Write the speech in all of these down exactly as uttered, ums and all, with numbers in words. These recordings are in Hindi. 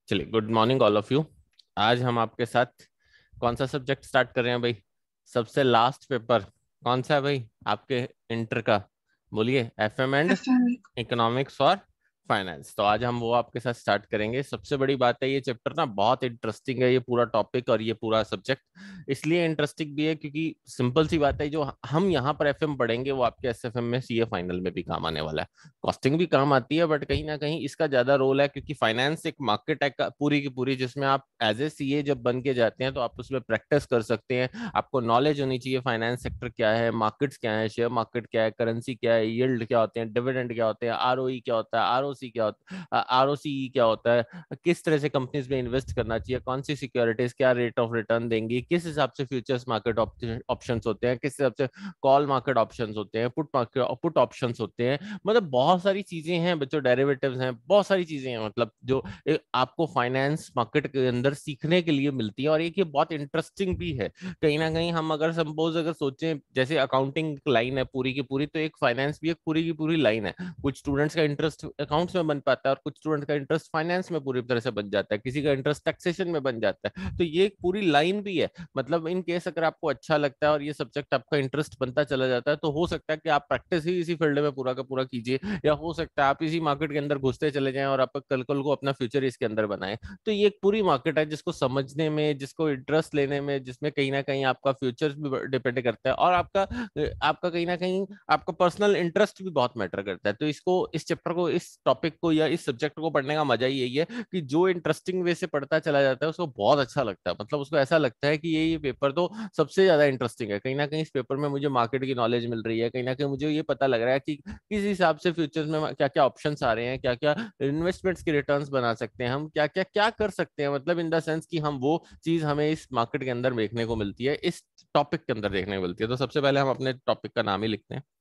चलिए, good morning all of you. आज हम आपके साथ कौन सा सब्जेक्ट स्टार्ट कर रहे हैं भाई? सबसे लास्ट पेपर कौन सा है भाई आपके इंटर का? बोलिए। F M and FM. Economics और फाइनेंस। तो आज हम वो आपके साथ स्टार्ट करेंगे। सबसे बड़ी बात है, ये चैप्टर ना बहुत इंटरेस्टिंग है, ये पूरा टॉपिक और ये पूरा सब्जेक्ट इसलिए इंटरेस्टिंग भी है क्योंकि सिंपल सी बात है, जो हम यहाँ पर एफ एम पढ़ेंगे वो आपके एस एफ एम में सी ए फाइनल में भी काम आने वाला है। कॉस्टिंग भी काम आती है, बट कहीं ना कहीं इसका ज्यादा रोल है क्योंकि फाइनेंस एक मार्केट है पूरी की पूरी, जिसमें आप एज ए सी ए जब बन के जाते हैं तो आप उसमें प्रैक्टिस कर सकते हैं। आपको नॉलेज होनी चाहिए फाइनेंस सेक्टर क्या है, मार्केट्स क्या है, शेयर मार्केट क्या है, करेंसी क्या है, यील्ड क्या होते हैं, डिविडेंड क्या होते हैं, आर ओ ई क्या होता है, आर ओ सी क्या होता है, आर ओ सी ई क्या होता है, किस तरह से कंपनीज में इन्वेस्ट करना चाहिए, कौन सी सिक्योरिटीज क्या रेट ऑफ रिटर्न देंगी, किस हिसाब से फ्यूचर्स मार्केट ऑप्शंस होते हैं, किस हिसाब से कॉल मार्केट ऑप्शंस होते हैं, पुट मार्केट पुट ऑप्शंस होते हैं। मतलब बहुत सारी चीजें हैं बच्चों, डेरिवेटिव्स हैं, बहुत सारी चीजें हैं, मतलब जो एक आपको फाइनेंस मार्केट के अंदर सीखने के लिए मिलती है। और एक ये बहुत इंटरेस्टिंग भी है कहीं ना कहीं। हम अगर सपोज अगर सोचें, जैसे अकाउंटिंग लाइन है पूरी की पूरी, तो एक फाइनेंस भी एक पूरी की पूरी लाइन है। कुछ स्टूडेंट्स का इंटरेस्ट अकाउंट्स में बन पाता है और कुछ स्टूडेंट का इंटरेस्ट फाइनेंस में पूरी तरह से बन जाता है, किसी का इंटरेस्ट टैक्सेशन में बन जाता है। तो ये एक पूरी लाइन भी है। मतलब इन केस अगर आपको अच्छा लगता है और ये सब्जेक्ट आपका इंटरेस्ट बनता चला जाता है, तो हो सकता है कि आप प्रैक्टिस ही इसी फील्ड में पूरा का पूरा कीजिए, या हो सकता है आप इसी मार्केट के अंदर घुसते चले जाएं और आप कल कल को अपना फ्यूचर इसके अंदर बनाएं। तो ये एक पूरी मार्केट है जिसको समझने में, जिसको इंटरेस्ट लेने में, जिसमें कहीं ना कहीं आपका फ्यूचर भी डिपेंड करता है, और आपका आपका कहीं ना कहीं आपका पर्सनल इंटरेस्ट भी बहुत मैटर करता है। तो इसको, इस चैप्टर को, इस टॉपिक को या इस सब्जेक्ट को पढ़ने का मजा ही यही है कि जो इंटरेस्टिंग वे से पढ़ता चला जाता है उसको बहुत अच्छा लगता है। मतलब उसको ऐसा लगता है कि ये ये पेपर तो सबसे ज्यादा इंटरेस्टिंग है। कहीं ना कहीं इस पेपर में मुझे मार्केट की नॉलेज मिल रही है, कहीं ना कहीं मुझे ये पता लग रहा है कि किस हिसाब से फ्यूचर्स में क्या क्या ऑप्शंस आ रहे हैं, क्या क्या इन्वेस्टमेंट्स के रिटर्न्स बना सकते हैं हम, क्या क्या क्या कर सकते हैं। मतलब इन द सेंस कि हम वो चीज हमें इस मार्केट के अंदर देखने को मिलती है, इस टॉपिक के अंदर देखने को मिलती है। तो सबसे पहले हम अपने टॉपिक का नाम ही लिखते हैं,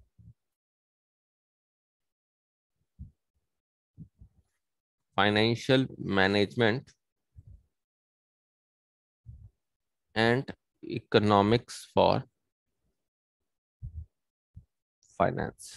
financial management and economics for finance.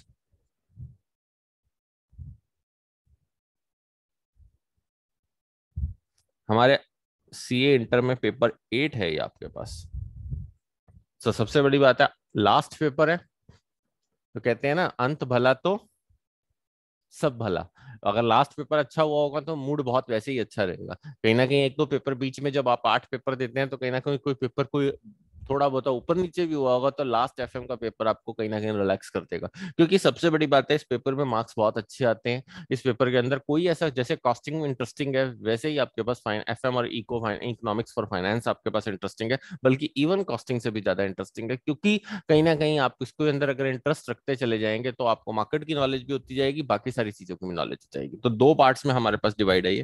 हमारे सी ए इंटर में पेपर एट है ये आपके पास। तो सबसे बड़ी बात है, लास्ट पेपर है। तो कहते हैं ना, अंत भला तो सब भला। अगर लास्ट पेपर अच्छा हुआ होगा तो मूड बहुत वैसे ही अच्छा रहेगा। कहीं ना कहीं एक दो पेपर बीच में, जब आप आठ पेपर देते हैं तो कहीं ना कहीं कोई पेपर कोई थोड़ा बहुत ऊपर नीचे भी हुआ होगा, तो लास्ट एफ एम का पेपर आपको कहीं ना कहीं रिलैक्स कर देगा। क्योंकि सबसे बड़ी बात है, इस पेपर में मार्क्स बहुत अच्छे आते हैं। इस पेपर के अंदर कोई ऐसा, जैसे कॉस्टिंग इंटरेस्टिंग है वैसे ही आपके पास फाइन एफ एम और इको इकोनॉमिक्स फॉर फाइनेंस आपके पास इंटरेस्टिंग है। बल्कि इवन कॉस्टिंग से भी ज्यादा इंटरेस्टिंग है, क्योंकि कहीं ना कहीं आप इसके अंदर अगर इंटरेस्ट रखते चले जाएंगे तो आपको मार्केट की नॉलेज भी होती जाएगी, बाकी सारी चीजों की भी नॉलेज हो जाएगी। तो दो पार्ट्स में हमारे पास डिवाइड है ये,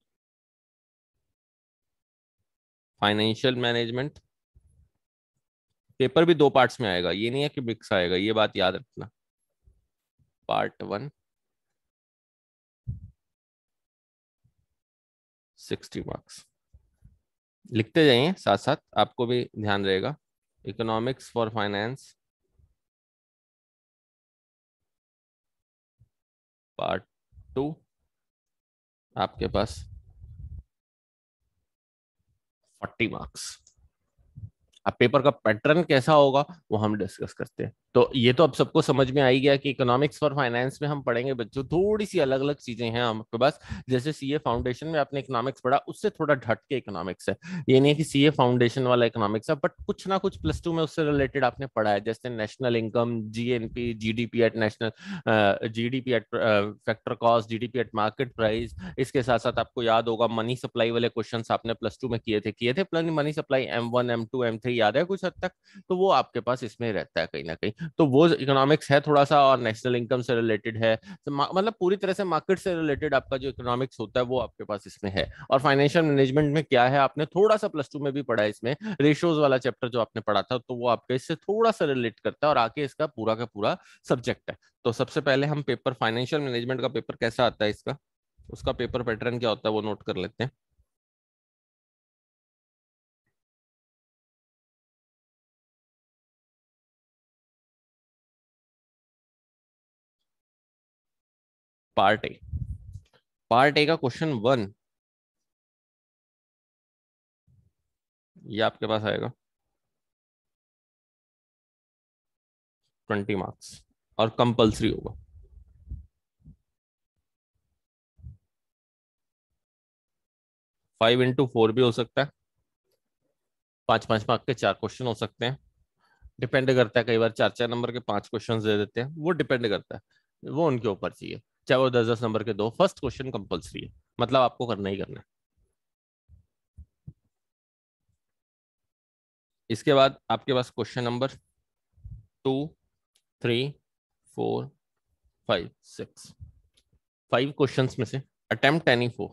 फाइनेंशियल मैनेजमेंट। पेपर भी दो पार्ट्स में आएगा, ये नहीं है कि मिक्स आएगा, ये बात याद रखना। Part one, sixty marks. लिखते जाइए साथ साथ, आपको भी ध्यान रहेगा। Economics for finance part two, आपके पास फोर्टी मार्क्स। अब पेपर का पैटर्न कैसा होगा वो हम डिस्कस करते हैं। तो ये तो अब सबको समझ में आ ही गया कि इकोनॉमिक्स फॉर फाइनेंस में हम पढ़ेंगे बच्चों थोड़ी सी अलग अलग चीजें हैं आपके पास। जैसे सी ए फाउंडेशन में आपने इकोनॉमिक्स पढ़ा, उससे थोड़ा ढट के इकोनॉमिक्स है। ये नहीं है कि सी ए फाउंडेशन वाला इकोनॉमिक्स है, बट कुछ ना कुछ प्लस टू में उससे रिलेटेड आपने पढ़ा है, जैसे national income, G N P, G D P at national, G D P at factor cost, G D P at market price. इसके साथ साथ आपको याद होगा मनी सप्लाई वाले क्वेश्चन आपने प्लस टू में किए थे किए थे plan money supply M one M two M three, याद है कुछ हद तक? तो वो आपके पास इसमें रहता है कहीं ना कहीं। तो वो इकोनॉमिक्स है थोड़ा सा, और नेशनल इनकम से रिलेटेड है। तो मतलब पूरी तरह से मार्केट से रिलेटेड आपका जो इकोनॉमिक्स होता है वो आपके पास इसमें है। और फाइनेंशियल मैनेजमेंट में क्या है, आपने थोड़ा सा प्लस टू में भी पढ़ा है इसमें, रेशियोज वाला चैप्टर जो आपने पढ़ा था, तो वो आपके इससे थोड़ा सा रिलेट करता है और आके इसका पूरा का पूरा सब्जेक्ट है। तो सबसे पहले हम पेपर फाइनेंशियल मैनेजमेंट का पेपर कैसा आता है इसका, उसका पेपर पैटर्न क्या होता है वो नोट कर लेते हैं। Part A. पार्ट ए का क्वेश्चन वन, ये आपके पास आएगा ट्वेंटी मार्क्स और कंपल्सरी होगा। फाइव इंटू फोर भी हो सकता है, पांच पांच मार्क के चार क्वेश्चन हो सकते हैं। डिपेंड करता है, कई बार चार चार नंबर के पांच क्वेश्चन दे देते हैं, वो डिपेंड करता है, वो उनके ऊपर चाहिए। चाहे वो दस दस नंबर के दो, फर्स्ट क्वेश्चन कंपल्सरी है, मतलब आपको करना ही करना है। इसके बाद आपके पास question number two, three, four, five, six, five questions में से अटेम्प्ट एनी फोर।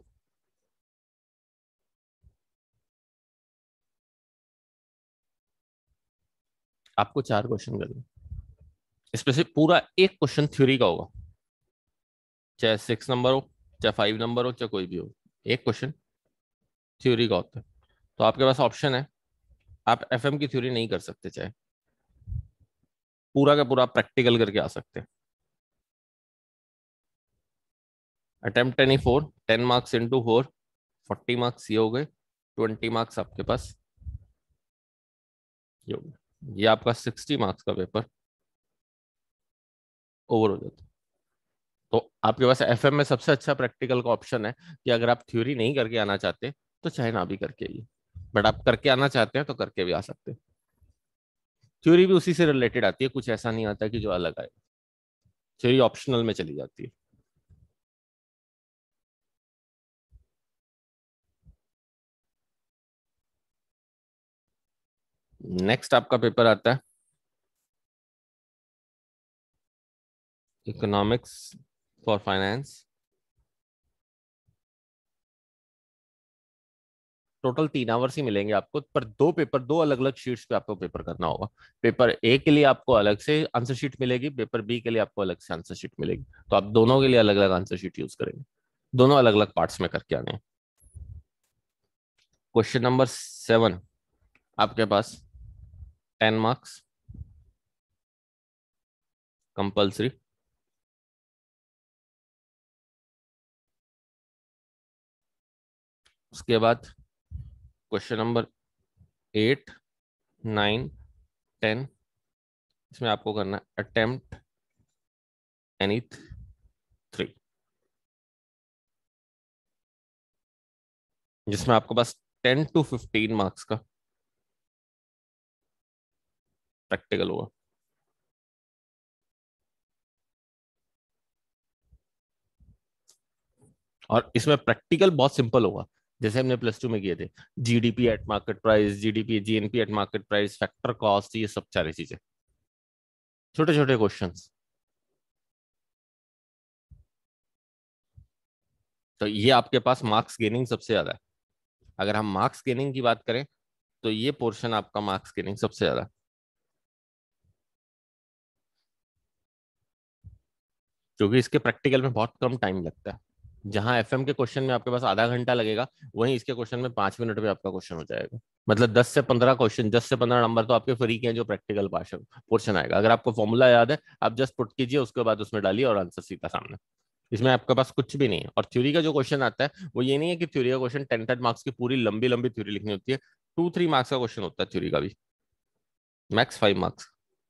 आपको चार क्वेश्चन करने, इसमें से पूरा एक क्वेश्चन थ्योरी का होगा, चाहे सिक्स नंबर हो, चाहे फाइव नंबर हो, चाहे कोई भी हो, एक क्वेश्चन थ्योरी का होता है। तो आपके पास ऑप्शन है, आप एफएम की थ्योरी नहीं कर सकते, चाहे पूरा का पूरा प्रैक्टिकल करके आ सकते हैं। Attempt any four, ten marks into four, forty marks ये हो गए, ट्वेंटी मार्क्स आपके पास ये हो गए। ये आपका सिक्सटी मार्क्स का पेपर ओवर हो जाता है। तो आपके पास एफएम में सबसे अच्छा प्रैक्टिकल का ऑप्शन है कि अगर आप थ्योरी नहीं करके आना चाहते तो चाहे ना भी करके आइए, बट आप करके आना चाहते हैं तो करके भी आ सकते हैं। थ्योरी भी उसी से रिलेटेड आती है, कुछ ऐसा नहीं आता कि जो अलग आए। थ्योरी ऑप्शनल में चली जाती है। नेक्स्ट आपका पेपर आता है इकोनॉमिक्स फॉर फाइनेंस। टोटल तीन आवर्स ही मिलेंगे आपको, पर दो पेपर, दो अलग अलग शीट्स पे आपको पेपर करना होगा। पेपर ए के लिए आपको अलग से आंसर शीट मिलेगी, पेपर बी के लिए आपको अलग से आंसर शीट मिलेगी। तो आप दोनों के लिए अलग अलग आंसर शीट यूज करेंगे, दोनों अलग अलग पार्ट्स में करके आने हैं। क्वेश्चन नंबर सेवन आपके पास टेन मार्क्स कंपल्सरी। उसके बाद question number eight, nine, ten, इसमें आपको करना है अटेम्प्ट एनी थ्री, जिसमें आपके पास टेन टू फिफ्टीन मार्क्स का प्रैक्टिकल होगा। और इसमें प्रैक्टिकल बहुत सिंपल होगा, जैसे हमने प्लस टू में किए थे, GDP at market price, GDP GNP at market price, factor cost, ये सब सारी चीजें, छोटे छोटे क्वेश्चंस। तो ये आपके पास मार्क्स गेनिंग सबसे ज्यादा है। अगर हम मार्क्स गेनिंग की बात करें तो ये पोर्शन आपका मार्क्स गेनिंग सबसे ज्यादा है, क्योंकि इसके प्रैक्टिकल में बहुत कम टाइम लगता है। जहां एफएम के क्वेश्चन में आपके पास आधा घंटा लगेगा, वहीं इसके क्वेश्चन में पांच मिनट में आपका क्वेश्चन हो जाएगा। मतलब दस से पंद्रह क्वेश्चन, दस से पंद्रह नंबर तो आपके फ्री के हैं जो प्रैक्टिकल पोर्शन आएगा। अगर आपको फॉर्मूला याद है, आप जस्ट पुट कीजिए, उसके बाद उसमें डालिए और आंसर सीधा सामने। इसमें आपके पास कुछ भी नहीं है। और थ्योरी का जो क्वेश्चन आता है वो ये नहीं है कि थ्योरी का क्वेश्चन टेन टेन मार्क्स की पूरी लंबी लंबी थ्योरी लिखनी होती है। टू थ्री मार्क्स का क्वेश्चन होता है थ्योरी का भी, मैक्स फाइव मार्क्स।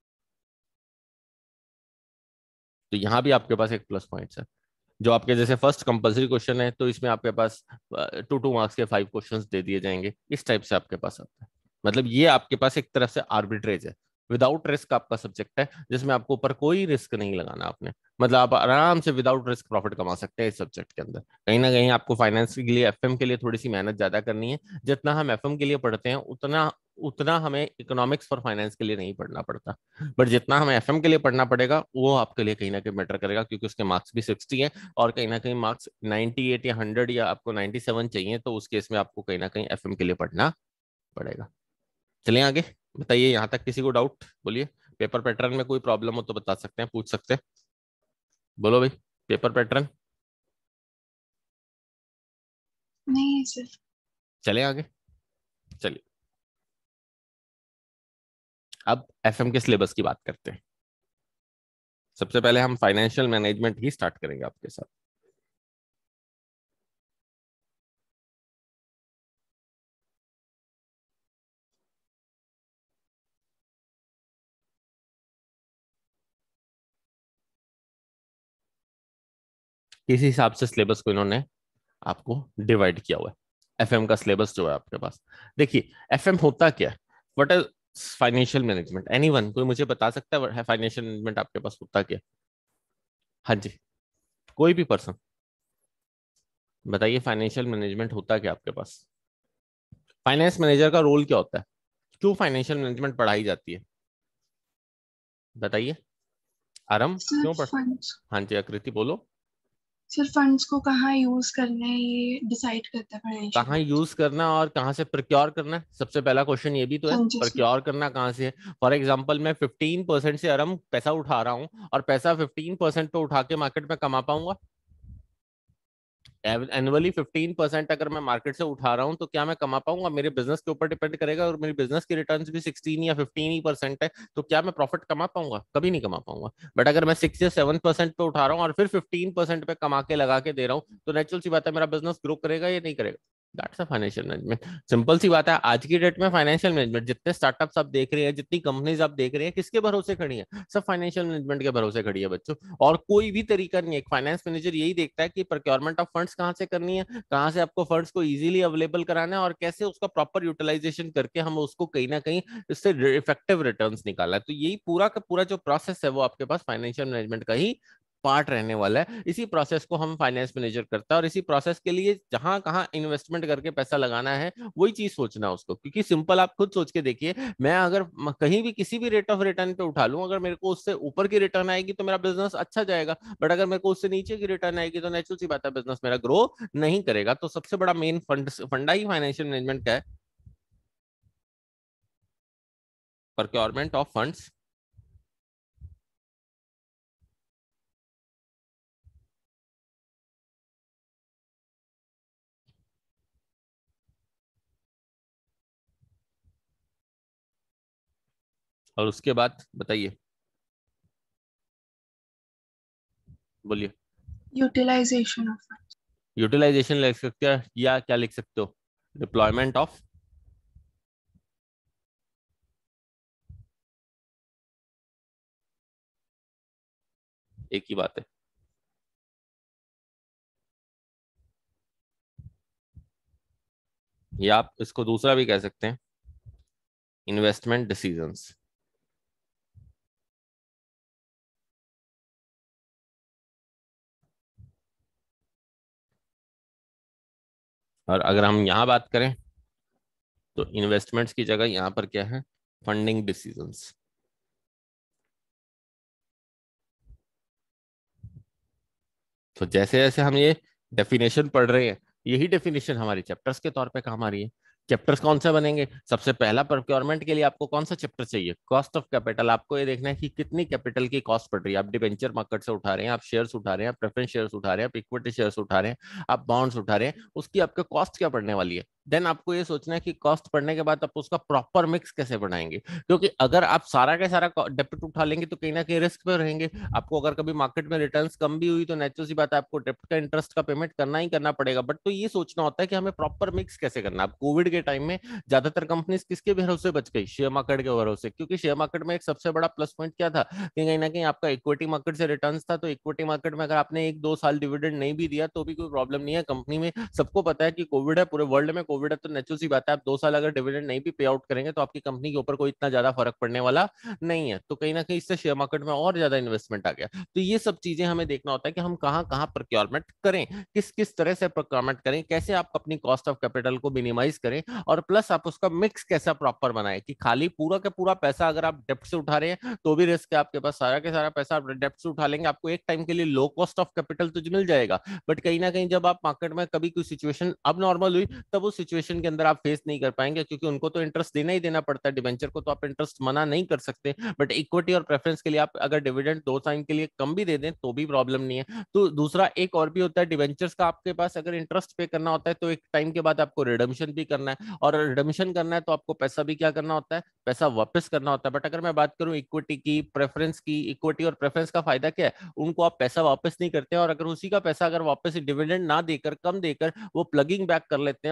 तो यहाँ भी आपके पास एक प्लस पॉइंट है। जो आपके जैसे फर्स्ट कंपलसरी क्वेश्चन है, तो इसमें आपके पास टू टू मार्क्स के फाइव क्वेश्चंस दे दिए जाएंगे, इस टाइप से आपके पास आता है। मतलब ये आपके पास एक तरफ से आर्बिट्रेज है, विदाउट रिस्क आपका सब्जेक्ट है, जिसमें आपको ऊपर कोई रिस्क नहीं लगाना आपने। मतलब आप आराम से विदाउट रिस्क प्रॉफिट कमा सकते हैं इस सब्जेक्ट के अंदर। कहीं ना कहीं आपको फाइनेंस के लिए, एफएम के लिए थोड़ी सी मेहनत ज्यादा करनी है। जितना हम एफएम के लिए पढ़ते हैं उतना उतना हमें इकोनॉमिक्स फॉर फाइनेंस के लिए नहीं पढ़ना पड़ता। बट जितना हमें एफएम के लिए पढ़ना पड़ेगा वो आपके लिए कहीं ना कहीं मैटर करेगा, क्योंकि उसके मार्क्स भी सिक्सटी है। और कहीं ना कहीं मार्क्स नाइंटी एट या हंड्रेड या आपको नाइंटी सेवन चाहिए, तो उस केस में आपको कहीं ना कहीं एफएम के लिए पढ़ना पड़ेगा। चलिए आगे, बताइए यहाँ तक किसी को डाउट, बोलिए। पेपर पैटर्न में कोई प्रॉब्लम हो तो बता सकते हैं, पूछ सकते हैं, बोलो भाई। पेपर पैटर्न, नहीं सर। चले आगे। चलिए, अब एफएम के सिलेबस की बात करते हैं। सबसे पहले हम फाइनेंशियल मैनेजमेंट ही स्टार्ट करेंगे आपके साथ। किस हिसाब से सिलेबस को इन्होंने आपको डिवाइड किया हुआ है। एफएम का सिलेबस जो है आपके पास, देखिए एफएम होता क्या है, what is financial management, anyone कोई मुझे बता सकता है फाइनेंशियल मैनेजमेंट आपके पास होता क्या है? हाँ जी, कोई भी पर्सन बताइए फाइनेंशियल मैनेजमेंट होता क्या आपके पास? फाइनेंस मैनेजर का रोल क्या होता है? क्यों फाइनेंशियल मैनेजमेंट पढ़ाई जाती है? बताइए आरम, सर क्यों पढ़। फंड्स हाँ जी आकृति बोलो। सर फंड्स को कहाँ यूज करना है ये डिसाइड करता है फाइनेंशियल कहाँ यूज मैनेजर। करना और कहाँ से प्रोक्योर करना है, सबसे पहला क्वेश्चन ये भी तो है। हाँ जी सर। प्रोक्योर करना कहाँ से है? फॉर एग्जाम्पल मैं फिफ्टीन परसेंट से अरम पैसा उठा रहा हूँ और पैसा फिफ्टीन परसेंट पे उठा के मार्केट में कमा पाऊंगा? एनुअली फिफ्टीन परसेंट अगर मैं मार्केट से उठा रहा हूँ तो क्या मैं कमा पाऊंगा? मेरे बिजनेस के ऊपर डिपेंड करेगा, और मेरी बिजनेस की रिटर्न्स भी सिक्सटीन या फिफ्टीन ही परसेंट है, तो क्या मैं प्रॉफिट कमा पाऊंगा? कभी नहीं कमा पाऊंगा। बट अगर मैं सिक्स या सेवन परसेंट पे उठा रहा हूँ और फिर फिफ्टीन परसेंट पे कमा के लगा के दे रहा हूँ, तो नेचुरल सी बात है मेरा बिजनेस ग्रो करेगा या नहीं करेगा? That's a financial management. Simple सी बात है, आज की डेट में फाइनेंशियल मैनेजमेंट जितने स्टार्टअप्स आप देख रहे हैं, जितनी कंपनीज आप देख रहे हैं, किसके भरोसे खड़ी है? सब फाइनेंशियल मैनेजमेंट के भरोसे खड़ी है बच्चों। और कोई भी तरीका नहीं है, एक फाइनेंस मैनेजर यही देखता है कि प्रोक्योरमेंट ऑफ फंड्स कहाँ से करनी है, कहाँ से आपको फंड्स को इजीली अवेलेबल कराना है, और कैसे उसका प्रॉपर यूटिलाइजेशन करके हम उसको कहीं ना कहीं इससे इफेक्टिव रिटर्न्स निकाला है। तो यही पूरा का पूरा जो प्रोसेस है वो आपके पास फाइनेंशियल मैनेजमेंट का ही पार्ट रहने वाला है। इसी प्रोसेस को हम फाइनेंस मैनेजर करता है, और इसी प्रोसेस के लिए जहां कहाँ इन्वेस्टमेंट करके पैसा लगाना है वही चीज सोचना उसको। क्योंकि सिंपल आप खुद सोच के देखिए, मैं अगर कहीं भी किसी भी रेट ऑफ रिटर्न पे उठा लूं, अगर मेरे को उससे ऊपर की रिटर्न आएगी तो मेरा बिजनेस अच्छा जाएगा, बट अगर मेरे को उससे नीचे की रिटर्न आएगी तो नेचुरल सी बात है बिजनेस मेरा ग्रो नहीं करेगा। तो सबसे बड़ा मेन फंड फंडा ही फाइनेंशियल मैनेजमेंट का है, प्रोक्योरमेंट ऑफ फंड्स। और उसके बाद बताइए, बोलिए। Utilisation of funds. यूटिलाइजेशन लिख सकते हो या क्या लिख सकते हो? डिप्लॉयमेंट ऑफ, एक ही बात है। या आप इसको दूसरा भी कह सकते हैं, इन्वेस्टमेंट डिसीजंस। और अगर हम यहाँ बात करें तो इन्वेस्टमेंट्स की जगह यहाँ पर क्या है? Funding decisions. तो जैसे जैसे हम ये डेफिनेशन पढ़ रहे हैं, यही डेफिनेशन हमारी चैप्टर्स के तौर पे काम आ रही है। चैप्टर्स कौन से बनेंगे? सबसे पहला, प्रोक्योरमेंट के लिए आपको कौन सा चैप्टर चाहिए? Cost of capital. आपको ये देखना है कि कितनी कैपिटल की कॉस्ट पड़ रही है। आप डिबेंचर मार्केट से उठा रहे हैं, आप शेयर्स उठा रहे हैं, आप प्रेफरेंस शेयर्स उठा रहे हैं, आप इक्विटी शेयर्स उठा रहे हैं, आप बॉन्ड्स उठा रहे हैं, उसकी आपको कॉस्ट क्या पड़ने वाली है। देन आपको ये सोचना है कि कॉस्ट पड़ने के बाद आप उसका प्रॉपर मिक्स कैसे बनाएंगे। क्योंकि अगर आप सारा का सारा डेप्ट उठा लेंगे तो कहीं ना कहीं रिस्क पे रहेंगे। आपको अगर कभी मार्केट में रिटर्न्स कम भी हुई तो नेचुरल सी बात है आपको डेप्ट का इंटरेस्ट का पेमेंट करना ही करना पड़ेगा। बट तो ये सोचना होता है कि हमें प्रॉपर मिक्स कैसे करना है। अब कोविड के टाइम में ज्यादातर कंपनीज किसके भरोसे बच गई? शेयर मार्केट के भरोसे। क्योंकि शेयर मार्केट में एक सबसे बड़ा प्लस पॉइंट क्या था कि कहीं ना कहीं आपका इक्विटी मार्केट से रिटर्न्स था। तो इक्विटी मार्केट में अगर आपने एक दो साल डिविडेंड नहीं भी दिया तो भी कोई प्रॉब्लम नहीं है कंपनी में। सबको पता है कि कोविड है, पूरे वर्ल्ड में कोविड है, तो नेचुरल सी बात है आप दो साल अगर डिविडेंड नहीं भी पे आउट करेंगे तो आपकी कंपनी के ऊपर कोई इतना ज्यादा फर्क पड़ने वाला नहीं है। तो कहीं ना कहीं इससे शेयर मार्केट में और ज्यादा इन्वेस्टमेंट आ गया। तो ये सब चीजें हमें देखना होता है कि हम कहाँ कहाँ प्रोक्योरमेंट करें, किस किस तरह से प्रोक्योरमेंट करें, कैसे आप अपनी कॉस्ट ऑफ कैपिटल को मिनिमाइज करें, और प्लस आप उसका मिक्स कैसा प्रॉपर बनाए कि खाली पूरा का पूरा पैसा अगर आप डेप्ट से उठा रहे हैं तो भी रिस्क है आपके पास। सारा के सारा पैसा आप डेप्ट से उठा लेंगे, आपको एक टाइम के लिए लो कॉस्ट ऑफ कैपिटल तो मिल जाएगा, बट कहीं ना कहीं जब आप मार्केट में कभी कोई सिचुएशन अब नॉर्मल हुई तब उस सिचुएशन के अंदर आप फेस नहीं कर पाएंगे, क्योंकि उनको तो इंटरेस्ट देना ही देना पड़ता है। डिवेंचर को तो आप इंटरेस्ट मना नहीं कर सकते, बट इक्विटी और प्रेफरेंस के लिए आप अगर डिविडेंड दो टाइम के लिए कम भी दे दें तो भी प्रॉब्लम नहीं है। तो दूसरा एक और भी होता है डिवेंचर्स का, आपके पास अगर इंटरेस्ट पे करना होता है तो एक टाइम के बाद आपको रिडम्शन भी करना है, और रिडम्शन करना है तो आपको पैसा भी क्या करना होता है? पैसा वापस करना होता है। बट अगर मैं बात करूं इक्विटी की, प्रेफरेंस की, इक्विटी और प्रेफरेंस का फायदा क्या है? उनको आप पैसा वापस नहीं करते, और अगर उसी का पैसा अगर वापस डिविडेंड ना देकर, कम देकर वो प्लगिंग बैक कर लेते हैं, उसी पैसे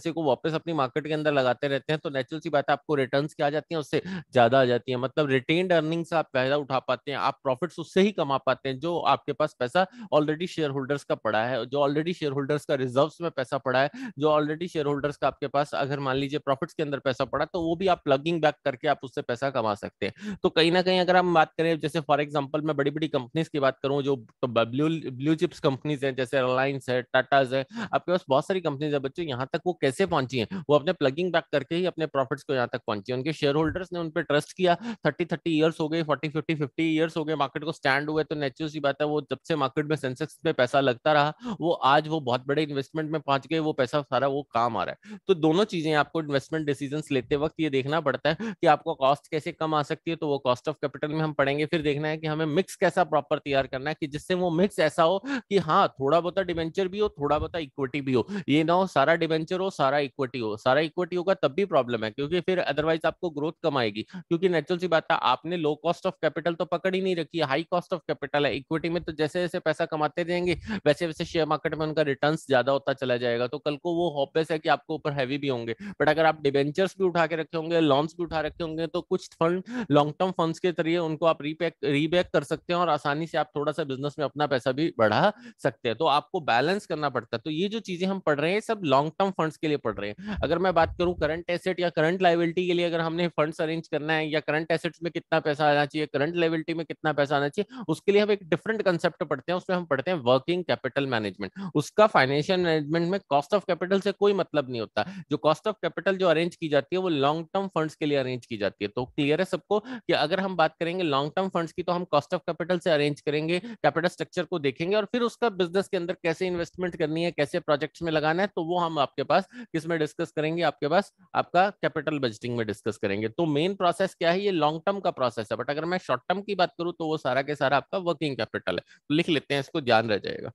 पैसे को वापस अपनी मार्केट के अंदर लगाते रहते हैं तो नेचुरल सी बात है आपको रिटर्न्स क्या आ जाती हैं, उससे ज्यादा आ जाती है। मतलब रिटेन्ड अर्निंग्स आप फायदा उठा पाते हैं, आप प्रॉफिट्स उससे ही कमा पाते हैं जो आपके पास पैसा ऑलरेडी शेयर होल्डर्स का पड़ा है, जो ऑलरेडी शेयर होल्डर्स का रिजर्व्स में पैसा पड़ा है, जो ऑलरेडी शेयर होल्डर्स का आपके पास अगर मान लीजिए प्रॉफिट्स के अंदर पैसा पड़ा तो वो भी आप प्लगिंग बैक करके आप उससे पैसा कमा सकते हैं। तो कहीं ना कहीं अगर हम बात करें, जैसे फॉर एग्जांपल मैं बड़ी बड़ी कंपनीज की बात करूं, जो तो ब्लू ब्लू चिप्स कंपनीज हैं, जैसे रिलायंस है, टाटाज है, आपके पास बहुत सारी कंपनीज है बच्चों, यहाँ तक वो कैसे पहुंची हैं? वो अपने प्लगिंग बैक करके ही अपने प्रॉफिट्स को यहाँ तक पहुंची है। उनके शेयर होल्डर्स ने उन पर ट्रस्ट किया, थर्टी थर्टी ईयर्स हो गए, फोर्टी फिफ्टी फिफ्टी ईयर्स हो गए मार्केट को स्टैंड हुए, तो नेचुरल सी बात है वो जब से मार्केट में सेंसेक्स पे पैसा लगता रहा वो आज वो बहुत बड़े इन्वेस्टमेंट में पहुंच गए, वो पैसा सारा वो काम आ रहा है। तो दोनों चीजें आपको इन्वेस्टमेंट डिसीजंस लेते वक्त ये देखना पड़ता है कि आपको कॉस्ट कैसे कम आ सकती है, तो वो कॉस्ट ऑफ कैपिटल में हम पढ़ेंगे। फिर देखना है कि हमें मिक्स कैसा प्रॉपर तैयार करना है कि जिससे वो मिक्स ऐसा हो कि हाँ थोड़ा बहुत डिवेंचर भी हो, थोड़ा बहुत इक्विटी भी हो, ये ना हो सारा डिवेंचर हो सारा इक्विटी हो। सारा इक्विटी होगा तब भी प्रॉब्लम है, क्योंकि फिर अदरवाइज आपको ग्रोथ कम आएगी, क्योंकि नेचुरल सी बात है आपने लो कॉस्ट ऑफ कैपिटल तो पकड़ ही नहीं रखी है, हाई कॉस्ट ऑफ कैपिटल है। इक्विटी में तो जैसे जैसे पैसा कमाते जाएंगे वैसे वैसे शेयर मार्केट में उनका रिटर्न ज्यादा होता चला जाएगा, तो कल को वो होपलेस है कि आपको ऊपर हैवी भी होंगे। बट अगर आप डिवेंचर्स भी उठा के रखे होंगे, लॉन्स भी उठा रखे होंगे, तो कुछ फंड लॉन्ग टर्म फंड्स के जरिए उनको आप रीपैक रीबैक कर सकते हैं और आसानी से आप थोड़ा सा बिजनेस में अपना पैसा भी बढ़ा सकते हैं। तो आपको बैलेंस करना पड़ता है। तो ये जो चीजें हम पढ़ रहे हैं सब लॉन्ग टर्म फंड्स के लिए पढ़ रहे हैं। अगर मैं बात करूं करंट एसेट या करंट लाइबिलिटी के लिए, अगर हमने फंड्स अरेंज करना है या करंट एसेट्स में कितना पैसा आना चाहिए, करंट लाइबिलिटी में कितना पैसा आना चाहिए, उसके लिए हम एक डिफरेंट कंसेप्ट पढ़ते हैं। उसमें हम पढ़ते हैं वर्किंग कैपिटल मैनेजमेंट। उसका फाइनेंशियल मैनेजमेंट में कॉस्ट ऑफ कैपिटल से कोई मतलब नहीं होता। जो कॉस्ट ऑफ कैपिटल जो अरेंज की जाती है वो लॉन्ग टर्म फंड्स के लिए अरेंज की जाती है। तो क्लियर है सबको कि अगर हम बात करेंगे लॉन्ग टर्म फंड्स की तो हम कॉस्ट ऑफ कैपिटल से अरेंज करेंगे, कैपिटल स्ट्रक्चर को देखेंगे और फिर उसका बिजनेस के अंदर कैसे इन्वेस्टमेंट करनी है, कैसे प्रोजेक्ट्स में लगाना है, तो वो हम आपके पास किस में डिस्कस करेंगे, आपके पास आपका कैपिटल बजटिंग में डिस्कस करेंगे। तो मेन प्रोसेस क्या है, ये लॉन्ग टर्म का प्रोसेस है। बट अगर मैं शॉर्ट टर्म की बात करूं तो वो सारा के सारा आपका वर्किंग कैपिटल है। तो लिख लेते हैं, इसको ध्यान रह जाएगा।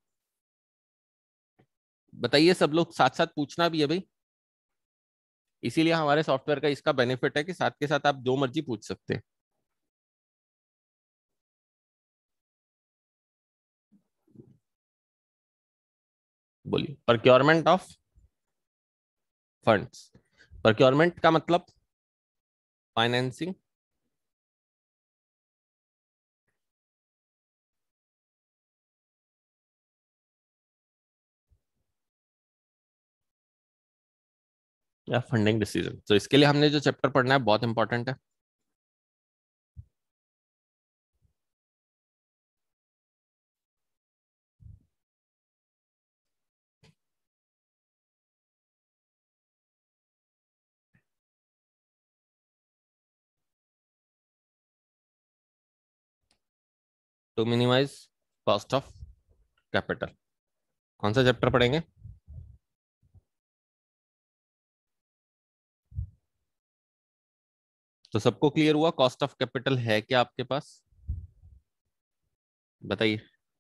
बताइए सब लोग, साथ साथ पूछना भी है भाई, इसीलिए हमारे सॉफ्टवेयर का इसका बेनिफिट है कि साथ के साथ आप जो मर्जी पूछ सकते हैं। बोलिए। प्रोक्योरमेंट ऑफ फंड्स, प्रोक्योरमेंट का मतलब फाइनेंसिंग या फंडिंग डिसीजन। तो इसके लिए हमने जो चैप्टर पढ़ना है बहुत इंपॉर्टेंट है। To minimise cost of capital. कौन सा चैप्टर पढ़ेंगे? तो सबको क्लियर हुआ कॉस्ट ऑफ कैपिटल है क्या आपके पास? बताइए।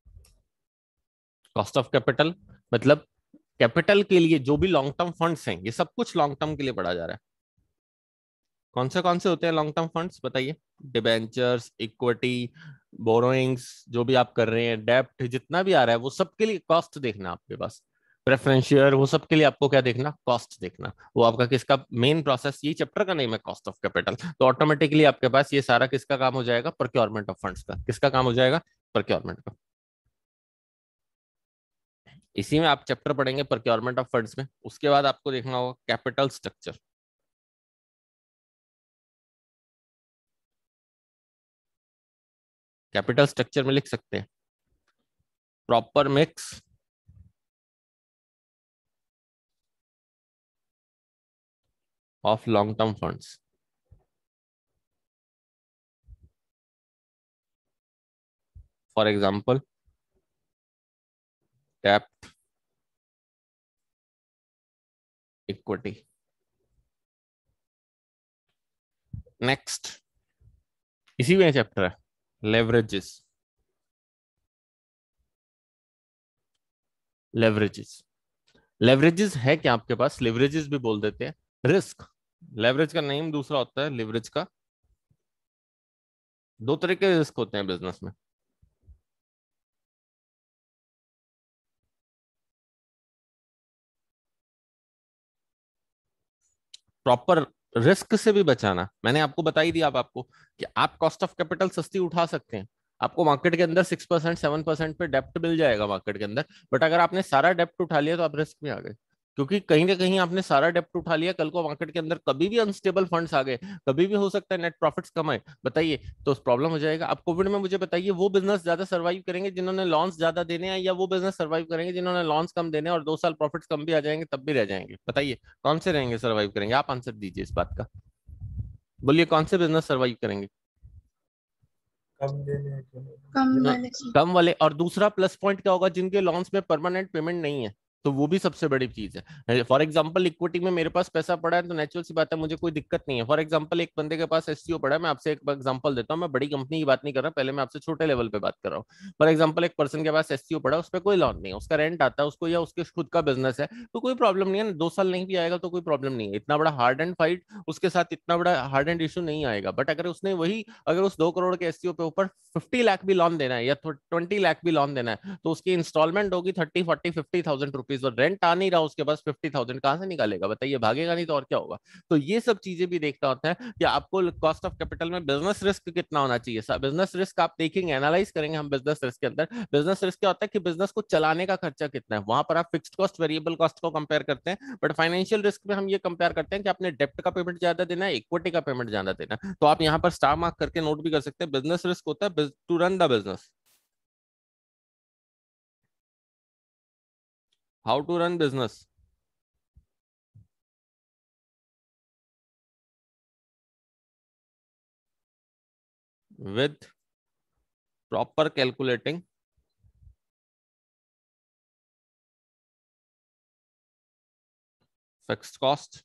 कॉस्ट ऑफ कैपिटल मतलब कैपिटल के लिए जो भी लॉन्ग टर्म फंड्स हैं, ये सब कुछ लॉन्ग टर्म के लिए पढ़ा जा रहा है। कौन से कौन से होते हैं लॉन्ग टर्म फंड्स बताइए? डिबेंचर्स, इक्विटी, बोरोइंग्स, जो भी आप कर रहे हैं, डेप्ट जितना भी आ रहा है वो सब के लिए कॉस्ट देखना आपके पास। प्रेफरेंस शेयर, वो सब के लिए आपको क्या देखना? कॉस्ट देखना। वो आपका किसका मेन प्रोसेस, ये चैप्टर का नेम है कॉस्ट ऑफ कैपिटल। तो ऑटोमेटिकली आपके पास ये सारा किसका काम हो जाएगा? प्रोक्योरमेंट ऑफ फंड्स का। किसका काम हो जाएगा? प्रोक्योरमेंट का। इसी में आप चैप्टर पढ़ेंगे प्रोक्योरमेंट ऑफ फंड्स में। उसके बाद आपको देखना होगा कैपिटल स्ट्रक्चर। कैपिटल स्ट्रक्चर में लिख सकते हैं proper mix of long term funds. For example डेप्ट, इक्विटी। नेक्स्ट, इसी में चैप्टर है लेवरेजेस। लेवरेजेस, लेवरेजेस है क्या आपके पास? लेवरेजेस भी बोल देते हैं रिस्क। लेवरेज का नेम दूसरा होता है लिवरेज का। दो तरह के रिस्क होते हैं बिजनेस में। प्रॉपर रिस्क से भी बचाना। मैंने आपको बता ही दिया आप आपको कि आप कॉस्ट ऑफ कैपिटल सस्ती उठा सकते हैं। आपको मार्केट के अंदर सिक्स परसेंट सेवन परसेंट पे डेप्ट मिल जाएगा मार्केट के अंदर, बट अगर आपने सारा डेप्ट उठा लिया तो आप रिस्क में आ गए, क्योंकि कहीं ना कहीं आपने सारा डेप्ट उठा लिया, कल को मार्केट के अंदर कभी भी अनस्टेबल फंड्स आ गए, कभी भी हो सकता है नेट प्रॉफिट्स कम आए, बताइए तो प्रॉब्लम हो जाएगा। अब कोविड में मुझे बताइए वो बिजनेस ज्यादा सर्वाइव करेंगे जिन्होंने लॉन्स ज्यादा देने हैं, या वो बिजनेस सर्वाइव करेंगे जिन्होंने लॉन्स कम देने हैं और दो साल प्रॉफिट्स कम भी आ जाएंगे तब भी रह जाएंगे? बताइए कौन से रहेंगे, सर्वाइव करेंगे? आप आंसर दीजिए इस बात का, बोलिए कौन से बिजनेस सर्वाइव करेंगे? कम देने कम हाँ, वाले से। कम वाले। और दूसरा प्लस पॉइंट क्या होगा, जिनके लॉन्स में परमानेंट पेमेंट नहीं है, तो वो भी सबसे बड़ी चीज है। फॉर एग्जांपल इक्विटी में मेरे पास पैसा पड़ा है तो नेचुरल सी बात है मुझे कोई दिक्कत नहीं है। फॉर एग्जांपल एक बंदे के पास एससीओ पड़ा है, मैं आपसे एक एग्जांपल देता हूँ, मैं बड़ी कंपनी की बात नहीं कर रहा, पहले मैं आपसे छोटे लेवल पे बात कर रहा हूँ। फॉर एग्जांपल एक पर्सन के पास एससीओ पड़ा है, उस पर कोई लॉन नहीं है, उसका रेंट आता है उसको, या उसके खुद का बिजनेस है, तो कोई प्रॉब्लम नहीं है, दो साल नहीं भी आएगा तो कोई प्रॉब्लम नहीं है, इतना बड़ा हार्ड एंड फाइट उसके साथ, इतना बड़ा हार्ड एंड इशू नहीं आएगा। बट अगर उसने वही, अगर उस दो करोड़ के एससीओ पे ऊपर फिफ्टी लाख भी लॉन देना है या ट्वेंटी लाख भी लॉन देना है, तो उसकी इंस्टॉलमेंट होगी thirty forty fifty thousand rupees, और रेंट आ नहीं रहा उसके पास फिफ्टी थाउजेंड, कहां से निकालेगा बताइए? भागेगा नहीं तो और क्या होगा? तो ये सब चीजें भी देखना होता है कि आपको कॉस्ट ऑफ कैपिटल में बिजनेस रिस्क कितना होना चाहिए। बिजनेस रिस्क आप देखेंगे, एनालाइज करेंगे हम बिजनेस रिस्क के अंदर। बिजनेस रिस्क क्या होता है कि बिजनेस को चलाने का खर्चा कितना है, वहां पर आप फिक्स्ड कॉस्ट वेरिएबल कॉस्ट को कंपेयर करते हैं। बट फाइनेंशियल रिस्क में हम ये कंपेयर करते हैं कि आपने डेप्ट का पेमेंट ज्यादा देना है, इक्विटी का पेमेंट ज्यादा देना है। तो आप यहाँ पर स्टार मार्क करके नोट भी कर सकते हैं, बिजनेस रिस्क होता है to run the business, how to run business with proper calculating fixed cost,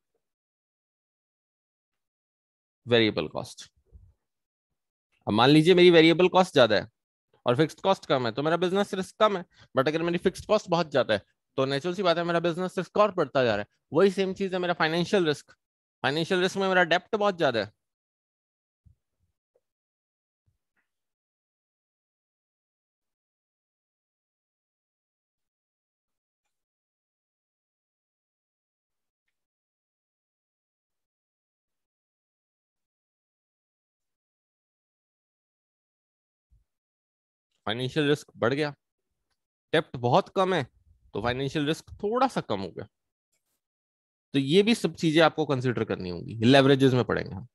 variable cost. अब मान लीजिए मेरी वेरिएबल कॉस्ट ज्यादा है और फिक्स्ड कॉस्ट कम है, तो मेरा बिजनेस रिस्क कम है। बट अगर मेरी फिक्स्ड कॉस्ट बहुत ज्यादा है तो नेचुरल सी बात है मेरा बिजनेस रिस्क और बढ़ता जा रहा है। वही सेम चीज है मेरा फाइनेंशियल रिस्क। फाइनेंशियल रिस्क में मेरा डेप्ट बहुत ज्यादा है, फाइनेंशियल रिस्क बढ़ गया, डेप्ट बहुत कम है तो फाइनेंशियल रिस्क थोड़ा सा कम हो गया। तो ये भी सब चीजें आपको कंसिडर करनी होंगी, लेवरेजेस में पड़ेंगे हम।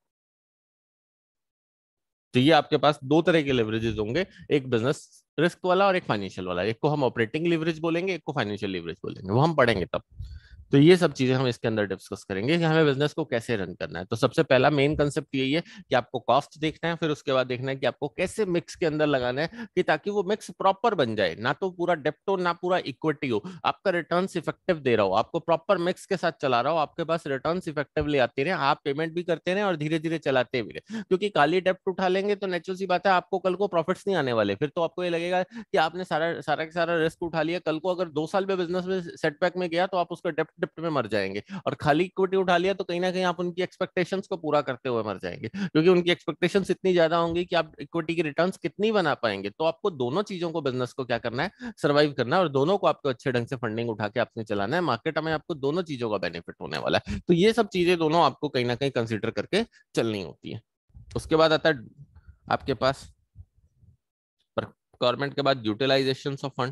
तो ये आपके पास दो तरह के लेवरेजेस होंगे, एक बिजनेस रिस्क वाला और एक फाइनेंशियल वाला। एक को हम ऑपरेटिंग लेवरेज बोलेंगे, एक को फाइनेंशियल लेवरेज बोलेंगे, वो हम पढ़ेंगे तब। तो ये सब चीजें हम इसके अंदर डिस्कस करेंगे कि हमें बिजनेस को कैसे रन करना है। तो सबसे पहला मेन कंसेप्ट यही है कि आपको कॉस्ट देखना है, फिर उसके बाद देखना है कि आपको कैसे मिक्स के अंदर लगाना है कि ताकि वो मिक्स प्रॉपर बन जाए, ना तो पूरा डेप्ट हो ना पूरा इक्विटी हो, आपका रिटर्न इफेक्टिव दे रहा हो, आपको प्रॉपर मिक्स के साथ चला रहा हो, आपके पास रिटर्न इफेक्टिवली आते रहे, आप पेमेंट भी करते रहे और धीरे धीरे चलाते भी रहे। क्योंकि काली डेप्ट उठा लेंगे तो नेचुरल सी बात है आपको कल को प्रॉफिट्स नहीं आने वाले, फिर तो आपको ये लगेगा कि आपने सारा सारा का सारा रिस्क उठा लिया, कल को अगर दो साल में बिजनेस में सेटबैक में गया तो आप उसका डेप्ट डेप्ट में मर जाएंगे। और खाली इक्विटी उठा लिया तो कहीं ना कहीं आप उनकी एक्सपेक्टेशंस को पूरा करते हुए मर जाएंगे, क्योंकि उनकी एक्सपेक्टेशंस इतनी ज्यादा होंगी कि आप इक्विटी की रिटर्न्स कितनी बना पाएंगे। तो आपको दोनों चीजों को, बिजनेस को क्या करना है, सर्वाइव करना है, और दोनों को आपको अच्छे ढंग से फंडिंग उठा के आपने चलाना है। मार्केट में आपको दोनों चीजों का बेनिफिट होने वाला है। तो ये सब चीजें दोनों आपको कहीं ना कहीं कंसिडर करके चलनी होती है। उसके बाद आता है आपके पास गवर्नमेंट के बाद यूटिलाइजेशन ऑफ फंड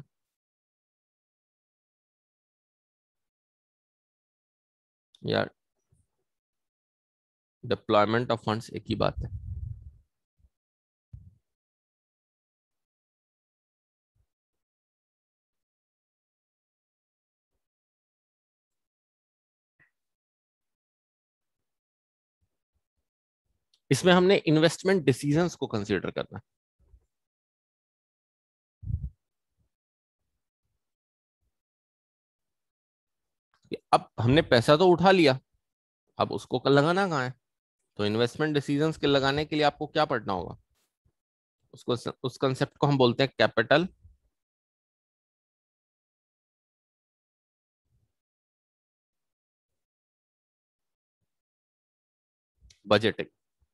या डिप्लॉयमेंट ऑफ फंड्स, एक ही बात है। इसमें हमने इन्वेस्टमेंट डिसीजंस को कंसीडर करना है। कि अब हमने पैसा तो उठा लिया, अब उसको कल लगाना कहाँ है? तो इन्वेस्टमेंट डिसीजंस के लगाने के लिए आपको क्या पढ़ना होगा? उसको, उस कंसेप्ट को हम बोलते हैं कैपिटल बजटिंग।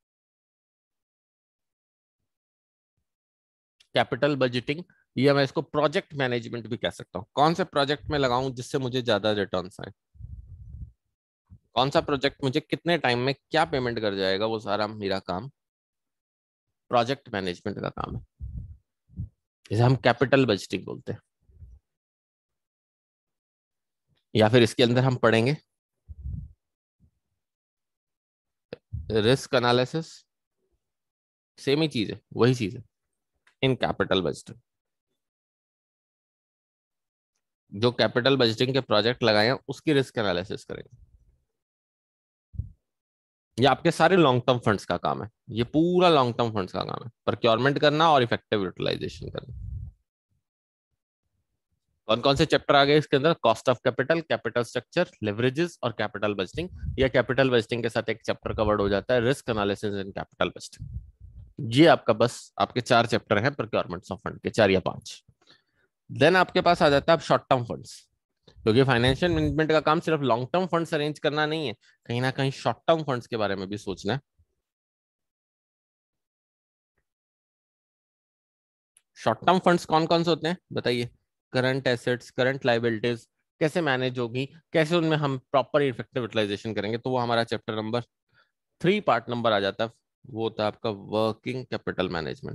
कैपिटल बजटिंग, या मैं इसको प्रोजेक्ट मैनेजमेंट भी कह सकता हूँ। कौन से प्रोजेक्ट में लगाऊं जिससे मुझे ज्यादा रिटर्न्स आए? कौन सा प्रोजेक्ट मुझे कितने टाइम में क्या पेमेंट कर जाएगा, वो सारा मेरा काम प्रोजेक्ट मैनेजमेंट का काम है, इसे हम कैपिटल बजटिंग बोलते हैं। या फिर इसके अंदर हम पढ़ेंगे रिस्क एनालिसिस, सेम ही चीज है, वही चीज है इन कैपिटल बजटिंग। जो कैपिटल बजटिंग के प्रोजेक्ट लगाए हैं उसकी रिस्क एनालिसिस करेंगे। ये आपके सारे लॉन्ग टर्म फंड्स का काम है, ये पूरा लॉन्ग टर्म फंड्स का काम है, प्रोक्योरमेंट करना और इफेक्टिव यूटिलाइजेशन करना। कौन कौन से चैप्टर आ गए इसके अंदर? Cost of capital, capital structure, leverages और कैपिटल बजटिंग। या कैपिटल बजटिंग के साथ एक चैप्टर कवर्ड हो जाता है risk analysis in capital budgeting. ये आपका बस आपके चार चैप्टर हैं प्रोक्योरमेंट ऑफ फंड के, चार या पांच। देन आपके पास आ जाता है अब शॉर्ट टर्म फंड्स, क्योंकि फाइनेंशियल मैनेजमेंट का काम सिर्फ लॉन्ग टर्म फंड्स अरेंज करना नहीं है, कहीं ना कहीं शॉर्ट टर्म फंड्स के बारे में भी सोचना है। शॉर्ट टर्म फंड्स कौन कौन से होते हैं बताइए? करंट एसेट्स, करंट लाइबिलिटीज कैसे मैनेज होगी, कैसे उनमें हम प्रॉपर इफेक्टिव यूटिलाइजेशन करेंगे, तो वो हमारा chapter number three part number आ जाता है। वो होता है आपका working capital management.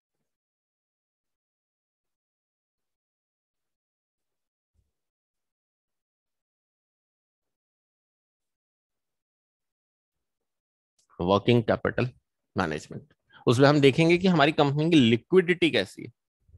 Working capital management, उसमें हम देखेंगे कि हमारी कंपनी की लिक्विडिटी कैसी है,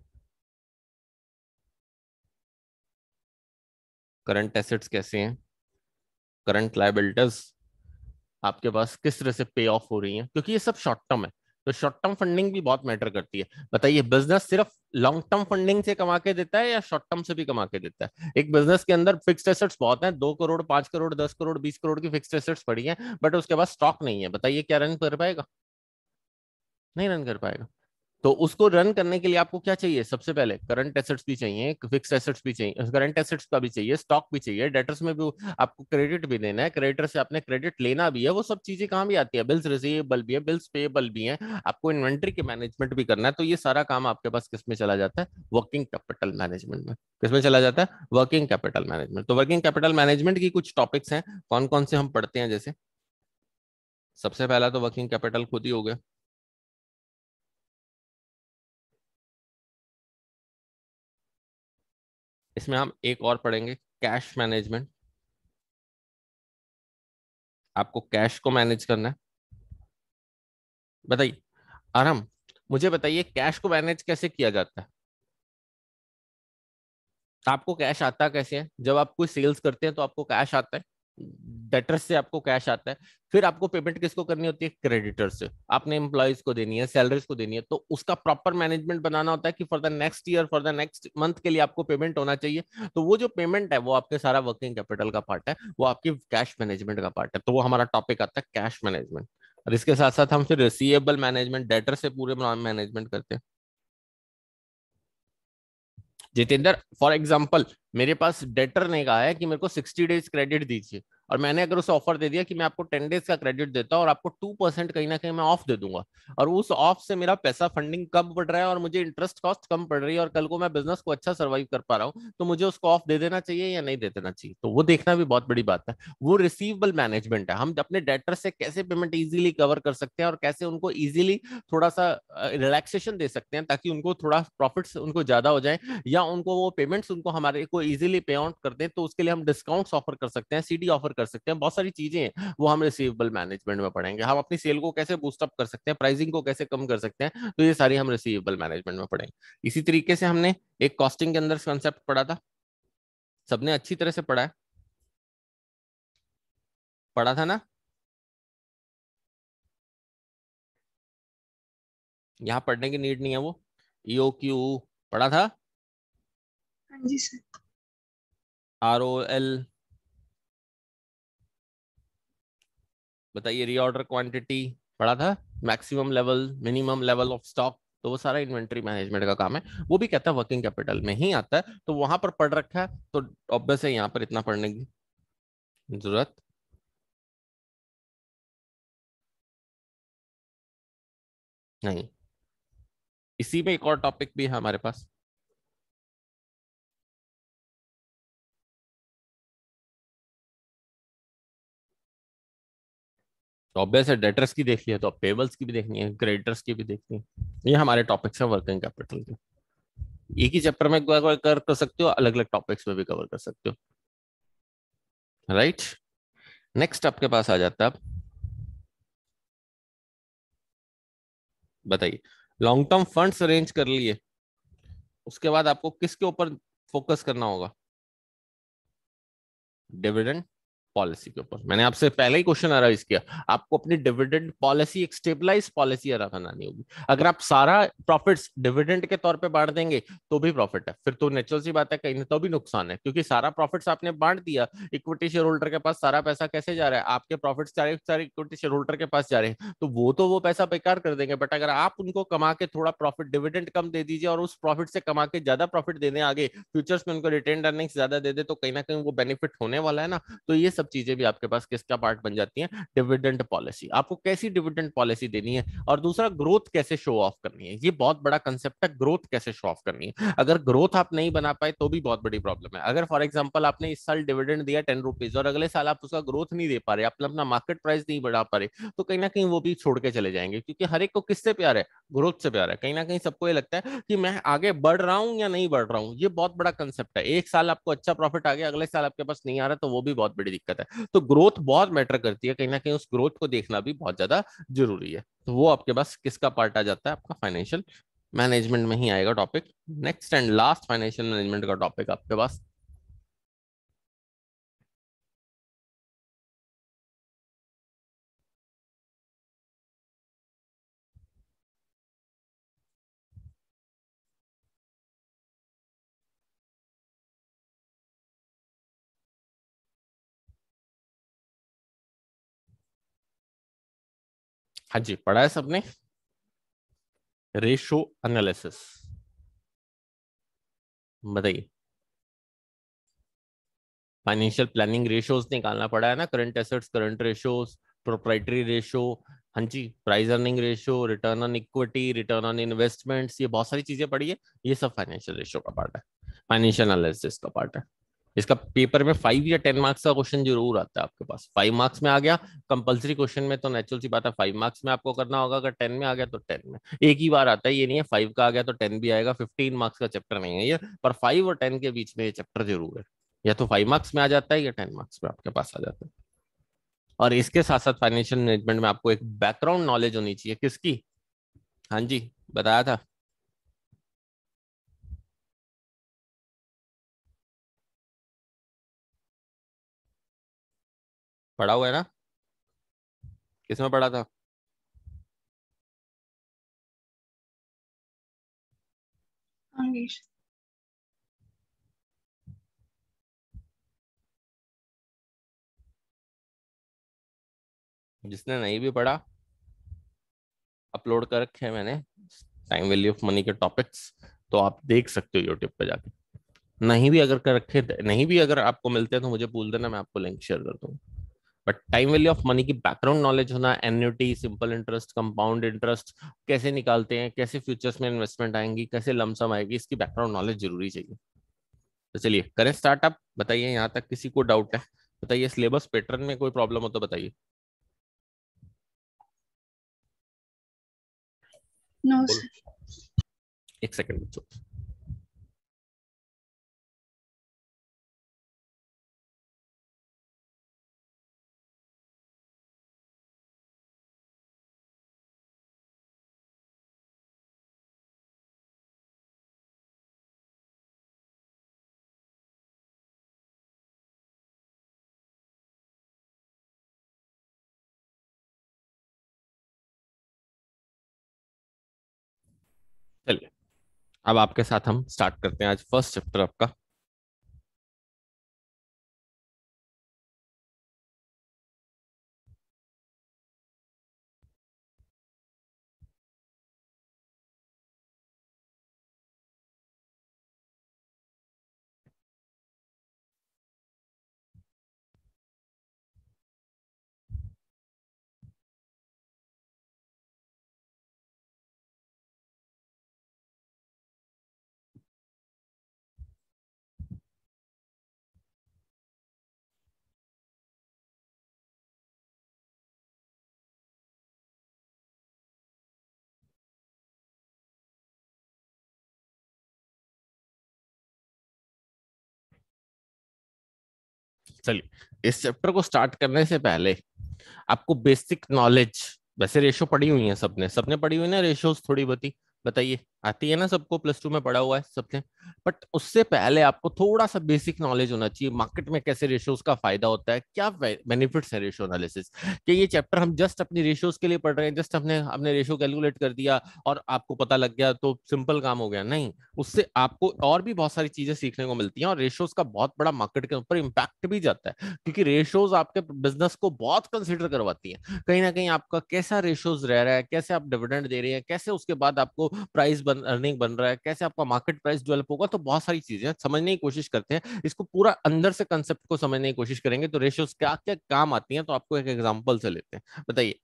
करंट एसेट्स कैसे हैं, करंट लाइबिलिटीज आपके पास किस तरह से पे ऑफ हो रही हैं, क्योंकि ये सब शॉर्ट टर्म है। तो शॉर्ट टर्म फंडिंग भी बहुत मैटर करती है। बताइए बिजनेस सिर्फ लॉन्ग टर्म फंडिंग से कमा के देता है या शॉर्ट टर्म से भी कमा के देता है? एक बिजनेस के अंदर फिक्स्ड एसेट्स बहुत हैं, दो करोड़, पांच करोड़, दस करोड़, बीस करोड़ की फिक्स्ड एसेट्स पड़ी हैं, बट उसके पास स्टॉक नहीं है। बताइए क्या रन कर पाएगा? नहीं रन कर पाएगा। तो उसको रन करने के लिए आपको क्या चाहिए? सबसे पहले करंट एसेट्स भी चाहिए, फिक्स्ड एसेट्स भी चाहिए, करंट एसेट्स का भी चाहिए, स्टॉक भी चाहिए, डेटर्स में भी आपको क्रेडिट भी देना है, क्रेडिटर से आपने क्रेडिट लेना भी है। वो सब चीजें कहाँ भी आती है? बिल्स रिसीवेबल भी है, बिल्स पेएबल भी है, आपको इन्वेंट्री के मैनेजमेंट भी करना है। तो ये सारा काम आपके पास किस में चला जाता है? वर्किंग कैपिटल मैनेजमेंट में। किसमें चला जाता है? Working capital management. तो वर्किंग कैपिटल मैनेजमेंट की कुछ टॉपिक्स हैं, कौन कौन से हम पढ़ते हैं? जैसे सबसे पहला तो वर्किंग कैपिटल खुद ही हो गया। इसमें हम एक और पढ़ेंगे, कैश मैनेजमेंट। आपको कैश को मैनेज करना है। बताइए आराम, मुझे बताइए कैश को मैनेज कैसे किया जाता है? आपको कैश आता कैसे है? जब आप कोई सेल्स करते हैं तो आपको कैश आता है, डेटर्स से आपको कैश आता है। फिर आपको पेमेंट किसको करनी होती है? क्रेडिटर से। आपने एम्प्लॉयज को देनी है, सैलरीज को देनी है, तो उसका प्रॉपर मैनेजमेंट बनाना होता है कि for the next year, for the next month के लिए आपको पेमेंट होना चाहिए। तो वो जो पेमेंट है वो आपके सारा वर्किंग कैपिटल का पार्ट है, वो आपकी कैश मैनेजमेंट का पार्ट है। तो वो हमारा टॉपिक आता है कैश मैनेजमेंट। और इसके साथ साथ हम फिर रिसीवेबल मैनेजमेंट, डेटर से पूरे मैनेजमेंट करते हैं। जितेंद्र फॉर एग्जाम्पल, मेरे पास डेटर ने कहा है कि मेरे को सिक्सटी डेज क्रेडिट दीजिए, और मैंने अगर उसे ऑफर दे दिया कि मैं आपको टेन डेज का क्रेडिट देता हूँ और आपको टू परसेंट कहीं ना कहीं मैं ऑफ दे दूंगा, और उस ऑफ से मेरा पैसा फंडिंग कम पड़ रहा है और मुझे इंटरेस्ट कॉस्ट कम पड़ रही है, और कल को मैं बिजनेस को अच्छा सर्वाइव कर पा रहा हूँ, तो मुझे उसको ऑफ दे देना चाहिए या नहीं दे देना चाहिए? तो वो देखना भी बहुत बड़ी बात है। वो रिसीवेबल मैनेजमेंट है, हम अपने डेटर से कैसे पेमेंट इजीली कवर कर सकते हैं और कैसे उनको इजीली थोड़ा सा रिलैक्सेशन दे सकते हैं, ताकि उनको थोड़ा प्रॉफिट्स उनको ज्यादा हो जाए, या उनको वो पेमेंट्स उनको हमारे को इजीली पे आउट कर दें। तो उसके लिए हम डिस्काउंट्स ऑफर कर सकते हैं, सीडी ऑफर कर सकते हैं, बहुत सारी चीजें हैं वो हम रिसीवेबल मैनेजमेंट में पढ़ेंगे। हम अपनी सेल को कैसे बूस्टअप कर सकते हैं, प्राइसिंग को कैसे कम कर सकते हैं, तो ये सारी हम रिसीवेबल मैनेजमेंट में पढ़ेंगे। इसी तरीके से हमने एक कॉस्टिंग के अंदर कॉन्सेप्ट पढ़ा था, सबने अच्छी तरह से पढ़ा है, पढ़ा था ना? यहाँ पढ़ने की नीड नहीं है, वो ईओ क्यू पढ़ा था, हाँ जी सर। आर ओ एल, बताइए रीऑर्डर क्वांटिटी पढ़ा था, maximum level, minimum level of stock. तो वो सारा इन्वेंट्री मैनेजमेंट का काम है, वो भी कहता है वर्किंग कैपिटल में ही आता है। तो वहां पर पढ़ रखा है, तो ऑब्वियस है यहाँ पर इतना पढ़ने की जरूरत नहीं। इसी में एक और टॉपिक भी है हमारे पास, तो ऑब्वियस है डेटर्स की देख लिया तो अब पेबल्स की भी देखनी है, क्रेडिटर्स की भी देखनी है। ये हमारे टॉपिक्स है वर्किंग कैपिटल के। एक ही चैप्टर में कवर कर कर सकते हो, अलग अलग टॉपिक्स में भी कवर कर सकते हो, राइट। नेक्स्ट आपके पास आ जाता है, अब बताइए, लॉन्ग टर्म फंड्स अरेंज कर लिए, उसके बाद आपको किसके ऊपर फोकस करना होगा? डिविडेंड पॉलिसी के ऊपर। मैंने आपसे पहले ही क्वेश्चन अराइज किया, आपको अपनी डिविडेंड पॉलिसी एक स्टेबलाइज पॉलिसी बनानी होगी। अगर आप सारा प्रॉफिट्स डिविडेंड के तौर पे बांट देंगे तो भी प्रॉफिट है, फिर तो नेचुरल सी बात है कहीं ना तो भी नुकसान है, क्योंकि सारा प्रॉफिट्स आपने बांट दिया, इक्विटी शेयर होल्डर के पास सारा पैसा कैसे जा रहा है? आपके प्रॉफिट्स सारे सारे इक्विटी शेयर होल्डर के पास जा रहे हैं, तो वो तो वो पैसा बेकार कर देंगे। बट अगर आप उनको कमा के थोड़ा प्रॉफिट डिविडेंड कम दे दीजिए और उस प्रॉफिट से कमा के ज्यादा प्रॉफिट दे दें आगे फ्यूचर्स में, उनको रिटेन अर्निंग्स ज्यादा दे दे, तो कहीं ना कहीं वो बेनिफिट होने वाला है ना। तो ये सब चीजें भी आपके पास किसका पार्ट बन जाती हैं? Dividend policy. आपको कैसी डिविडेंड पॉलिसी देनी है, और दूसरा ग्रोथ कैसे शो ऑफ करनी है, ये बहुत बड़ा कंसेप्ट है, ग्रोथ कैसे शो ऑफ करनी है। अगर ग्रोथ आप नहीं बना पाए तो भी बहुत बड़ी प्रॉब्लम है। अगर फॉर एग्जाम्पल आपने इस साल डिविडेंड दिया टेन रुपीज और अगले साल आप उसका ग्रोथ नहीं दे पा रहे, आप अपना मार्केट प्राइस नहीं बढ़ा पा रहे, तो कहीं ना कहीं वो भी छोड़ के चले जाएंगे, क्योंकि हर एक को किससे प्यार है? ग्रोथ से प्यार है। कहीं ना कहीं सबको ये लगता है कि मैं आगे बढ़ रहा हूं या नहीं बढ़ रहा हूं, ये बहुत बड़ा कंसेप्ट है। एक साल आपको अच्छा प्रॉफिट आ गया, अगले साल आपके पास नहीं आ रहा, तो वो भी बहुत बड़ी दिक्कत है। तो ग्रोथ बहुत मैटर करती है, कहीं ना कहीं उस ग्रोथ को देखना भी बहुत ज्यादा जरूरी है। तो वो आपके पास किसका पार्ट आ जाता है? आपका फाइनेंशियल मैनेजमेंट में ही आएगा topic. Next and last financial management का टॉपिक आपके पास, हाँ जी पढ़ा है सबने, रेशो एनालिसिस। बताइए, फाइनेंशियल प्लानिंग रेशियोज निकालना पड़ा है ना, current assets current ratios, proprietary ratio, हाँ जी, price earning ratio, return on equity, return on investments, ये बहुत सारी चीजें पढ़ी है। ये सब फाइनेंशियल रेशियो का पार्ट है, फाइनेंशियल एनालिसिस का पार्ट है। इसका पेपर में फाइव या टेन मार्क्स का क्वेश्चन जरूर आता है आपके पास। फाइव मार्क्स में आ गया कंपलसरी क्वेश्चन में तो नेचुरल सी बात है फाइव मार्क्स में आपको करना होगा, अगर टेन में आ गया तो टेन में। एक ही बार आता है, ये नहीं है फाइव का आ गया तो टेन भी आएगा, फिफ्टीन मार्क्स का चैप्टर नहीं है ये, पर फाइव और टेन के बीच में ये चैप्टर जरूर है। या तो फाइव मार्क्स में आ जाता है या टेन मार्क्स में आपके पास आ जाता है। और इसके साथ साथ फाइनेंशियल मैनेजमेंट में आपको एक बैकग्राउंड नॉलेज होनी चाहिए, किसकी? हाँ जी, बताया था। पढ़ा हुआ है ना? किसमें पढ़ा था? इंग्लिश। जिसने नहीं भी पढ़ा, अपलोड कर रखे हैं मैंने टाइम वैल्यू ऑफ मनी के टॉपिक्स, तो आप देख सकते हो यूट्यूब पे जाके। नहीं भी अगर कर रखे, नहीं भी अगर आपको मिलते हैं तो मुझे पूछ देना, मैं आपको लिंक शेयर कर दूंगा। But time value of money की बैकग्राउंड नॉलेज होना, annuity, simple interest, compound interest कैसे निकालते हैं, कैसे फ्यूचर्स में इन्वेस्टमेंट आएंगी, कैसे लमसम आएगी, इसकी बैकग्राउंड नॉलेज जरूरी चाहिए। तो चलिए करें स्टार्टअप। बताइए यहाँ तक किसी को डाउट है? बताइए, सिलेबस पैटर्न में कोई प्रॉब्लम हो तो बताइए। नो बोलो, सर। एक सेकंड बच्चों। चलिए, अब आपके साथ हम स्टार्ट करते हैं आज फर्स्ट चैप्टर आपका। चलिए, इस चैप्टर को स्टार्ट करने से पहले आपको बेसिक नॉलेज, वैसे रेशो पढ़ी हुई है सबने, सबने पढ़ी हुई ना रेशोज थोड़ी बहुती, बताइए आती है ना सबको, प्लस टू में पढ़ा हुआ है सबने। बट उससे पहले आपको थोड़ा सा बेसिक नॉलेज होना चाहिए मार्केट में कैसे रेशोज का फायदा होता है, क्या बेनिफिट्स है रेशो एनालिसिस कि ये चैप्टर हम जस्ट अपनी रेशोज के लिए पढ़ रहे हैं, जस्ट हमने हमने रेशो कैलकुलेट कर दिया और आपको पता लग गया तो सिंपल काम हो गया, नहीं। उससे आपको और भी बहुत सारी चीजें सीखने को मिलती हैं और रेशोज का बहुत बड़ा मार्केट के ऊपर इम्पैक्ट भी जाता है, क्योंकि रेशोज आपके बिजनेस को बहुत कंसिडर करवाती हैं। कहीं ना कहीं आपका कैसा रेशोज रह रहा है, कैसे आप डिविडेंड दे रहे हैं, कैसे उसके बाद आपको प्राइस बन अर्निंग बन रहा है, कैसे आपका मार्केट प्राइस डेवलप होगा, तो बहुत सारी चीजें समझने की कोशिश करते हैं। इसको पूरा अंदर से कंसेप्ट को समझने की कोशिश करेंगे तो रेशियोज क्या क्या काम आती हैं, तो आपको एक एग्जांपल से लेते हैं, बताइए।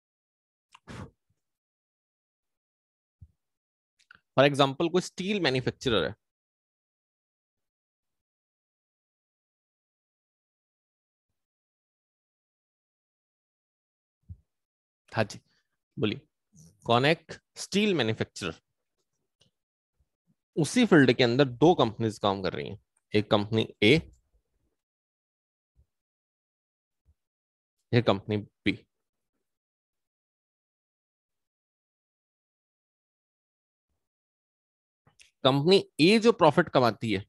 फॉर एग्जांपल कोई स्टील मैन्युफैक्चरर है, हाँ जी बोलिए, कौन है एक स्टील मैन्युफैक्चरर, उसी फील्ड के अंदर दो कंपनीज काम कर रही हैं, एक कंपनी ए, एक कंपनी बी। कंपनी ए जो प्रॉफिट कमाती है,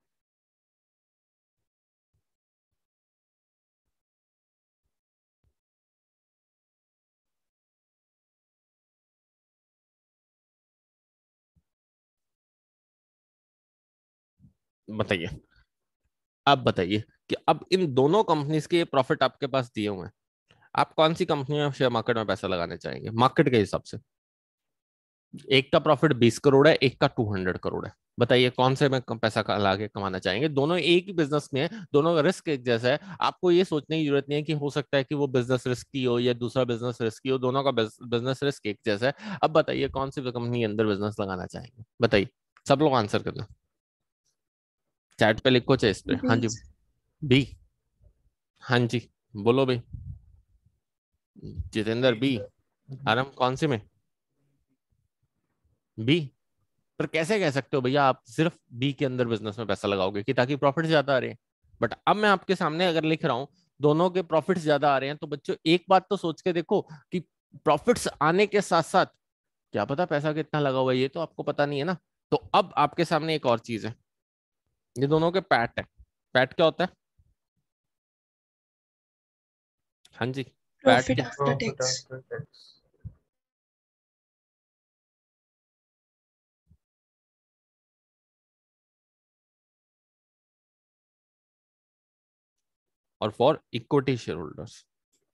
बताइए, आप बताइए कि अब इन दोनों कंपनीज के प्रॉफिट आपके पास दिए हुए हैं, आप कौन सी कंपनी में शेयर मार्केट में पैसा लगाने चाहेंगे मार्केट के हिसाब से। एक का प्रॉफिट बीस करोड़ है, एक का टू हंड्रेड करोड़ है, बताइए कौन से में कम पैसा का लाके कमाना चाहेंगे। दोनों एक ही बिजनेस में है, दोनों का रिस्क एक जैसा है, आपको ये सोचने की जरूरत नहीं है कि हो सकता है कि वो बिजनेस रिस्की हो या दूसरा बिजनेस रिस्की हो, दोनों का बिजनेस रिस्क एक जैसा है। अब बताइए कौन सी कंपनी के अंदर बिजनेस लगाना चाहेंगे, बताइए, सब लोग आंसर करना, चैट पे लिखो चाहे इस पे, हाँ जी। बीस। बी, हाँ जी, बोलो भाई। जितेंद्र बी, आराम कौन सी में, बी। पर कैसे कह सकते हो भैया आप सिर्फ बी के अंदर बिजनेस में पैसा लगाओगे कि ताकि प्रॉफिट ज्यादा आ रहे हैं। बट अब मैं आपके सामने अगर लिख रहा हूं दोनों के प्रॉफिट्स ज्यादा आ रहे हैं, तो बच्चों एक बात तो सोच के देखो कि प्रॉफिट्स आने के साथ साथ क्या पता पैसा कितना लगा हुआ है, ये तो आपको पता नहीं है ना। तो अब आपके सामने एक और चीज है, ये दोनों के पैट है। पैट क्या होता है, हाँ जी, पैट प्रॉफिट क्या, after profit tax. After tax. और फॉर इक्विटी शेयर होल्डर्स।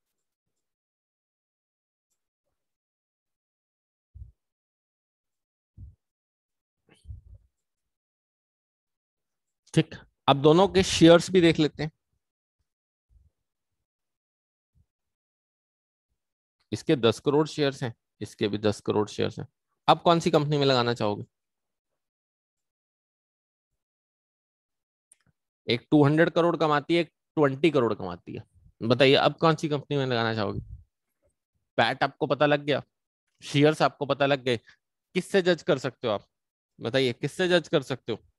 ठीक, अब दोनों के शेयर्स भी देख लेते हैं। इसके दस करोड़ शेयर्स हैं, इसके भी दस करोड़ शेयर्स हैं। आप कौन सी कंपनी में लगाना चाहोगे, एक टू हंड्रेड करोड़ कमाती है, एक ट्वेंटी करोड़ कमाती है, बताइए अब कौन सी कंपनी में लगाना चाहोगे। पैट आपको पता लग गया, शेयर्स आपको पता लग गए, किससे जज कर सकते हो आप, बताइए किससे जज कर सकते हो,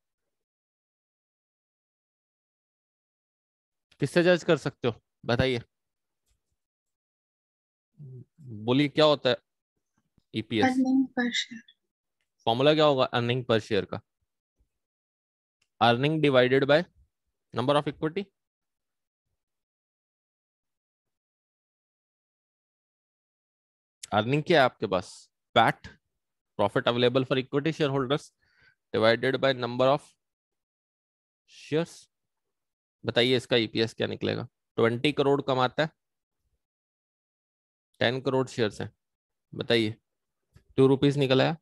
किससे जज कर सकते हो, बताइए, बोलिए क्या होता है EPS, earning per share. Formula क्या होगा अर्निंग पर शेयर का, earning divided by number of equity. अर्निंग क्या है आपके पास, PAT, profit available for equity share holders, divided by number of shares. बताइए इसका ईपीएस क्या निकलेगा, ट्वेंटी करोड़ कमाता है, टेन करोड़ शेयर्स है, बताइए, टू रुपीज निकला है,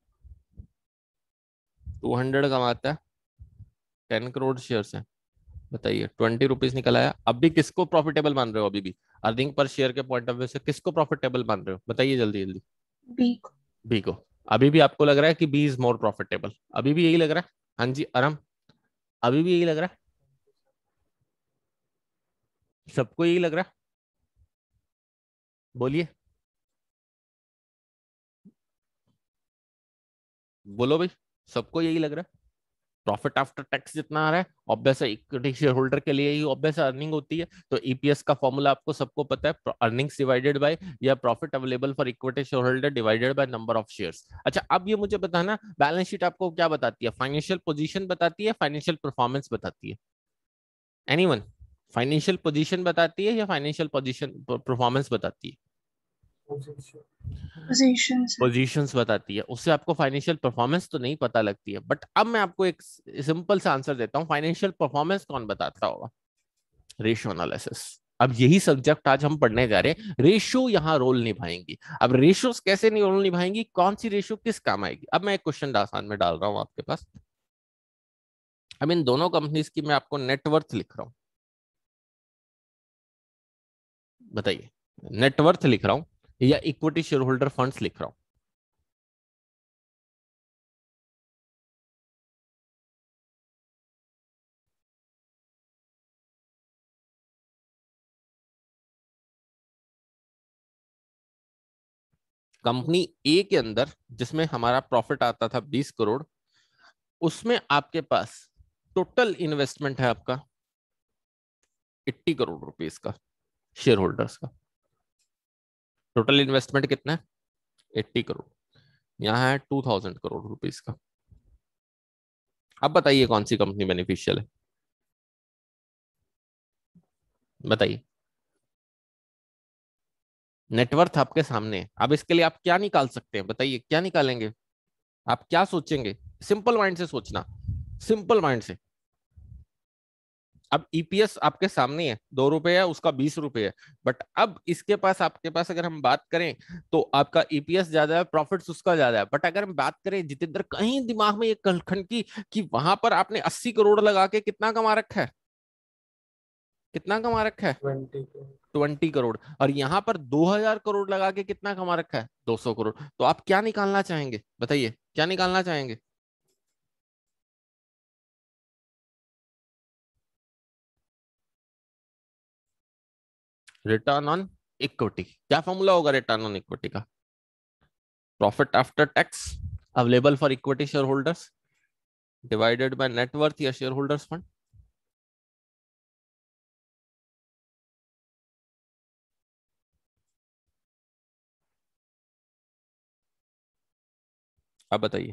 टू हंड्रेड कमाता है, टेन करोड़ शेयर्स है, बताइए ट्वेंटी रुपीज निकल आया। अभी किसको प्रॉफिटेबल मान रहे हो, अभी भी अर्निंग पर शेयर के पॉइंट ऑफ व्यू से किसको प्रॉफिटेबल मान रहे हो, बताइए जल्दी जल्दी। बी को। बी को, अभी भी आपको लग रहा है कि बी इज मोर प्रॉफिटेबल, अभी भी यही लग रहा है, हाँ जी आराम, अभी भी यही लग रहा है, सबको यही लग रहा है, बोलिए, बोलो भाई, सबको यही लग रहा है, प्रॉफिट आफ्टर टैक्स जितना आ रहा है, ऑब्वियस है इक्विटी शेयर होल्डर के लिए ही ऑब्वियस अर्निंग होती है। तो ईपीएस का फॉर्मूला आपको सबको पता है, अर्निंग्स डिवाइडेड बाय या profit available for equity share holder divided by number of shares. अच्छा, अब ये मुझे बताना, बैलेंस शीट आपको क्या बताती है? फाइनेंशियल पोजीशन बताती है, फाइनेंशियल परफॉर्मेंस बताती है? एनीवन? फाइनेंशियल पोजीशन बताती है या फाइनेंशियल पोजीशन परफॉर्मेंस बताती है? पोजीशन। पोजीशन से। पोजीशंस बताती है, उससे आपको फाइनेंशियल परफॉर्मेंस तो नहीं पता लगती है। बट अब मैं आपको एक सिंपल सा आंसर देता हूँ, फाइनेंशियल परफॉर्मेंस कौन बताता होगा? Ratio analysis. अब यही सब्जेक्ट आज हम पढ़ने जा रहे हैं, रेशियो यहाँ रोल निभाएंगी। अब रेशियोस कैसे नहीं रोल निभाएंगी, कौन सी रेशियो किस काम आएगी? अब मैं एक क्वेश्चन आसान में डाल रहा हूँ आपके पास। अब इन दोनों कंपनीज की मैं आपको नेटवर्थ लिख रहा हूँ, बताइए नेटवर्थ लिख रहा हूँ या इक्विटी शेयर होल्डर फंड्स लिख रहा हूँ? कंपनी ए के अंदर जिसमें हमारा प्रॉफिट आता था बीस करोड़, उसमें आपके पास टोटल इन्वेस्टमेंट है आपका अस्सी करोड़ रुपीस का, शेयर होल्डर्स का टोटल इन्वेस्टमेंट कितना है? अस्सी करोड़। यहाँ है टू थाउजेंड करोड़ रुपीस का। अब बताइए कौन सी कंपनी बेनिफिशियल है, बताइए। नेटवर्थ आपके सामने है, अब इसके लिए आप क्या निकाल सकते हैं? बताइए क्या निकालेंगे, आप क्या सोचेंगे? सिंपल माइंड से सोचना, सिंपल माइंड से। अब ईपीएस आपके सामने है, दो रुपए है, उसका बीस रुपए है। बट अब इसके पास, आपके पास अगर हम बात करें तो आपका ईपीएस ज्यादा है, प्रॉफिट्स उसका ज्यादा है। बट अगर हम बात करें जितेंद्र, कहीं दिमाग में ये कलखन की कि वहां पर आपने अस्सी करोड़ लगा के कितना कमा रखा है? कितना कमा रखा है? ट्वेंटी को। ट्वेंटी करोड़। और यहाँ पर दो हजार करोड़ लगा के कितना कमा रखा है? दो सौ करोड़। तो आप क्या निकालना चाहेंगे, बताइए क्या निकालना चाहेंगे? Return on equity. क्या फॉर्मूला होगा रिटर्न ऑन इक्विटी का? Profit after tax available for equity share holders divided by net worth या शेयर होल्डर्स फंड। आप बताइए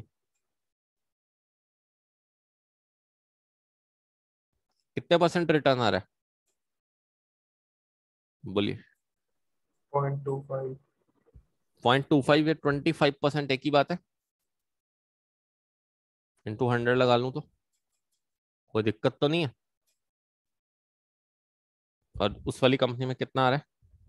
कितने परसेंट रिटर्न आ रहा है, बोलिए। Point two five. Point two five या ट्वेंटी फाइव परसेंट एक ही बात है? इंटू हंड्रेड लगा लूं तो कोई दिक्कत तो नहीं है? और उस वाली कंपनी में कितना आ रहा है?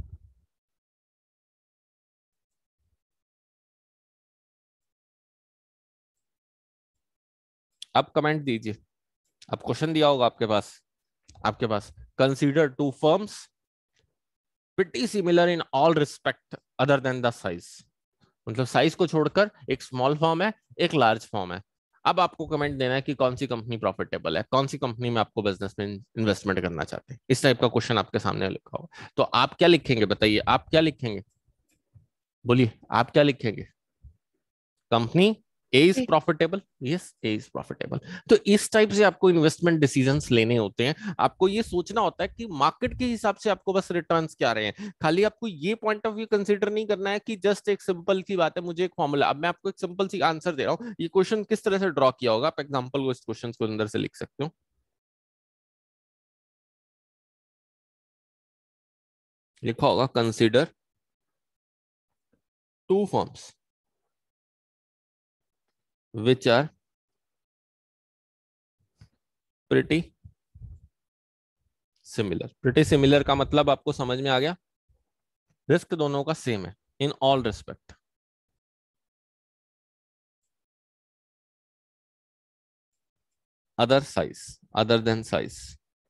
आप कमेंट दीजिए, अब क्वेश्चन दिया होगा आपके पास, आपके पास consider two firms pretty similar in all respect other than the size। मतलब साइज को छोड़कर एक स्मॉल फॉर्म है, एक लार्ज फॉर्म है। अब आपको कमेंट देना है कि कौन सी कंपनी प्रॉफिटेबल है, कौन सी कंपनी में आपको बिजनेस में इन्वेस्टमेंट करना चाहते हैं। इस टाइप का क्वेश्चन आपके सामने लिखा होगा, तो आप क्या लिखेंगे, बताइए आप क्या लिखेंगे, बोलिए आप क्या लिखेंगे? Company A is profitable, yes A is profitable. तो इस टाइप से आपको इन्वेस्टमेंट डिसीजंस लेने होते हैं। आपको ये सोचना होता है कि मार्केट के हिसाब से आपको बस रिटर्न्स क्या रहे हैं। खाली आपको ये पॉइंट ऑफ व्यू कंसीडर नहीं करना है कि जस्ट एक सिंपल सी बात है, मुझे एक फॉर्मूला। अब मैं आपको एक सिंपल सी आंसर दे रहा हूँ, ये क्वेश्चन किस तरह से ड्रॉ किया होगा, आप एग्जाम्पल को इस क्वेश्चन को अंदर से लिख सकते हो। लिखा होगा consider two firms which are pretty similar. Pretty similar का मतलब आपको समझ में आ गया, रिस्क दोनों का सेम है in all respect. Other size, other than size,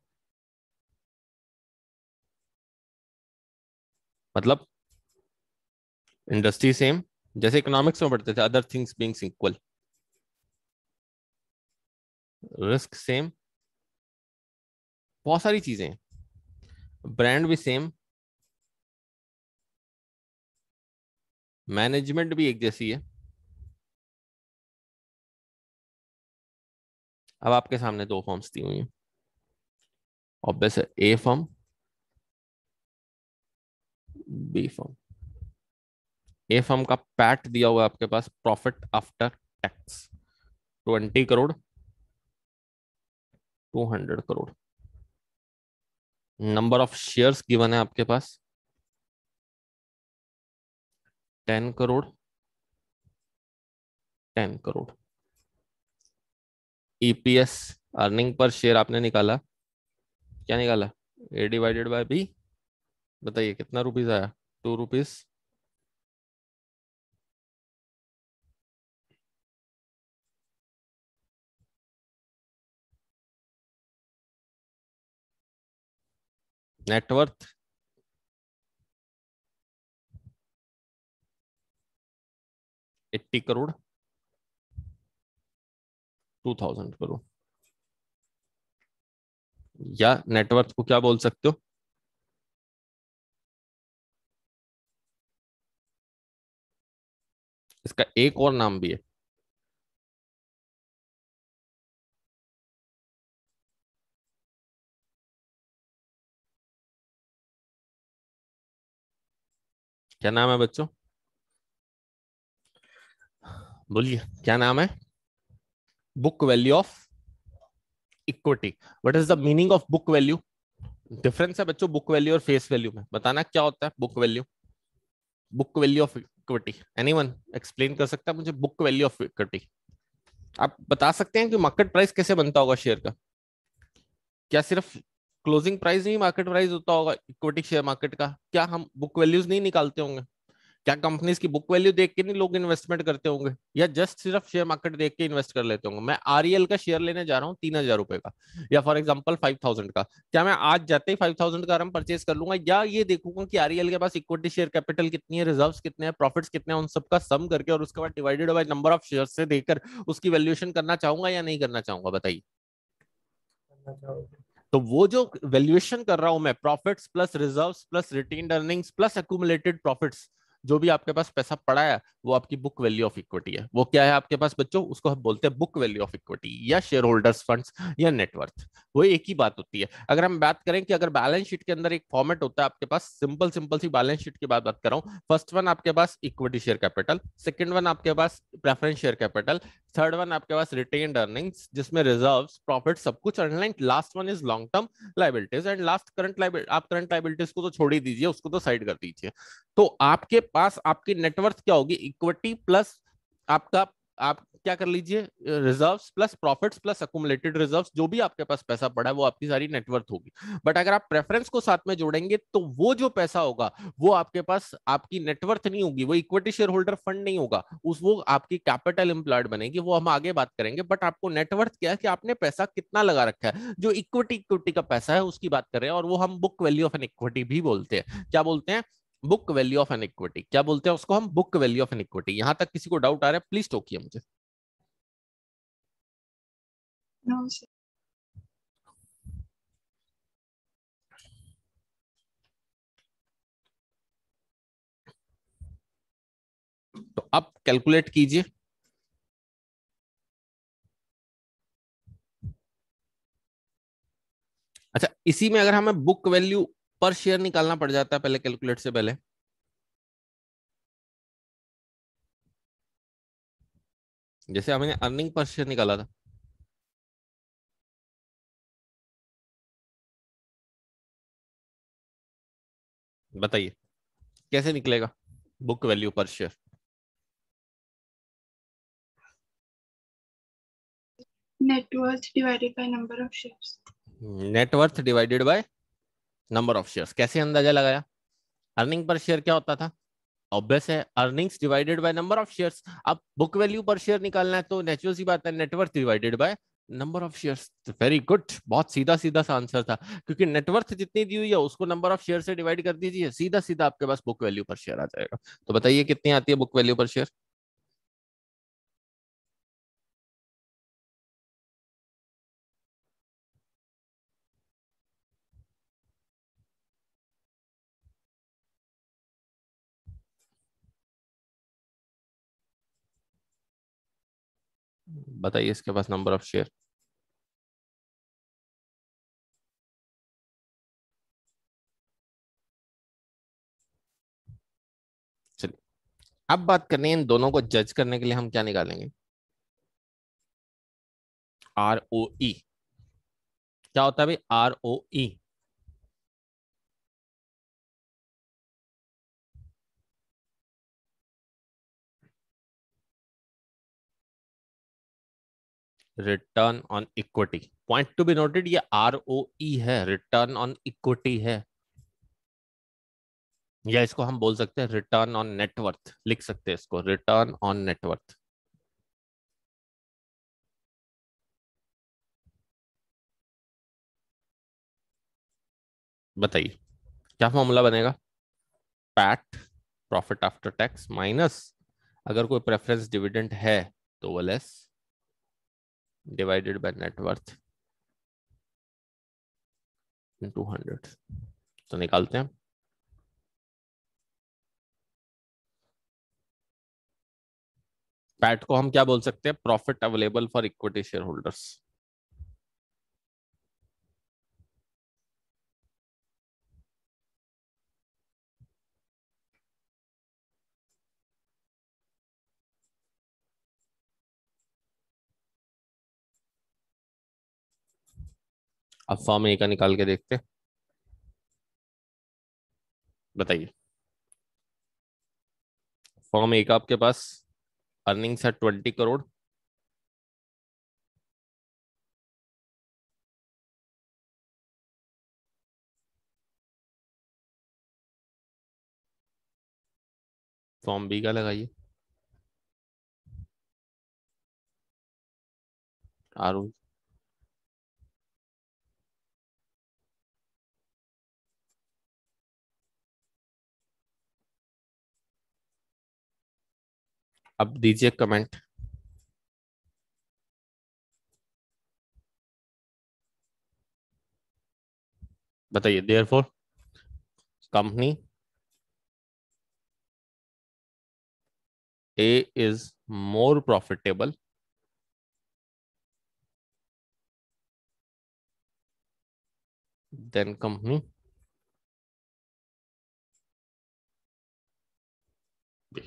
मतलब इंडस्ट्री सेम, जैसे इकोनॉमिक्स में पढ़ते थे, other things being equal, risk same, बहुत सारी चीजें, ब्रांड भी सेम, मैनेजमेंट भी एक जैसी है, अब आपके सामने दो फॉर्म्स दी हुई हैं, ऑब्वियस है, A firm, B firm. A firm का पैट दिया हुआ है आपके पास, profit after tax twenty crore, two hundred crore. Number of shares given है आपके पास ten crore, ten crore. EPS, earning per share आपने निकाला, क्या निकाला, ए डिवाइडेड बाय बी। बताइए कितना रुपीस आया, two rupees. Net worth eighty crore, two thousand crore. या नेटवर्थ को क्या बोल सकते हो, इसका एक और नाम भी है। क्या नाम है बच्चों, बोलिए क्या नाम है। Book value of equity. What is the meaning of book value. Difference है बच्चों बुक वैल्यू और फेस वैल्यू में, बताना क्या होता है book value. Book value of equity, anyone explain कर सकता है मुझे बुक वैल्यू ऑफ इक्विटी। आप बता सकते हैं कि मार्केट प्राइस कैसे बनता होगा शेयर का। क्या सिर्फ क्लोजिंग प्राइस नहीं मार्केट प्राइस होता होगा इक्विटी शेयर मार्केट का, क्या हम बुक वैल्यूज नहीं निकालते होंगे। क्या कंपनीज की बुक वैल्यू देख के नहीं लोग इन्वेस्टमेंट करते होंगे, या जस्ट सिर्फ शेयर मार्केट देख के इन्वेस्ट कर लेते होंगे। मैं आरईएल का शेयर लेने जा रहा हूँ तीन हजार रुपए का, या फॉर एग्जांपल फाइव थाउजेंड का, क्या मैं आज जाते ही फाइव थाउजेंड का आराम परचेज कर लूंगा, या ये देखूंगा कि आरईएल के पास इक्विटी शेयर कैपिटल कितनी है, रिजर्व कितने हैं, प्रॉफिट्स कितने हैं, उन सबका सम करके और उसके बाद divided by number of share से देकर उसकी वैल्यूएशन करना चाहूंगा या नहीं करना चाहूंगा, बताइए। करना चाहोगे। तो वो जो वैल्यूएशन कर रहा हूं मैं, profits plus reserves plus retained earnings plus accumulated profits, जो भी आपके पास पैसा पड़ा है वो आपकी बुक वैल्यू ऑफ इक्विटी है। वो क्या है आपके पास बच्चों, उसको हम बोलते हैं बुक वैल्यू ऑफ इक्विटी या शेयर होल्डर्स फंड्स या नेटवर्थ। वो एक ही बात होती है। अगर हम बात करें कि अगर बैलेंस शीट के अंदर एक फॉर्मेट होता है आपके पास, सिंपल सिंपल सी बैलेंस शीट की बात बात कर रहा हूँ। फर्स्ट वन आपके पास equity share capital, second one आपके पास preference share capital, third one आपके पास रिटेन्ड अर्निंग्स जिसमें रिजर्व्स प्रॉफिट सब कुछ earn, last one is long term liabilities and last current liability. आप करंट लाइबिलिटीज को तो छोड़ ही दीजिए, उसको तो साइड कर दीजिए। तो आपके पास आपकी नेटवर्थ क्या होगी, इक्विटी प्लस आपका, आप क्या कर लीजिए, reserves plus profits plus accumulated reserves, जो भी आपके पास पैसा पड़ा है वो आपकी सारी नेटवर्थ होगी। बट अगर आप प्रेफरेंस को साथ में जोड़ेंगे तो वो जो पैसा होगा वो आपके पास आपकी नेटवर्थ नहीं होगी, वो इक्विटी शेयर होल्डर फंड नहीं होगा, उस वो आपकी कैपिटल एम्प्लॉयड बनेगी, वो हम आगे बात करेंगे। बट आपको नेटवर्थ क्या है कि आपने पैसा कितना लगा रखा है, जो इक्विटी इक्विटी का पैसा है उसकी बात कर रहे हैं, और वो हम book value of an equity भी बोलते हैं। क्या बोलते हैं, book value of an equity. क्या बोलते हैं उसको हम, book value of an equity. यहां तक किसी को डाउट आ रहा है प्लीज टोकिए मुझे। No sir. तो अब कैलकुलेट कीजिए। अच्छा, इसी में अगर हमें बुक वैल्यू पर शेयर निकालना पड़ जाता है पहले कैलकुलेट से पहले, जैसे हमने अर्निंग पर शेयर निकाला था, बताइए कैसे निकलेगा book value per share. Net worth divided by number of shares. Net worth divided by number of shares. कैसे अंदाजा लगाया, अर्निंग पर शेयर क्या होता था, ऑब्वियस है earnings divided by number of shares. अब बुक वैल्यू पर शेयर निकालना है तो नेचुरल सी बात है net worth divided by number of shares. Very good, बहुत सीधा सीधा सा आंसर था, क्योंकि नेटवर्थ जितनी दी हुई है उसको नंबर ऑफ शेयर से डिवाइड कर दीजिए, सीधा सीधा आपके पास बुक वैल्यू पर शेयर आ जाएगा। तो बताइए कितनी आती है बुक वैल्यू पर शेयर। बताइए इसके पास नंबर ऑफ शेयर। अब बात करनी है इन दोनों को जज करने के लिए हम क्या निकालेंगे, आर ओ ई। क्या होता है भाई R O E? Return on equity. Point to be noted, ये आर ओ ई है, रिटर्न ऑन इक्विटी है, या इसको हम बोल सकते हैं रिटर्न ऑन नेटवर्थ, लिख सकते हैं इसको रिटर्न ऑन नेटवर्थ। बताइए क्या फॉर्मूला बनेगा? PAT, profit after tax, minus अगर कोई प्रेफरेंस डिविडेंड है तो वो less, divided by net worth into hundred. तो निकालते हैं। पैट को हम क्या बोल सकते हैं? Profit available for equity share holders. अब फॉर्म ए का निकाल के देखते हैं। बताइए, फॉर्म ए का आपके पास अर्निंग्स है ट्वेंटी करोड़। फॉर्म बी का लगाइए, आर ओ। अब दीजिए कमेंट। बताइए, therefore company A is more profitable than company B.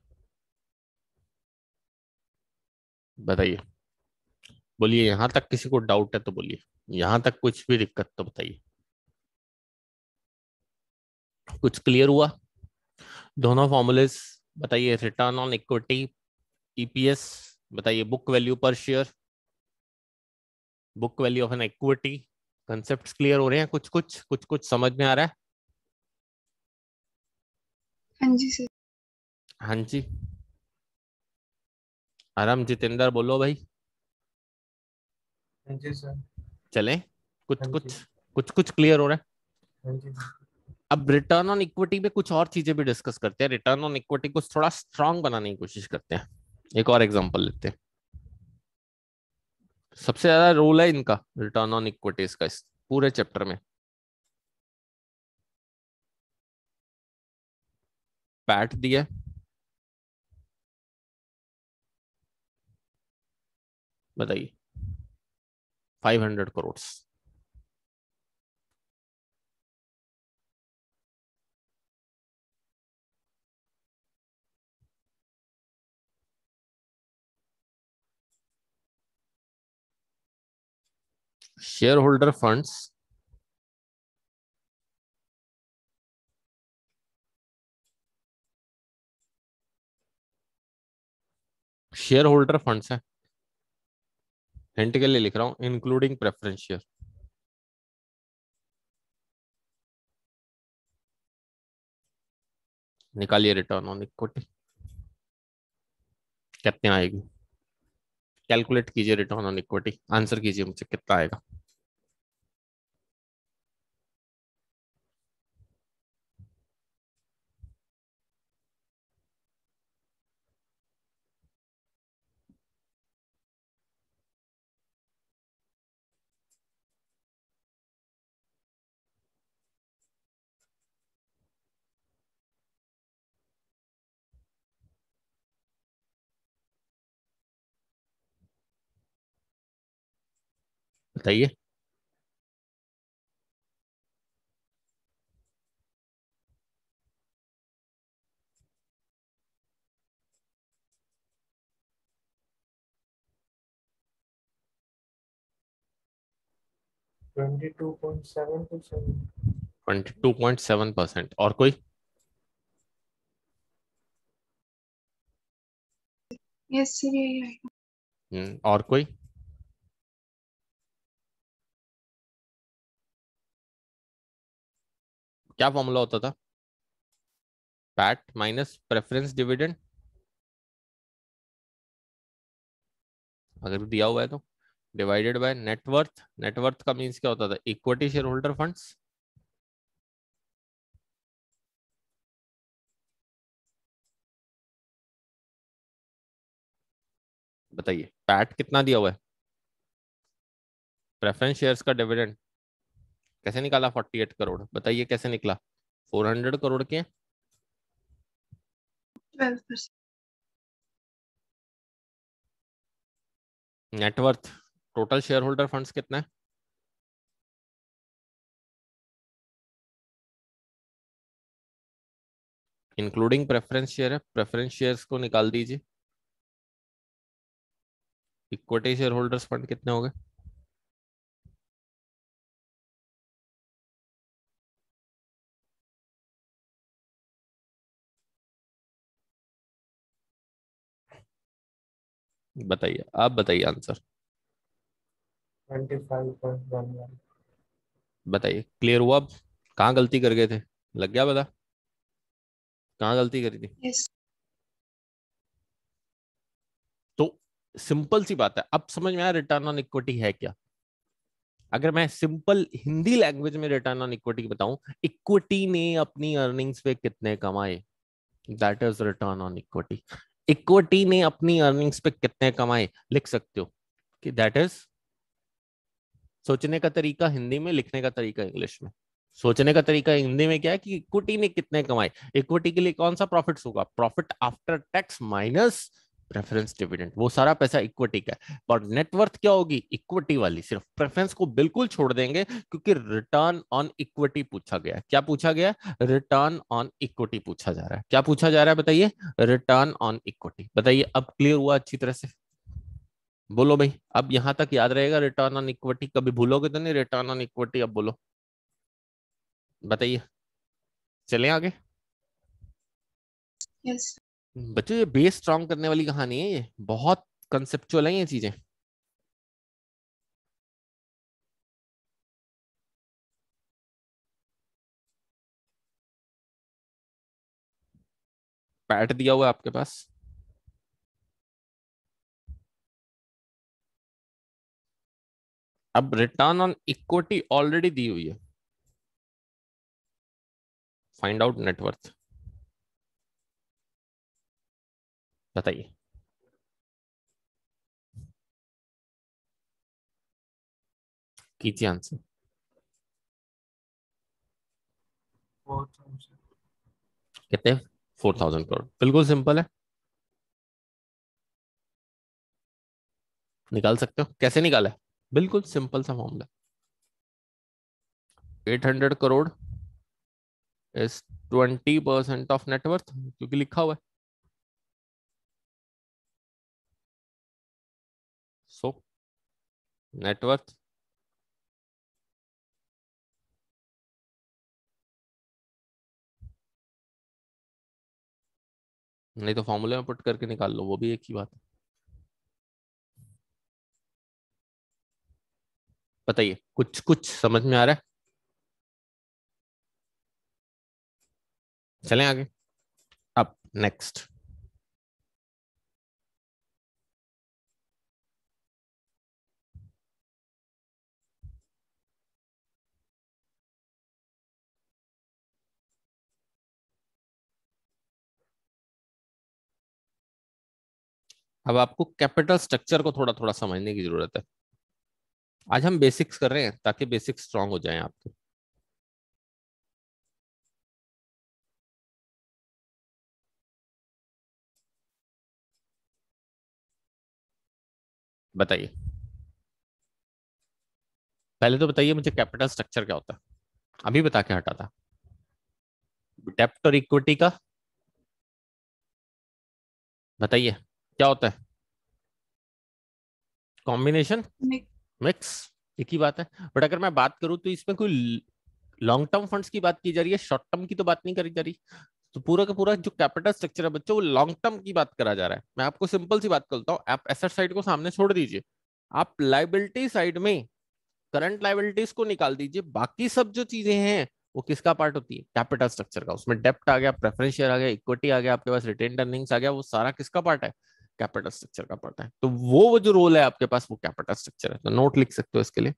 बताइए, बोलिए, यहां तक किसी को डाउट है तो बोलिए, यहां तक कुछ भी दिक्कत तो बताइए। कुछ क्लियर हुआ? दोनों फॉर्मूलेस बताइए, return on equity, E P S, बताइए book value per share, book value of an equity. Concept clear हो रहे हैं? कुछ कुछ कुछ कुछ समझ में आ रहा है? हाँ जी सर। हाँ जी। आराम, जितेंद्र बोलो भाई। हाँ जी सर। चलें? कुछ हाँ कुछ जी। कुछ कुछ क्लियर हो रहा है? हाँ जी। अब रिटर्न ऑन इक्विटी पे कुछ और चीजें भी डिस्कस करते हैं, रिटर्न ऑन इक्विटी को थोड़ा स्ट्रांग बनाने की कोशिश करते हैं। एक और एग्जांपल लेते हैं। सबसे ज्यादा रोल है इनका रिटर्न ऑन इक्विटीज का इस पूरे चैप्टर में। पैट दिया है, बताइए, five hundred crore. Share holder funds, share holder funds है, हिंट के लिए लिख रहा हूं, इंक्लूडिंग प्रेफरेंस शेयर। निकालिए रिटर्न ऑन इक्विटी, कितने आएगी? कैलकुलेट कीजिए रिटर्न ऑन इक्विटी, आंसर कीजिए मुझे कितना आएगा। बताइए। Twenty two point seven percent. Twenty two point seven percent. और कोई? यस सर यही आएगा। हम्म, और कोई? क्या फॉर्मूला होता था? पैट माइनस प्रेफरेंस डिविडेंड, अगर दिया हुआ है तो, डिवाइडेड बाय नेटवर्थ। नेटवर्थ का मीन्स क्या होता था? Equity share holder funds. बताइए पैट कितना दिया हुआ है, प्रेफरेंस शेयर्स का डिविडेंड कैसे निकाला? Forty eight crore. बताइए कैसे निकला? फोर हंड्रेड करोड़ के twelve percent. Net worth. Total share holder funds कितना है? इंक्लूडिंग प्रेफरेंस शेयर है, प्रेफरेंस शेयर्स को निकाल दीजिए। इक्विटी शेयर होल्डर्स फंड कितने हो गए? बताइए, आप बताइए answer. Twenty five point one one. बताइए क्लियर हुआ अब? कहाँ गलती कर गए थे? लग गया पता कहाँ गलती करी थी? यस। तो सिंपल सी बात है, अब समझ में आया रिटर्न ऑन इक्विटी है क्या। अगर मैं सिंपल हिंदी लैंग्वेज में रिटर्न ऑन इक्विटी बताऊं, इक्विटी ने अपनी अर्निंग्स पे कितने कमाए, that is return on equity. Equity ने अपनी अर्निंग्स पे कितने कमाए लिख सकते हो कि दैट इज, सोचने का तरीका हिंदी में, लिखने का तरीका इंग्लिश में। सोचने का तरीका हिंदी में क्या है कि इक्विटी ने कितने कमाए। इक्विटी के लिए कौन सा प्रॉफिट होगा? Profit after tax minus preference dividend, वो सारा पैसा इक्विटी का है। और नेटवर्थ क्या होगी? इक्विटी वाली। सिर्फ प्रेफरेंस को बिल्कुल छोड़ देंगे क्योंकि रिटर्न ऑन इक्विटी पूछा गया है। क्या पूछा गया? रिटर्न ऑन इक्विटी पूछा जा रहा है। क्या पूछा जा रहा है बताइए? Return on equity. बताइए अब क्लियर हुआ अच्छी तरह से? बोलो भाई, अब यहां तक याद रहेगा रिटर्न ऑन इक्विटी? कभी भूलोगे तो नहीं रिटर्न ऑन इक्विटी? अब बोलो, बताइए। चलें आगे। यस। बच्चों ये बेस स्ट्रॉन्ग करने वाली कहानी है, ये बहुत कंसेप्चुअल है ये चीजें। पैट दिया हुआ है आपके पास, अब रिटर्न ऑन इक्विटी ऑलरेडी दी हुई है। Find out net worth. बताइए। कीजिए आंसर। Four thousand. कितने? Four thousand crore. बिल्कुल सिंपल है, निकाल सकते हो। कैसे निकाला है? बिल्कुल सिंपल सा formula. Eight hundred crore is twenty percent of net worth, क्योंकि लिखा हुआ है। सो नेटवर्थ नहीं तो फॉर्मूले में पुट करके निकाल लो, वो भी एक ही बात है। बताइए, कुछ कुछ समझ में आ रहा है? चलें आगे। अब नेक्स्ट, अब आपको कैपिटल स्ट्रक्चर को थोड़ा थोड़ा समझने की जरूरत है। आज हम बेसिक्स कर रहे हैं ताकि बेसिक्स स्ट्रांग हो जाएं आपके। बताइए, पहले तो बताइए मुझे कैपिटल स्ट्रक्चर क्या होता है? अभी बता के हटा था। डेप्ट और इक्विटी का बताइए क्या होता है? Combination, mix. मिक्स। एक ही बात है। बट अगर मैं बात करूं तो इसमें कोई लॉन्ग टर्म फंड्स की बात की जा रही है, शॉर्ट टर्म की तो बात नहीं करी जा रही। तो पूरा का पूरा जो कैपिटल स्ट्रक्चर है बच्चों, वो लॉन्ग टर्म की बात करा जा रहा है। मैं आपको सिंपल सी बात करता हूँ, आप एसेट साइड को सामने छोड़ दीजिए, आप लाइबिलिटी साइड में करंट लाइबिलिटीज को निकाल दीजिए, बाकी सब जो चीजें हैं वो किसका पार्ट होती है, कैपिटल स्ट्रक्चर का। उसमें डेप्ट आ गया, प्रेफरेंस शेयर आ गया, इक्विटी आ गया, आपके पास रिटेन अर्निंग्स आ गया, वो सारा किसका पार्ट है, कैपिटल स्ट्रक्चर का पार्ट है। तो वो वो जो रोल है आपके पास, वो कैपिटल स्ट्रक्चर है। तो नोट लिख सकते हो इसके लिए।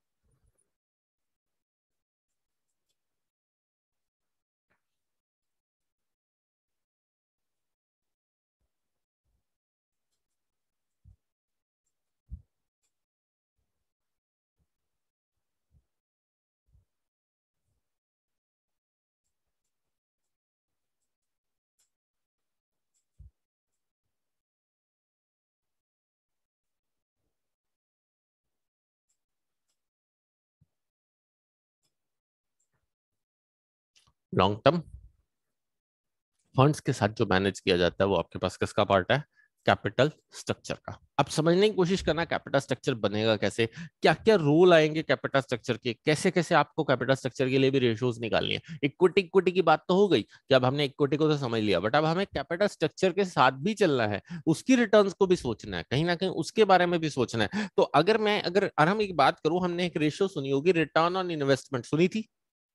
लॉन्ग टर्म फंड्स के साथ जो मैनेज किया जाता है वो आपके पास किसका पार्ट है, कैपिटल स्ट्रक्चर का। अब समझने की कोशिश करना कैपिटल स्ट्रक्चर बनेगा कैसे, क्या क्या रोल आएंगे कैपिटल स्ट्रक्चर के, कैसे कैसे आपको कैपिटल स्ट्रक्चर के लिए भी रेशियोज निकालनी है। इक्विटी इक्विटी की बात तो हो गई कि अब हमने इक्विटी को तो समझ लिया, बट अब हमें कैपिटल स्ट्रक्चर के साथ भी चलना है, उसकी रिटर्न्स को भी सोचना है, कहीं ना कहीं उसके बारे में भी सोचना है। तो अगर मैं अगर आराम एक बात करूं, हमने एक रेशियो सुनी होगी, रिटर्न ऑन इन्वेस्टमेंट, सुनी थी?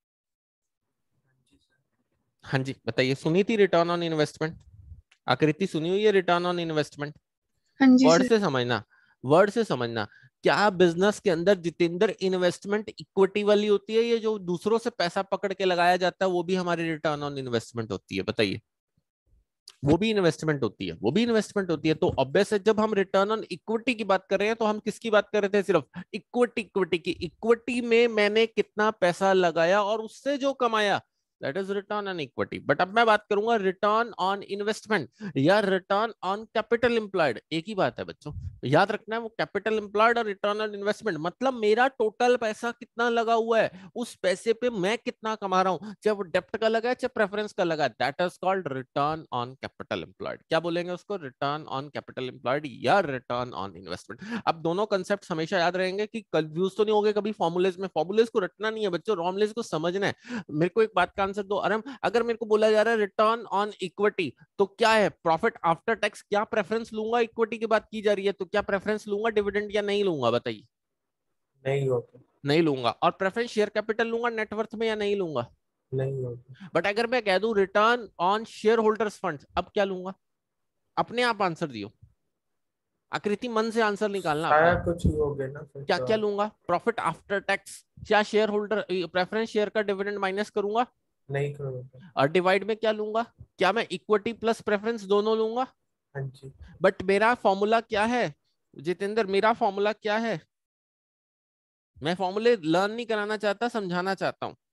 हाँ जी बताइए, सुनी थी रिटर्न ऑन इन्वेस्टमेंट? आकृति सुनी हुई है रिटर्न ऑन इन्वेस्टमेंट? हाँ जी वर्ड सर। से समझना, वर्ड से समझना। क्या बिजनेस के अंदर जितेंद्र इन्वेस्टमेंट इक्विटी वाली होती है, ये जो दूसरों से पैसा पकड़ के लगाया जाता है वो भी हमारी रिटर्न ऑन इन्वेस्टमेंट होती है? बताइए। वो भी इन्वेस्टमेंट होती है, वो भी इन्वेस्टमेंट होती है। तो ऑब्वियस है जब हम रिटर्न ऑन इक्विटी की बात कर रहे हैं तो हम किसकी बात कर रहे थे, सिर्फ इक्विटी, इक्विटी की। इक्विटी में मैंने कितना पैसा लगाया और उससे जो कमाया, that is return on equity. But अब मैं बात करूंगा रिटर्न ऑन इन्वेस्टमेंट या रिटर्न ऑन कैपिटल एम्प्लॉयड, एक ही बात है बच्चों, याद रखना है। वो कैपिटल एम्प्लॉयड और रिटर्न ऑन इन्वेस्टमेंट मतलब मेरा टोटल पैसा कितना लगा हुआ है, उस पैसे पे मैं कितना कमा रहा हूं, चाहे वो डेप्ट का लगा है चाहे प्रेफरेंस का लगा है, that is called return on capital employed. क्या बोलेंगे उसको, रिटर्न ऑन कैपिटल एम्प्लॉयड या रिटर्न ऑन इन्वेस्टमेंट। अब दोनों कंसेप्ट हमेशा याद रहेंगे कि कंफ्यूज तो नहीं होगे कभी फॉर्मूलेज में। फॉर्मूलेज को रटना नहीं है बच्चों, फॉर्मूलेज को समझना है। मेरे को एक बात का आंसर दो अरम, अगर मेरे को बोला जा रहा है रिटर्न ऑन इक्विटी तो क्या है, प्रॉफिट आफ्टर टैक्स, क्या प्रेफरेंस लूंगा, इक्विटी की बात की जा रही है तो क्या प्रेफरेंस लूंगा डिविडेंड या नहीं लूंगा, बताइए। नहीं होगा। नहीं लूंगा। और प्रेफरेंस शेयर कैपिटल लूंगा नेटवर्थ में या नहीं लूंगा? नहीं होगा। बट अगर मैं कह दूं return on share holders fund, अब क्या लूंगा? अपने आप आंसर दियो, आकृति मन से आंसर निकालना सारा अपना। कुछ ही हो गया ना फिर क्या तो। क्या लूंगा, प्रॉफिट आफ्टर टैक्स, क्या शेयर होल्डर प्रेफरेंस शेयर का डिविडेंड माइनस करूंगा, नहीं करोगे। और डिवाइड में क्या लूंगा, क्या मैं इक्विटी प्लस प्रेफरेंस दोनों लूंगा? हाँ जी। बट मेरा फॉर्मूला क्या है जितेंद्र, मेरा फॉर्मूला क्या है? मैं फॉर्मूले लर्न नहीं कराना चाहता, समझाना चाहता हूं।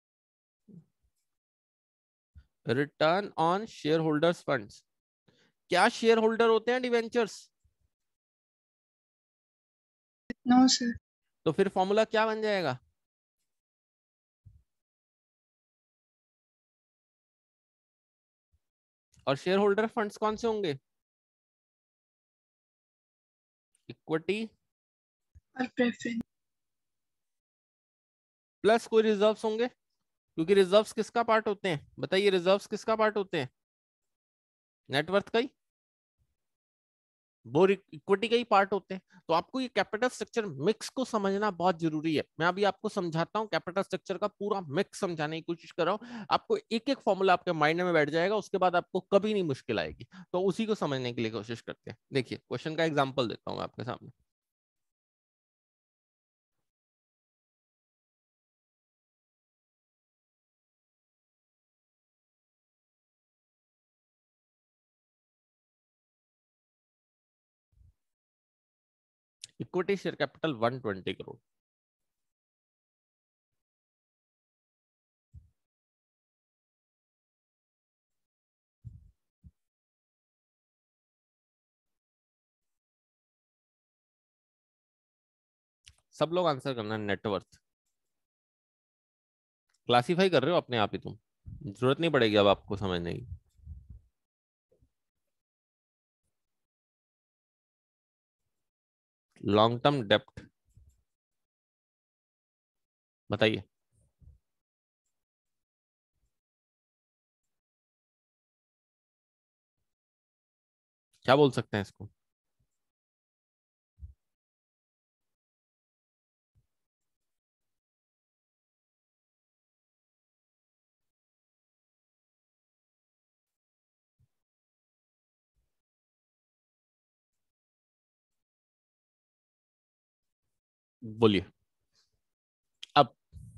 Return on share holders funds, क्या शेयर होल्डर होते हैं डिवेंचर्स? No sir. तो फिर फॉर्मूला क्या बन जाएगा? और शेयर होल्डर फंड्स कौन से होंगे? इक्विटी और प्रेफरेंस। प्लस कोई रिजर्व्स होंगे, क्योंकि रिजर्व्स किसका पार्ट होते हैं, बताइए, रिजर्व्स किसका पार्ट होते हैं, नेटवर्थ का ही, वो इक्विटी का ही पार्ट होते हैं। तो आपको ये कैपिटल स्ट्रक्चर मिक्स को समझना बहुत जरूरी है। मैं अभी आपको समझाता हूँ, कैपिटल स्ट्रक्चर का पूरा मिक्स समझाने की कोशिश कर रहा हूँ। आपको एक एक फॉर्मूला आपके माइंड में बैठ जाएगा, उसके बाद आपको कभी नहीं मुश्किल आएगी। तो उसी को समझने के लिए कोशिश करते हैं। देखिए क्वेश्चन का एग्जाम्पल देता हूँ आपके सामने। Equity share capital one twenty crore. सब लोग आंसर करना है, नेटवर्थ। क्लासीफाई कर रहे हो अपने आप ही तुम, जरूरत नहीं पड़ेगी अब आपको समझने की। लॉन्ग टर्म डेप्ट बताइए। क्या बोल सकते हैं इसको? बोलिए। अब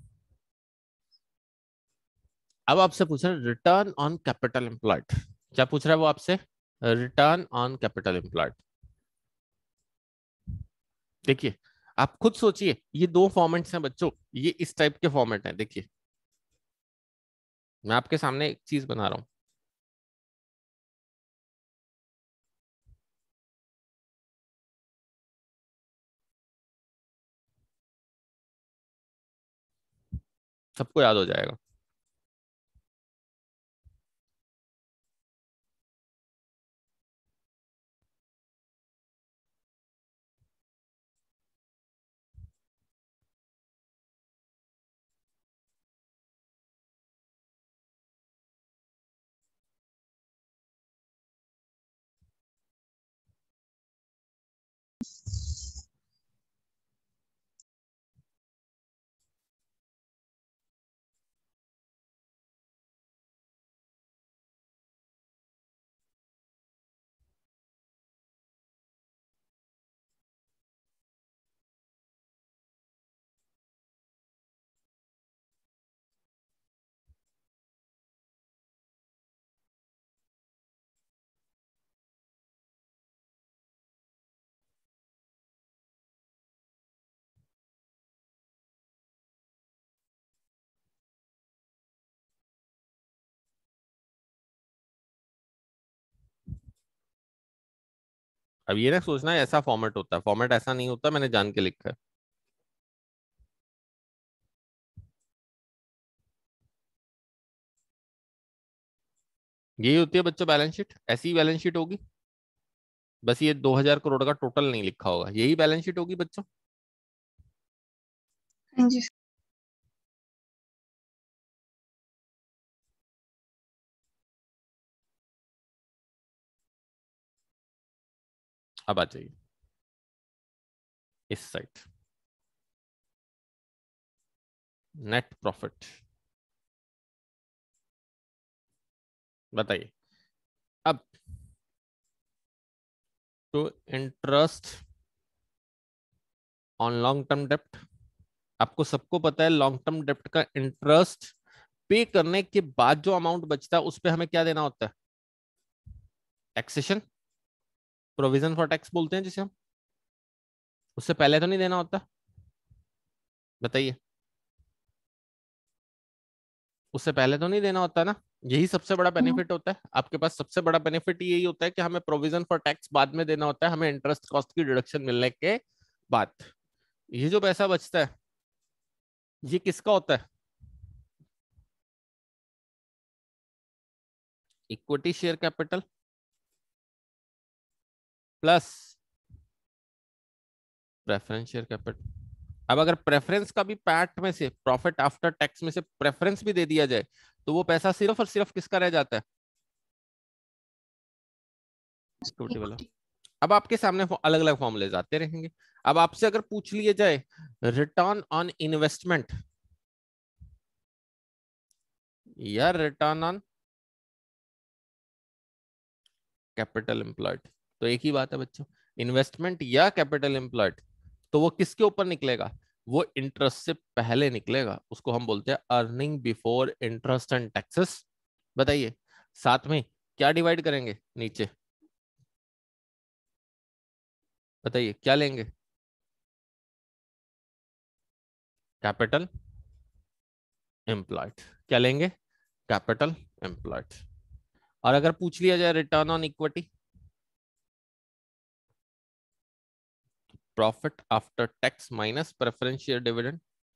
अब आपसे पूछ रहे हैं रिटर्न ऑन कैपिटल एम्प्लॉयड। क्या पूछ रहा है वो आपसे? Return on capital employed. देखिए, आप खुद सोचिए, ये दो फॉर्मेट्स हैं बच्चों, ये इस टाइप के फॉर्मेट हैं। देखिए, मैं आपके सामने एक चीज बना रहा हूं। सबको याद हो जाएगा। अब ये ना सोचना है ऐसा फॉर्मेट होता है, फॉर्मेट ऐसा नहीं होता, मैंने जान के लिखा है। यही होती है बच्चों बैलेंस शीट, ऐसी ही बैलेंस शीट होगी। बस ये दो हजार करोड़ का टोटल नहीं लिखा होगा, यही बैलेंस शीट होगी बच्चों। हाँ जी। अब आ जाइए इस साइड, नेट प्रॉफिट। बताइए। अब तो इंटरेस्ट ऑन लॉन्ग टर्म डेप्ट, आपको सबको पता है लॉन्ग टर्म डेप्ट का इंटरेस्ट पे करने के बाद जो अमाउंट बचता है उस पे हमें क्या देना होता है? टैक्सेशन, प्रोविजन फॉर टैक्स बोलते हैं जिसे हम। उससे पहले तो नहीं देना होता? बताइए। उससे पहले तो नहीं देना होता ना? यही सबसे बड़ा हम्म, बेनिफिट होता है आपके पास। सबसे बड़ा बेनिफिट यही होता है कि हमें प्रोविजन फॉर टैक्स बाद में देना होता है, हमें इंटरेस्ट कॉस्ट की डिडक्शन मिलने के बाद। ये जो पैसा बचता है ये किसका होता है? Equity share capital plus preference share capital. अब अगर प्रेफरेंस का भी पैट में से, प्रॉफिट आफ्टर टैक्स में से प्रेफरेंस भी दे दिया जाए, तो वो पैसा सिर्फ और सिर्फ किसका रह जाता है? इक्विटी वाला। इक्विटी। अब आपके सामने अलग अलग फॉर्मूले आते रहेंगे। अब आपसे अगर पूछ लिया जाए रिटर्न ऑन इन्वेस्टमेंट या रिटर्न ऑन कैपिटल एम्प्लॉयड, तो एक ही बात है बच्चों। इन्वेस्टमेंट या कैपिटल एम्प्लॉयड, तो वो किसके ऊपर निकलेगा? वो इंटरेस्ट से पहले निकलेगा, उसको हम बोलते हैं earning before interest and taxes. बताइए, साथ में क्या डिवाइड करेंगे नीचे? बताइए क्या लेंगे? Capital employed. क्या लेंगे? Capital employed. और अगर पूछ लिया जाए return on equity, profit after tax minus preference share dividend,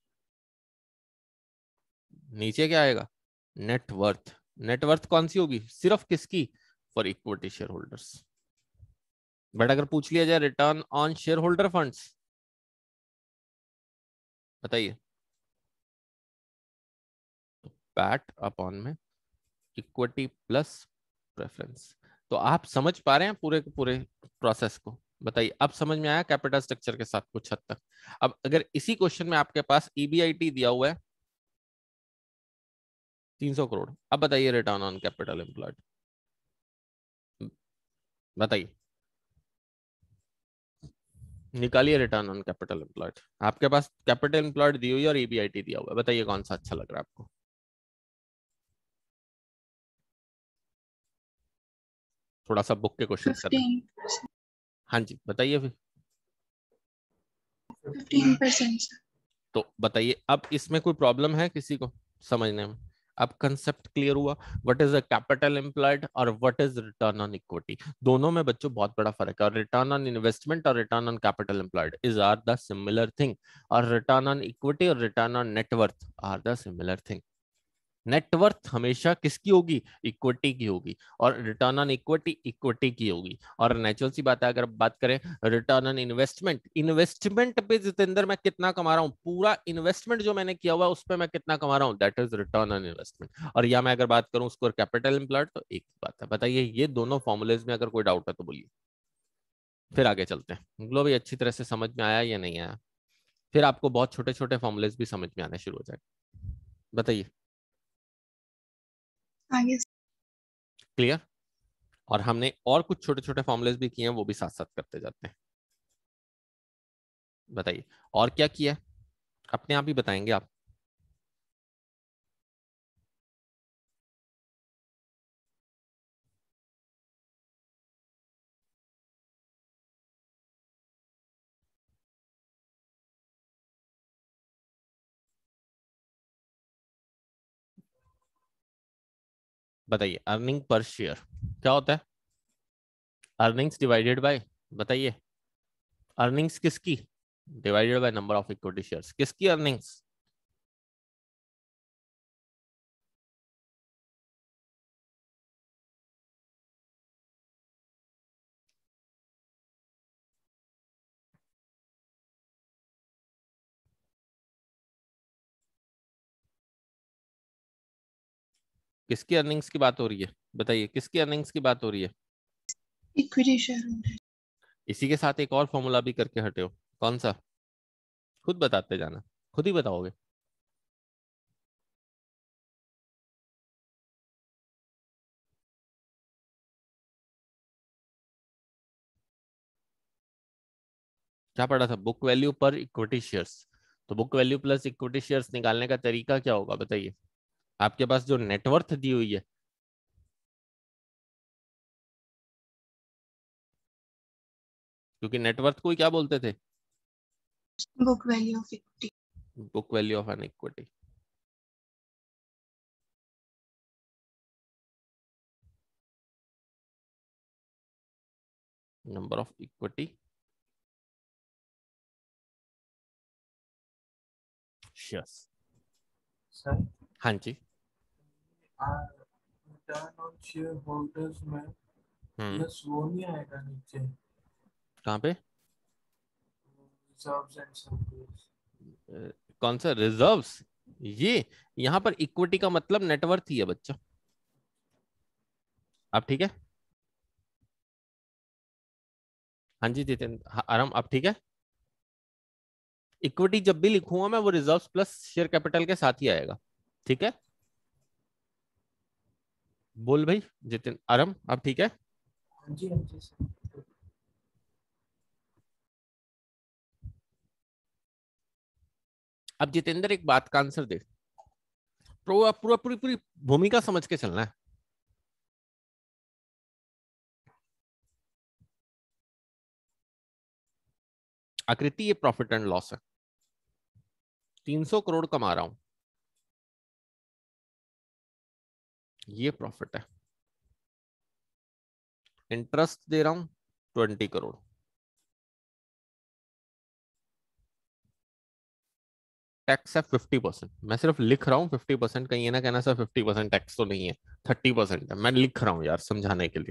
नीचे क्या आएगा? नेटवर्थ। नेटवर्थ कौन सी होगी? सिर्फ किसकी? For equity share holders. But अगर पूछ लिया जाए return on share holder funds, बताइए। पैट अपॉन में इक्विटी प्लस प्रेफरेंस। तो आप समझ पा रहे हैं पूरे पूरे प्रोसेस को? बताइए, अब समझ में आया कैपिटल स्ट्रक्चर के साथ कुछ हद तक? अब अगर इसी क्वेश्चन में आपके पास ईबीआईटी दिया हुआ है तीन सौ करोड़, अब बताइए रिटर्न ऑन कैपिटल एम्प्लॉयड, बताइए, निकालिए रिटर्न ऑन कैपिटल एम्प्लॉयड। आपके पास कैपिटल एम्प्लॉयड दी हुई है और ईबीआईटी दिया हुआ है, बताइए कौन सा अच्छा लग रहा है आपको? थोड़ा सा बुक के क्वेश्चंस करना। फिफ्टीन हाँ जी बताइए फिर। फिफ्टीन परसेंट तो बताइए अब इसमें कोई प्रॉब्लम है किसी को समझने में? अब कंसेप्ट क्लियर हुआ, what is a capital employed और what is return on equity. दोनों में बच्चों बहुत बड़ा फर्क है, और रिटर्न ऑन इन्वेस्टमेंट और return on capital employed is are the similar thing, और रिटर्न ऑन इक्विटी और return on net worth are the similar thing. Net worth हमेशा किसकी होगी? इक्विटी की होगी, और रिटर्न ऑन इक्विटी इक्विटी की होगी। और नेचुरल सी बात है, अगर बात करें रिटर्न ऑन इन्वेस्टमेंट, इन्वेस्टमेंट पे जितेंद्र मैं कितना कमा रहा हूं, पूरा इन्वेस्टमेंट जो मैंने किया हुआ है उस पर मैं कितना कमा रहा हूं, that is return on investment. और या मैं अगर बात करूं उसको कैपिटल एम्प्लॉयड, तो एक ही बात है। बताइए ये दोनों फॉर्मुलेज में अगर कोई डाउट है तो बोलिए, फिर आगे चलते हैं। ग्लो भी अच्छी तरह से समझ में आया या नहीं आया? फिर आपको बहुत छोटे छोटे फॉर्मुलेज भी समझ में आने शुरू हो जाएंगे। बताइए, आगे। क्लियर? और हमने और कुछ छोटे छोटे फॉर्मुलेस भी किए हैं, वो भी साथ साथ करते जाते हैं। बताइए और क्या किया है, अपने आप ही बताएंगे आप। बताइए अर्निंग पर शेयर क्या होता है? अर्निंग्स डिवाइडेड बाय, बताइए अर्निंग्स किसकी? Divided by number of equity shares. किसकी अर्निंग्स? किसकी अर्निंग्स की बात हो रही है? बताइए किसकी अर्निंग्स की बात हो रही है? Equity share holder. इसी के साथ एक और फॉर्मूला भी करके हटे हो, कौन सा? खुद बताते जाना, खुद ही बताओगे। क्या पढ़ा था? Book value per equity shares. तो book value plus equity shares निकालने का तरीका क्या होगा बताइए? आपके पास जो नेटवर्थ दी हुई है, क्योंकि नेटवर्थ को ही क्या बोलते थे? Book value of equity. Book value of an equity. Number of equity shares. Sir हाँ जी। रिटर्न ऑन शेयर होल्डर्स में हम्म प्लस वो नहीं आएगा नीचे, कहाँ पे? Reserves and surplus. अ, कौन सा रिजर्व्स? ये यहाँ पर इक्विटी का मतलब नेटवर्थ ही है बच्चा। अब ठीक है? हाँ जी जितेंद्र, हाँ, आराम, अब ठीक है? इक्विटी जब भी लिखूंगा मैं वो रिजर्व्स प्लस शेयर कैपिटल के साथ ही आएगा, ठीक है? बोल भाई जितेंद्र, आराम, अब ठीक है? हाँ जी हाँ जी सर। अब जितेंद्र एक बात का आंसर दे, पूरा पूरा पूरी पूरी भूमिका समझ के चलना है। आकृति ये प्रॉफिट एंड लॉस है, तीन सौ करोड़ कमा रहा हूं, ये प्रॉफिट है। इंटरेस्ट दे रहा हूं ट्वेंटी करोड़, टैक्स है फिफ्टी परसेंट। मैं सिर्फ लिख रहा हूँ फिफ्टी परसेंट, कहीं ये ना कहना सर फिफ्टी परसेंट टैक्स तो नहीं है, थर्टी परसेंट है, मैं लिख रहा हूँ यार समझाने के लिए।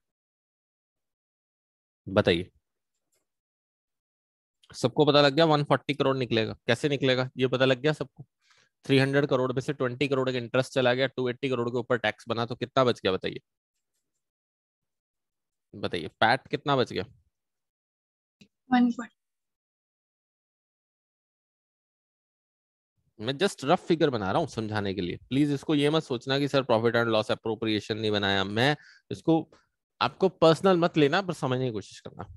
बताइए, सबको पता लग गया वन फोर्टी करोड़ निकलेगा, कैसे निकलेगा ये पता लग गया सबको? थ्री हंड्रेड करोड़ में से ट्वेंटी करोड़ का इंटरेस्ट चला गया, टू एट्टी करोड़ के ऊपर टैक्स बना, तो कितना बच गया बताइए? बताइए पैट कितना बच गया? One forty. मैं जस्ट रफ फिगर बना रहा हूँ समझाने के लिए, प्लीज इसको ये मत सोचना कि sir profit and loss appropriation नहीं बनाया मैं इसको। आपको पर्सनल मत लेना, पर समझने की कोशिश करना।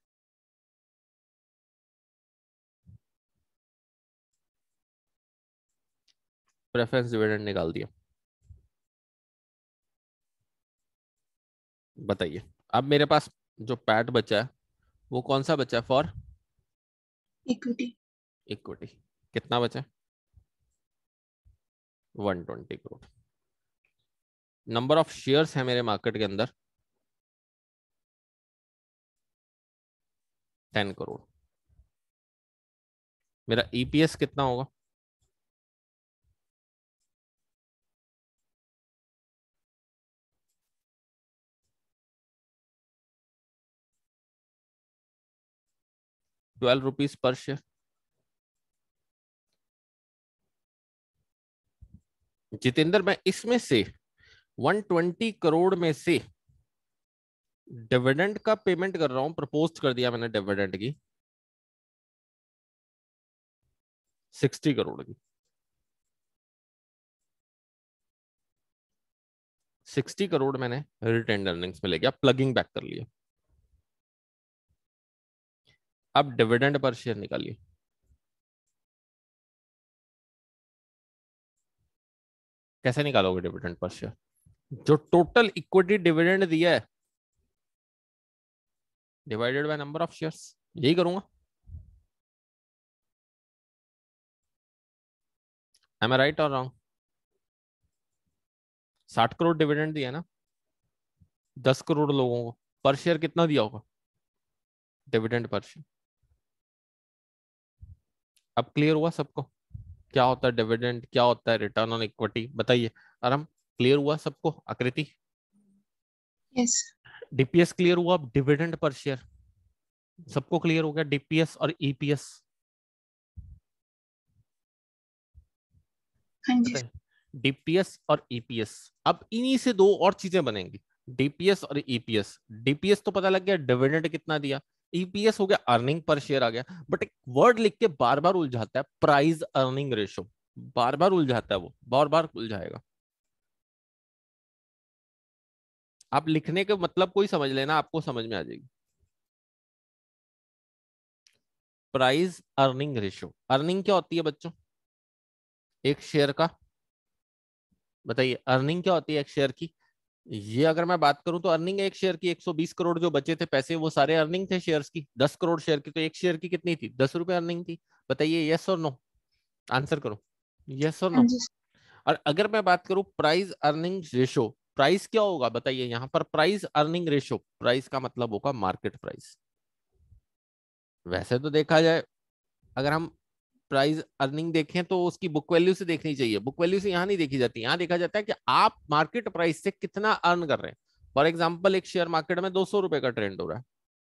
प्रेफरेंस डिविडेंड निकाल दिया। बताइए अब मेरे पास जो पैट बचा है वो कौन सा बचा है? For equity. इक्विटी कितना बचा है? One twenty crore. Number of shares है मेरे मार्केट के अंदर टेन करोड़। मेरा ईपीएस कितना होगा? Twelve rupees per share. Jitendra मैं इसमें से वन ट्वेंटी करोड़ में से डिविडेंड का पेमेंट कर रहा हूं, प्रपोज कर दिया मैंने डिविडेंड की सिक्सटी करोड़ की। सिक्सटी करोड़ मैंने रिटेन अर्निंग्स में ले गया, प्लगिंग बैक कर लिया। अब डिविडेंड पर शेयर निकालिए। कैसे निकालोगे डिविडेंड पर शेयर? जो टोटल इक्विटी डिविडेंड दिया है divided by number of shares, यही करूंगा। एम आई राइट और रॉन्ग? साठ करोड़ डिविडेंड दिया ना दस करोड़ लोगों को, पर शेयर कितना दिया होगा डिविडेंड पर शेयर? अब क्लियर हुआ सबको क्या होता है डिविडेंड, क्या होता है रिटर्न ऑन इक्विटी? बताइए आराम। क्लियर हुआ सबको आकृति? यस। डीपीएस क्लियर हुआ? अब डिविडेंड पर शेयर सबको क्लियर हो गया? डीपीएस और ईपीएस हाँ जी। बताइए। डीपीएस और ईपीएस, अब इन्हीं से दो और चीजें बनेंगी, डीपीएस और ईपीएस। डीपीएस तो पता लग गया डिविडेंड कितना दिया, ईपीएस हो गया अर्निंग पर शेयर आ गया। बट एक वर्ड लिख के बार बार उलझाता है, प्राइस अर्निंग रेशो, बार बार उलझाता है वो, बार बार उलझाएगा। आप लिखने के मतलब कोई समझ लेना, आपको समझ में आ जाएगी। प्राइस अर्निंग रेशो, अर्निंग क्या होती है बच्चों एक शेयर का? बताइए अर्निंग क्या होती है एक शेयर की? ये अगर मैं बात करूं तो अर्निंग है एक शेयर की एक सौ बीस करोड़ जो बचे थे पैसे, वो सारे अर्निंग थे शेयर्स की। दस करोड़ शेयर की तो एक शेयर की कितनी थी? दस रुपए अर्निंग थी। बताइए यस और नो, आंसर करो यस और हाँ नो। जी। और अगर मैं बात करूं प्राइस अर्निंग रेशो, प्राइस क्या होगा बताइए यहाँ पर? प्राइस अर्निंग रेशो, प्राइस का मतलब होगा मार्केट प्राइस। वैसे तो देखा जाए अगर हम प्राइस अर्निंग देखें तो उसकी बुक वैल्यू से देखनी चाहिए, बुक वैल्यू से यहाँ नहीं देखी जाती, यहाँ देखा जाता है कि आप मार्केट प्राइस से कितना अर्न कर रहे हैं। फॉर एग्जाम्पल एक शेयर मार्केट में दो सौ रुपए का ट्रेंड हो रहा है,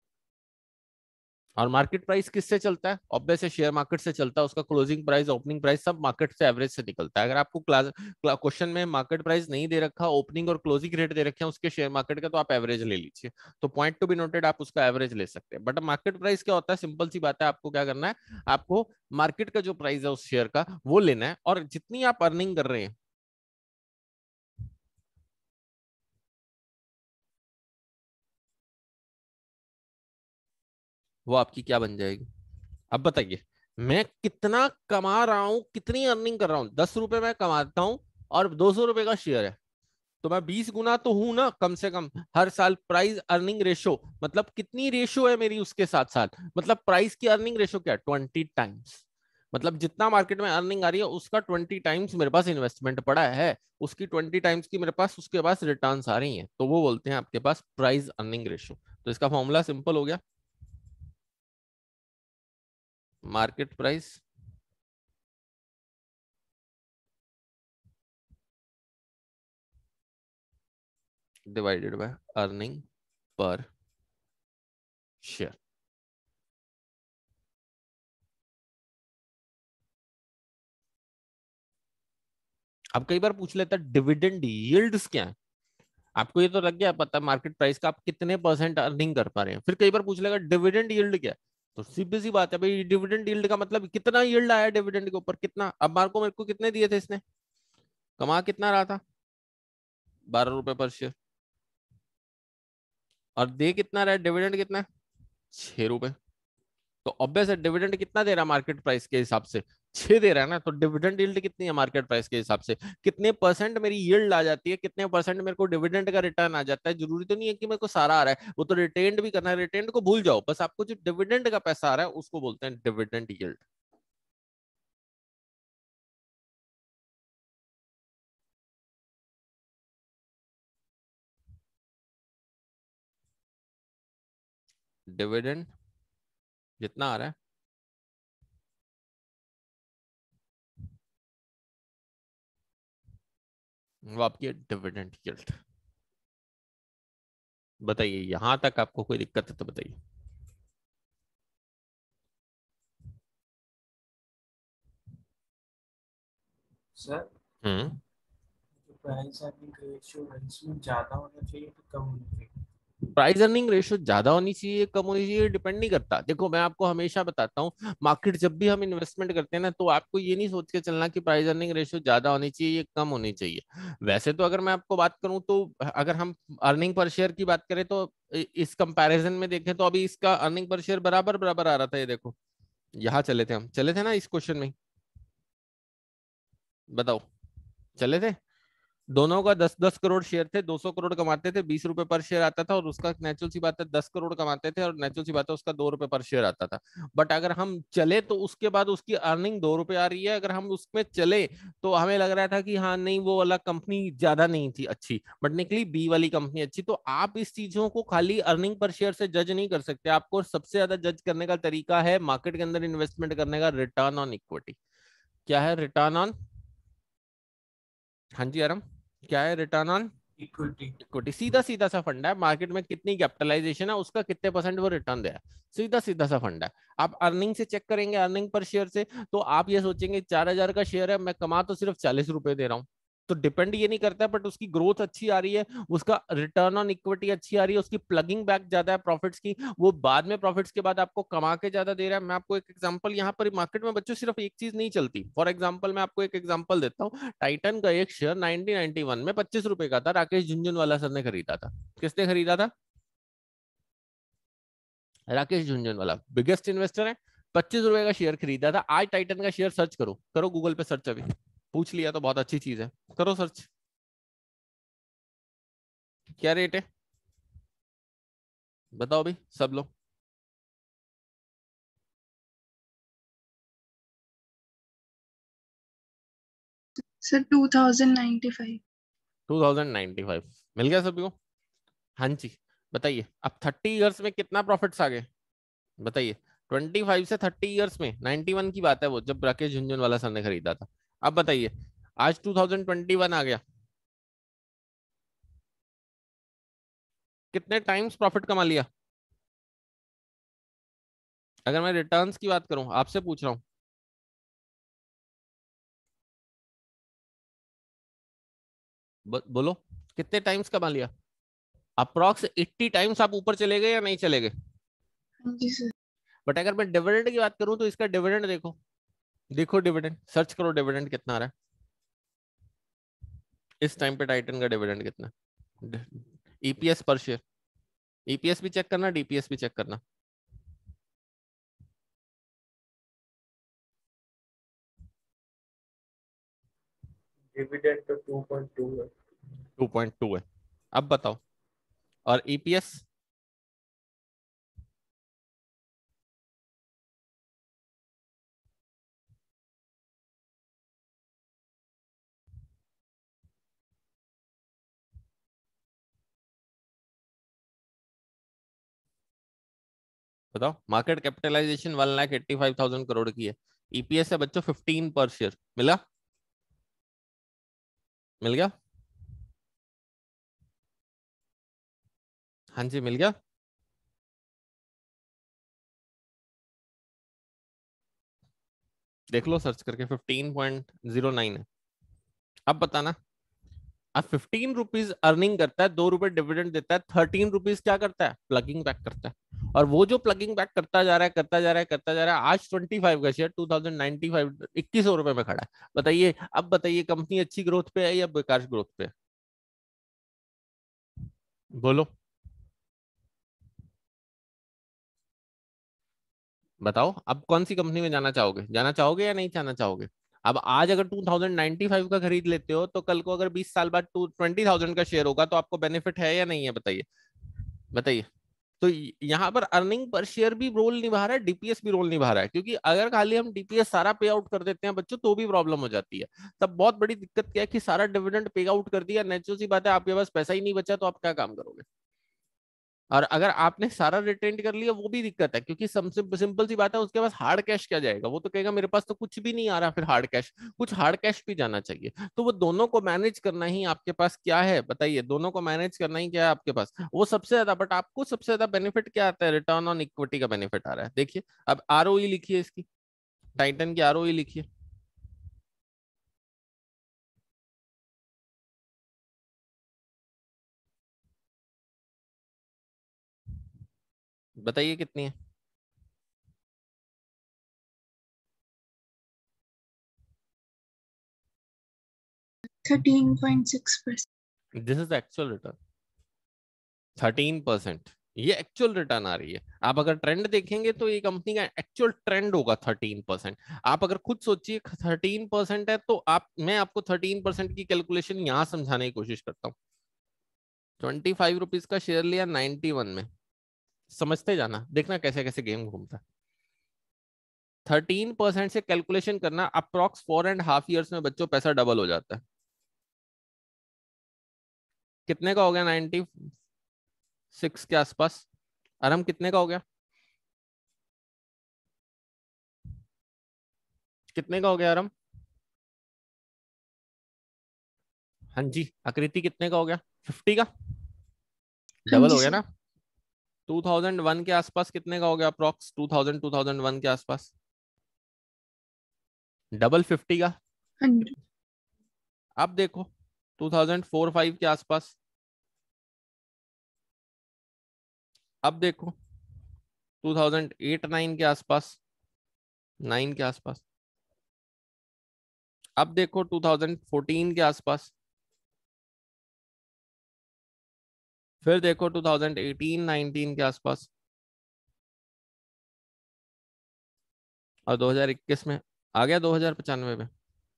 और मार्केट प्राइस किससे चलता है? ऑब्वियस है शेयर मार्केट से चलता है, उसका क्लोजिंग प्राइस ओपनिंग प्राइस सब मार्केट से एवरेज से निकलता है। अगर आपको क्लास क्वेश्चन में मार्केट प्राइस नहीं दे रखा, ओपनिंग और क्लोजिंग रेट दे रखे हैं उसके शेयर मार्केट का, तो आप एवरेज ले लीजिए। तो पॉइंट टू बी नोटेड, आप उसका एवरेज ले सकते हैं। बट मार्केट प्राइस क्या होता है? सिंपल सी बात है, आपको क्या करना है, आपको मार्केट का जो प्राइस है उस शेयर का वो लेना है, और जितनी आप अर्निंग कर रहे हैं वो आपकी क्या बन जाएगी। अब बताइए मैं कितना कमा रहा हूं, कितनी अर्निंग कर रहा हूं? दस रुपए मैं कमाता हूं और दो सौ रुपए का शेयर है, तो मैं बीस गुना तो हूं ना कम से कम हर साल। प्राइस अर्निंग रेशो मतलब कितनी रेशो है मेरी उसके साथ साथ, मतलब प्राइस की अर्निंग रेशो क्या है? Twenty times. मतलब जितना मार्केट में अर्निंग आ रही है उसका ट्वेंटी टाइम्स मेरे पास इन्वेस्टमेंट पड़ा है, उसकी ट्वेंटी टाइम्स की मेरे पास उसके पास रिटर्न आ रही हैं, तो वो बोलते हैं आपके पास प्राइस अर्निंग रेशो। तो इसका फॉर्मूला सिंपल हो गया, market price divided by earning per share. अब कई बार पूछ लेता है डिविडेंड यील्ड्स क्या है। आपको ये तो लग गया पता मार्केट प्राइस का आप कितने परसेंट अर्निंग कर पा रहे हैं। फिर कई बार पूछ लेगा डिविडेंड यील्ड क्या है। तो सीधी सी बात है भाई, डिविडेंड यील्ड का मतलब कितना यील्ड आया डिविडेंड के ऊपर, कितना। अब मार्को मेरे को कितने दिए थे इसने, कमा कितना रहा था, बारह रुपए पर शेयर, और दे कितना रहा है, डिविडेंड कितना है, छह रुपए। तो ऑब्वियस है डिविडेंड कितना दे रहा है मार्केट प्राइस के हिसाब से, छह दे रहा है ना। तो डिविडेंड यील्ड कितनी है मार्केट प्राइस के हिसाब से, कितने परसेंट मेरी यील्ड आ जाती है, कितने परसेंट मेरे को डिविडेंड का रिटर्न आ जाता है। जरूरी तो नहीं है कि मेरे को सारा आ रहा है, वो तो रिटेन्ड भी करना है, रिटेन्ड को भूल जाओ, बस आपको जो डिविडेंड का पैसा आ रहा है उसको बोलते हैं डिविडेंड यील्ड। डिविडेंड जितना आ रहा है वो आपकी डिविडेंड यील्ड। बताइए यहां तक आपको कोई दिक्कत है तो बताइए। सर हम्म जो प्राइस अर्निंग रेशियो है इसमें ज्यादा होना चाहिए तो कम होना चाहिए? प्राइस अर्निंग रेशियो ज्यादा होनी चाहिए कम होनी चाहिए डिपेंड नहीं करता। देखो मैं आपको हमेशा बताता हूँ, मार्केट जब भी हम इन्वेस्टमेंट करते हैं ना, तो आपको ये नहीं सोच के चलना कि प्राइस अर्निंग रेशियो ज्यादा होनी चाहिए ये कम होनी चाहिए। वैसे तो अगर मैं आपको बात करूं तो अगर हम अर्निंग पर शेयर की बात करें तो इ- इस कंपैरिजन में देखें तो अभी इसका अर्निंग पर शेयर बराबर बराबर आ रहा था। ये देखो यहाँ चले थे हम, चले थे ना इस क्वेश्चन में, बताओ चले थे। दोनों का दस दस करोड़ शेयर थे, दो सौ करोड़ कमाते थे, बीस रुपए पर शेयर आता था। और उसका नेचुरल सी बात है दस करोड़ कमाते थे और नेचुरल सी बात है उसका दो रुपए पर शेयर आता था। बट अगर हम चले तो उसके बाद उसकी अर्निंग दो रुपए आ रही है। अगर हम उसमें चले तो हमें लग रहा था कि हाँ नहीं वो वाला कंपनी ज्यादा नहीं थी अच्छी, बट निकली बी वाली कंपनी अच्छी। तो आप इस चीजों को खाली अर्निंग पर शेयर से जज नहीं कर सकते। आपको सबसे ज्यादा जज करने का तरीका है मार्केट के अंदर इन्वेस्टमेंट करने का, रिटर्न ऑन इक्विटी। क्या है रिटर्न ऑन, हाँ जी आराम, क्या है रिटर्न ऑन इक्विटी। इक्विटी। सीधा सीधा सा फंडा है, मार्केट में कितनी कैपिटलाइजेशन है उसका कितने परसेंट वो रिटर्न दे रहा है, सीधा सीधा सा फंडा है। आप अर्निंग से चेक करेंगे, अर्निंग पर शेयर से, तो आप ये सोचेंगे चार हजार का शेयर है मैं कमा तो सिर्फ चालीस रुपए दे रहा हूँ। तो डिपेंड ये नहीं करता है, बट उसकी ग्रोथ अच्छी आ रही है, उसका रिटर्न ऑन इक्विटी अच्छी आ रही है, उसकी प्लगिंग बैक ज्यादा है प्रॉफिट्स की, वो बाद में प्रॉफिट्स के बाद आपको कमा के ज्यादा दे रहा है। मैं आपको एक एग्जांपल, यहाँ पर मार्केट में बच्चों सिर्फ एक चीज नहीं चलती। फॉर एग्जांपल मैं आपको एक एग्जांपल देता हूँ, टाइटन का एक शेयर नाइनटीन नाइनटी वन में पच्चीस रुपए का था, राकेश झुंझुनवाला सर ने खरीदा था। किसने खरीदा था, राकेश झुंझुनवाला, बिगेस्ट इन्वेस्टर है। पच्चीस रुपए का शेयर खरीदा था। आज टाइटन का शेयर सर्च करो, करो गूगल पे सर्च, अभी पूछ लिया तो बहुत अच्छी चीज है, करो सर्च, क्या रेट है बताओ भाई सब लोग। Sir two thousand ninety five. Two thousand ninety five मिल गया सभी को। हाँ जी बताइए, अब थर्टी इयर्स में कितना प्रॉफिट्स आ गए बताइए। ट्वेंटी फाइव से थर्टी इयर्स में, नाइनटी वन की बात है वो जब राकेश झुंझुनवाला सर ने खरीदा था। अब बताइए आज टू थाउजेंड ट्वेंटी वन आ गया, कितने टाइम्स प्रॉफिट कमा लिया। अगर मैं रिटर्न्स की बात करूं, आपसे पूछ रहा हूं, ब- बोलो कितने टाइम्स कमा लिया। अप्रॉक्स एट्टी टाइम्स आप ऊपर चले गए या नहीं चले गए। हाँ जी सर। बट अगर मैं डिविडेंड की बात करूं तो इसका डिविडेंड देखो, देखो डिविडेंड सर्च करो, डिविडेंड कितना आ रहा है इस टाइम पे, टाइटन का डिविडेंड कितना है, ईपीएस पर शेयर, ईपीएस भी चेक करना, डीपीएस भी चेक करना। डिविडेंड तो टू पॉइंट टू है। टू पॉइंट टू है। अब बताओ, और ईपीएस बताओ। Market capitalisation one lakh eighty five thousand crore की है, ईपीएस है बच्चों फिफ्टीन पर शेयर। मिला, मिल गया, हाँ जी मिल गया। देख लो सर्च करके, फिफ्टीन पॉइंट जीरो नाइन है। अब बताना, अब फिफ्टीन रुपीज अर्निंग करता है, दो रुपए डिविडेंड देता है, थर्टीन रुपीज क्या करता है, प्लगिंग बैक करता है। और वो जो प्लगिंग बैक करता जा रहा है करता जा रहा है करता जा रहा है, आज ट्वेंटी फाइव का share two thousand ninety five इक्कीस सौ रुपए में खड़ा है। बताइए, अब बताइए कंपनी अच्छी ग्रोथ पे है या बेकार ग्रोथ पे है? बोलो, बताओ, अब कौन सी कंपनी में जाना चाहोगे, जाना चाहोगे या नहीं जाना चाहोगे? अब आज अगर टू थाउजेंड नाइनटी फाइव का खरीद लेते हो, तो कल को अगर बीस साल बाद टू ट्वेंटी थाउजेंड का शेयर होगा, तो आपको बेनिफिट है या नहीं है? बताइए, बताइए। तो यहाँ पर अर्निंग पर शेयर भी रोल निभा रहा है, डीपीएस भी रोल निभा रहा है, क्योंकि अगर खाली हम डीपीएस सारा पे आउट कर देते हैं बच्चों, तो भी प्रॉब्लम हो जाती है। तब बहुत बड़ी दिक्कत क्या है कि सारा डिविडेंड पे आउट कर दिया, नेचुरल सी बात है आपके पास पैसा ही नहीं बचा, तो आप क्या काम करोगे? और अगर आपने सारा रिटेंड कर लिया, वो भी दिक्कत है, क्योंकि सबसे सिंपल सी बात है, उसके पास हार्ड कैश क्या जाएगा? वो तो कहेगा मेरे पास तो कुछ भी नहीं आ रहा, फिर हार्ड कैश, कुछ हार्ड कैश भी जाना चाहिए। तो वो दोनों को मैनेज करना ही आपके पास क्या है, बताइए, दोनों को मैनेज करना ही क्या है आपके पास, वो सबसे ज्यादा। बट आपको सबसे ज्यादा बेनिफिट क्या आता है? रिटर्न ऑन इक्विटी का बेनिफिट आ रहा है। देखिए, अब आरओई लिखिए इसकी, टाइटन की आरओई लिखिए, बताइए कितनी है? Thirteen point six percent. This is actual return, thirteen percent. ये एक्चुअल रिटर्न आ रही है। आप अगर ट्रेंड देखेंगे तो ये कंपनी का एक्चुअल ट्रेंड होगा थर्टीन परसेंट। आप अगर खुद सोचिए थर्टीन परसेंट है, तो आप, मैं आपको थर्टीन परसेंट की कैलकुलेशन यहां समझाने की कोशिश करता हूँ। ट्वेंटी फाइव रुपीज का शेयर लिया नाइनटी वन में, समझते जाना, देखना कैसे कैसे गेम घूमता है। थर्टीन परसेंट से कैलकुलेशन करना, approx four and half years में बच्चों पैसा डबल हो जाता है। कितने का हो गया? नाइनटी सिक्स के आसपास। आराम कितने का हो गया? कितने का हो गया आराम? हाँ जी, आकृति कितने का हो गया? फिफ्टी का हाँ डबल जी हो गया सर। ना? टू थाउजेंड वन के आसपास कितने का हो गया? Approx two thousand two thousand one के आसपास डबल फिफ्टी का। हाँ जी। अब देखो, टू थाउजेंड फोर फाइव के आसपास। अब देखो, टू थाउजेंड एट नाइन के आसपास, नाइन के आसपास। अब देखो टू थाउजेंड फोर्टीन के आसपास। फिर देखो टू थाउजेंड एटीन नाइनटीन के आसपास। और दो हज़ार इक्कीस में आ गया दो हज़ार पचानवे में।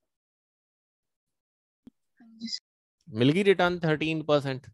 हाँ जी सर। मिल गई रिटर्न थर्टीन परसेंट।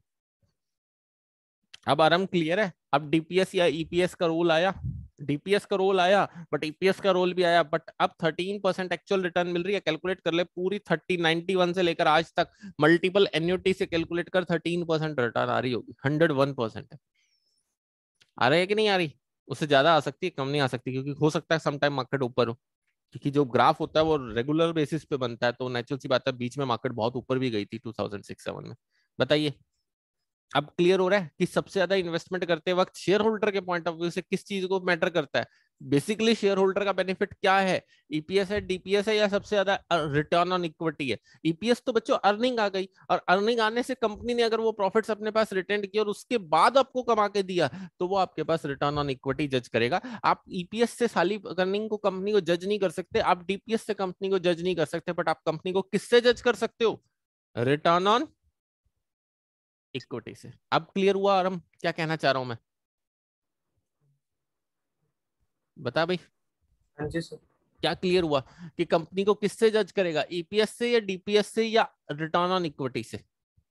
अब आराम क्लियर है? अब डीपीएस या ईपीएस का रोल आया, डीपीएस का रोल आया, बट ईपीएस का रोल भी आया, बट अब थर्टीन परसेंट एक्चुअल रिटर्न मिल रही है। कैलकुलेट कर ले पूरी थर्टी नाइनटी वन से लेकर आज तक, मल्टीपल एन्युटी से कैलकुलेट कर, थर्टीन परसेंट रिटर्न आ रही होगी, हंड्रेड वन परसेंट है। आ रही है कि नहीं आ रही? उससे ज्यादा आ सकती है, कम नहीं आ सकती, क्योंकि हो सकता है समटाइम मार्केट ऊपर हो, क्योंकि जो ग्राफ होता है वो रेगुलर बेसिस पे बनता है, तो नेचुरल सी बात है, बीच में मार्केट बहुत ऊपर भी गई थी टू थाउजेंड सिक्स सेवन में। बताइए, अब क्लियर हो रहा है कि सबसे ज्यादा इन्वेस्टमेंट करते वक्त शेयर होल्डर के पॉइंट ऑफ व्यू से किस चीज को मैटर करता है? बेसिकली शेयर होल्डर का बेनिफिट क्या है? ईपीएस है, डीपीएस है, या सबसे ज्यादा रिटर्न ऑन इक्विटी है? ईपीएस तो बच्चों अर्निंग आ गई, और अर्निंग आने से कंपनी ने अगर वो प्रॉफिट्स अपने पास रिटेंड किए और उसके बाद आपको कमा के दिया, तो वो आपके पास रिटर्न ऑन इक्विटी जज करेगा। आप ईपीएस से साली अर्निंग को, कंपनी को जज नहीं कर सकते, आप डीपीएस से कंपनी को जज नहीं कर सकते, बट आप कंपनी को किससे जज कर सकते हो? रिटर्न ऑन इक्विटी से। अब क्लियर हुआ आरम क्या कहना चाह रहा हूं मैं? बता भाई, हाँ जी सर। क्या क्लियर हुआ कि कंपनी को किससे जज करेगा, ईपीएस से या डीपीएस से या रिटर्न ऑन इक्विटी से?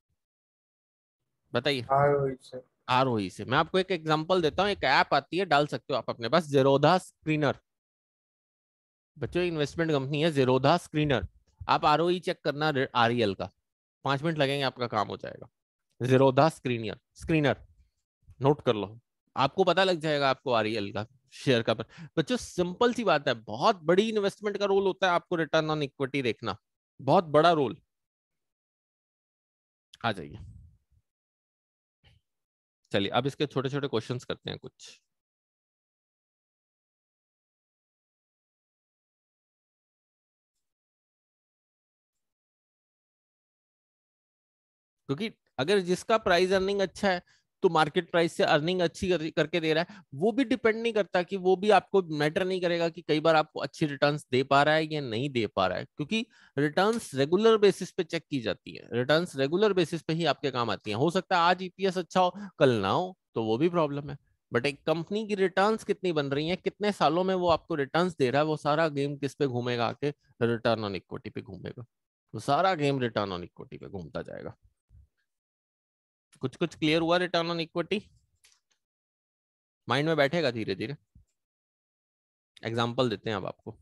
बताइए। हाँ रोहित सर। आरओई से। मैं आपको एक एग्जांपल देता हूँ, एक ऐप आती है, डाल सकते हो आप अपने पास, जेरोधा स्क्रीनर। बच्चों, इन्वेस्टमेंट कंपनी है जेरोधा स्क्रीनर। आप आरओई चेक करना आरईएल का, पांच मिनट लगेंगे, आपका काम हो जाएगा। जेरोधा स्क्रीनर, स्क्रीनर नोट कर लो, आपको पता लग जाएगा आपको आरईएल का शेयर का। बच्चों सिंपल सी बात है, बहुत बड़ी इन्वेस्टमेंट का रोल होता है आपको रिटर्न ऑन इक्विटी देखना, बहुत बड़ा रोल। आ जाइए, चलिए अब इसके छोटे छोटे क्वेश्चंस करते हैं कुछ। क्योंकि अगर जिसका प्राइस अर्निंग अच्छा है तो मार्केट प्राइस से अर्निंग अच्छी कर, करके दे रहा है, वो भी डिपेंड नहीं करता कि वो भी आपको मैटर नहीं करेगा कि कई बार आपको अच्छी रिटर्न्स दे पा रहा है या नहीं दे पा रहा है, क्योंकि रिटर्न्स रेगुलर बेसिस पे चेक की जाती है, रिटर्न्स रेगुलर बेसिस पे ही आपके काम आती हैं। हो सकता है आज ईपीएस अच्छा हो कल ना हो, तो वो भी प्रॉब्लम है। बट एक कंपनी की रिटर्न्स कितनी बन रही है, कितने सालों में वो आपको रिटर्न्स दे रहा है, वो सारा गेम किस पे घूमेगा आके, रिटर्न ऑन इक्विटी पे घूमेगा। तो सारा गेम रिटर्न ऑन इक्विटी पे घूमता जाएगा। कुछ कुछ क्लियर हुआ रिटर्न ऑन इक्विटी, माइंड में बैठेगा धीरे धीरे। एग्जांपल देते हैं अब आपको।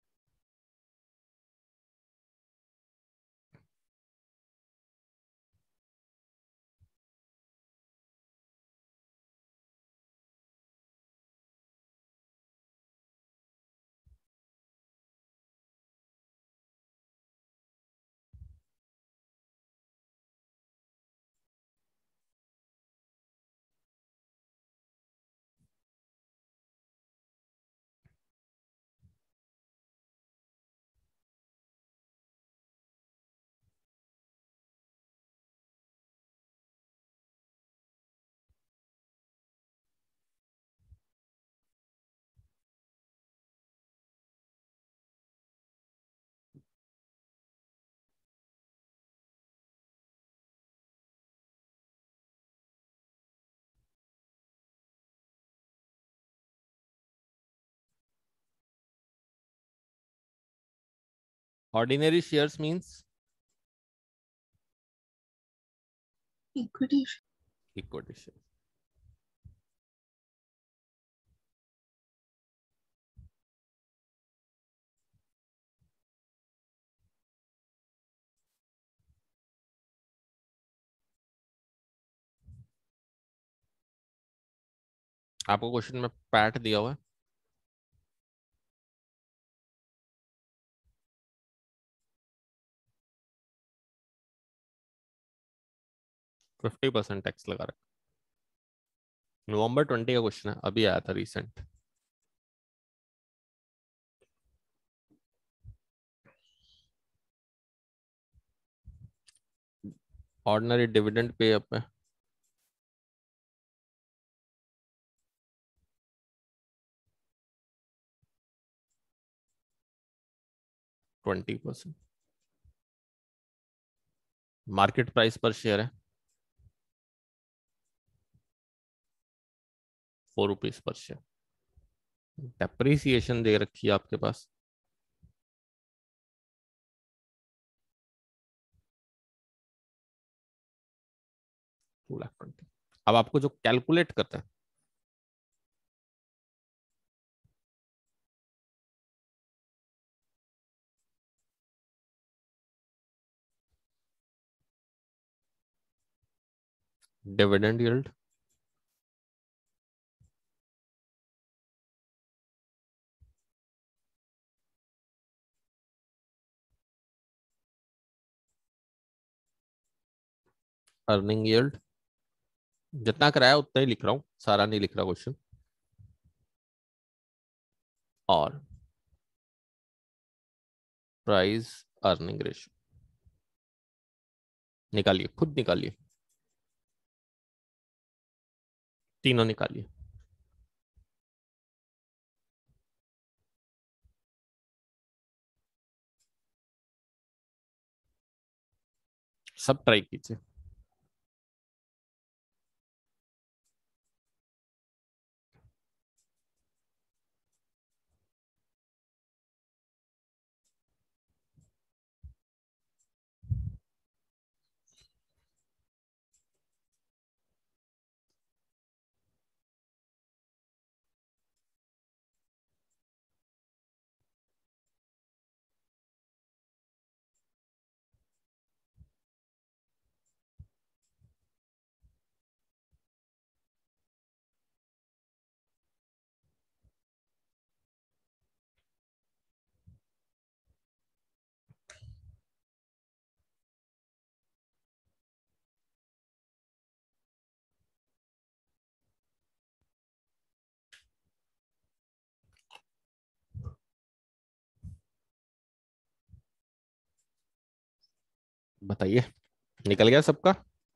Ordinary shares means equity. Equity share. आपको क्वेश्चन में पैट दिया हुआ है, फिफ्टी परसेंट टैक्स लगा रखा। नवंबर ट्वेंटी का क्वेश्चन है, अभी आया था recent. Ordinary dividend payout है twenty percent. Market price per share है four rupees per share. Depreciation दे रखी है आपके पास टू लाख ट्वेंटी। अब आपको जो कैलकुलेट करता है, डिविडेंड यील्ड, अर्निंग यील्ड, जितना कराया उतना ही लिख रहा हूँ, सारा नहीं लिख रहा क्वेश्चन, और प्राइस अर्निंग रेशियो निकालिए, खुद निकालिए, तीनों निकालिए। सब ट्राई कीजिए। बताइए, निकल गया सबका?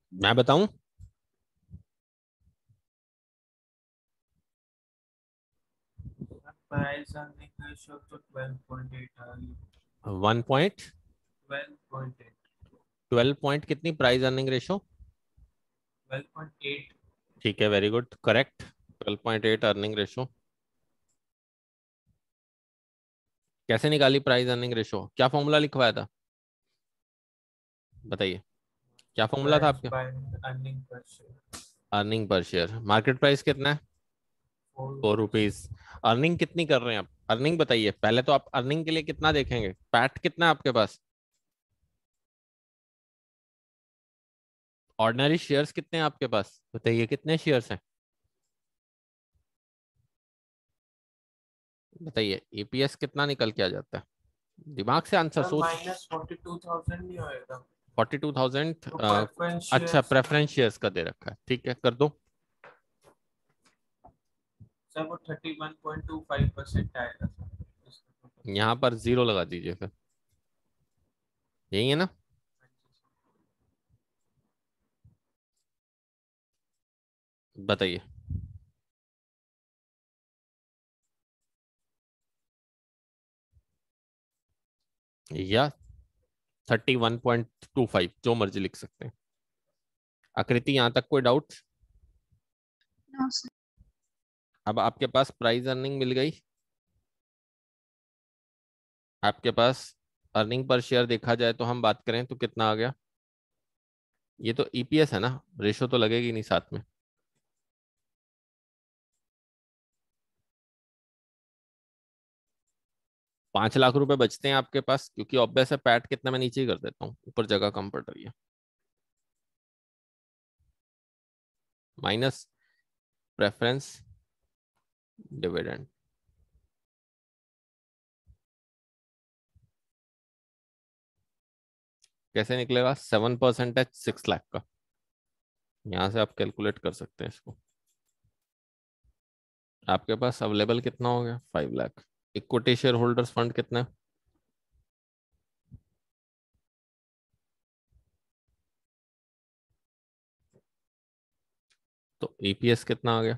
मैं बताऊं? प्राइस अर्निंग रेशियो तो ट्वेल्व पॉइंट एट आ रही है। One point twelve point eight. Twelve point कितनी price earning ratio? Twelve point eight. ठीक है, very good, correct. Twelve point eight earning ratio. कैसे निकाली प्राइस अर्निंग रेशो? क्या फॉर्मूला लिखवाया था, बताइए, क्या फॉर्मूला था प्राइस आपके? By earning per share. Earning per share. Market price कितना है? Four four. रुपीज अर्निंग कितनी कर रहे हैं आप? अर्निंग बताइए पहले तो। आप अर्निंग के लिए कितना देखेंगे? पैट कितना है आपके पास? ऑर्डिनरी शेयर्स कितने हैं आपके पास, बताइए कितने शेयर्स हैं? बताइए ईपीएस कितना निकल के आ जाता है? दिमाग से आंसर सर सोच। माइनस फोर्टी टू थाउजेंड नहीं होएगा? Forty two thousand. तो प्रेफरेंस अच्छा, शेयर्स का प्रेफरेंस शेयर्स का दे रखा है, ठीक है, कर दो। सर वो thirty one point two five percent आएगा सर। यहाँ पर जीरो लगा दीजिए फिर, यही है ना? बताइए। या thirty one point two five, जो मर्जी लिख सकते हैं। आकृति, यहाँ तक कोई डाउट? No sir. अब आपके पास प्राइस अर्निंग मिल गई, आपके पास अर्निंग पर शेयर देखा जाए तो हम बात करें तो कितना आ गया? ये तो ईपीएस है ना, रेशो तो लगेगी नहीं साथ में। पांच लाख रुपए बचते हैं आपके पास, क्योंकि ऑब्वियस है पैट कितना, मैं नीचे ही कर देता हूँ, ऊपर जगह कम पड़ रही है। माइनस प्रेफरेंस डिविडेंड, कैसे निकलेगा? सेवन परसेंटेज सिक्स लाख का, यहां से आप कैलकुलेट कर सकते हैं इसको। आपके पास अवेलेबल कितना हो गया? Five lakh. Equity share holders fund कितना है? तो ईपीएस कितना आ गया?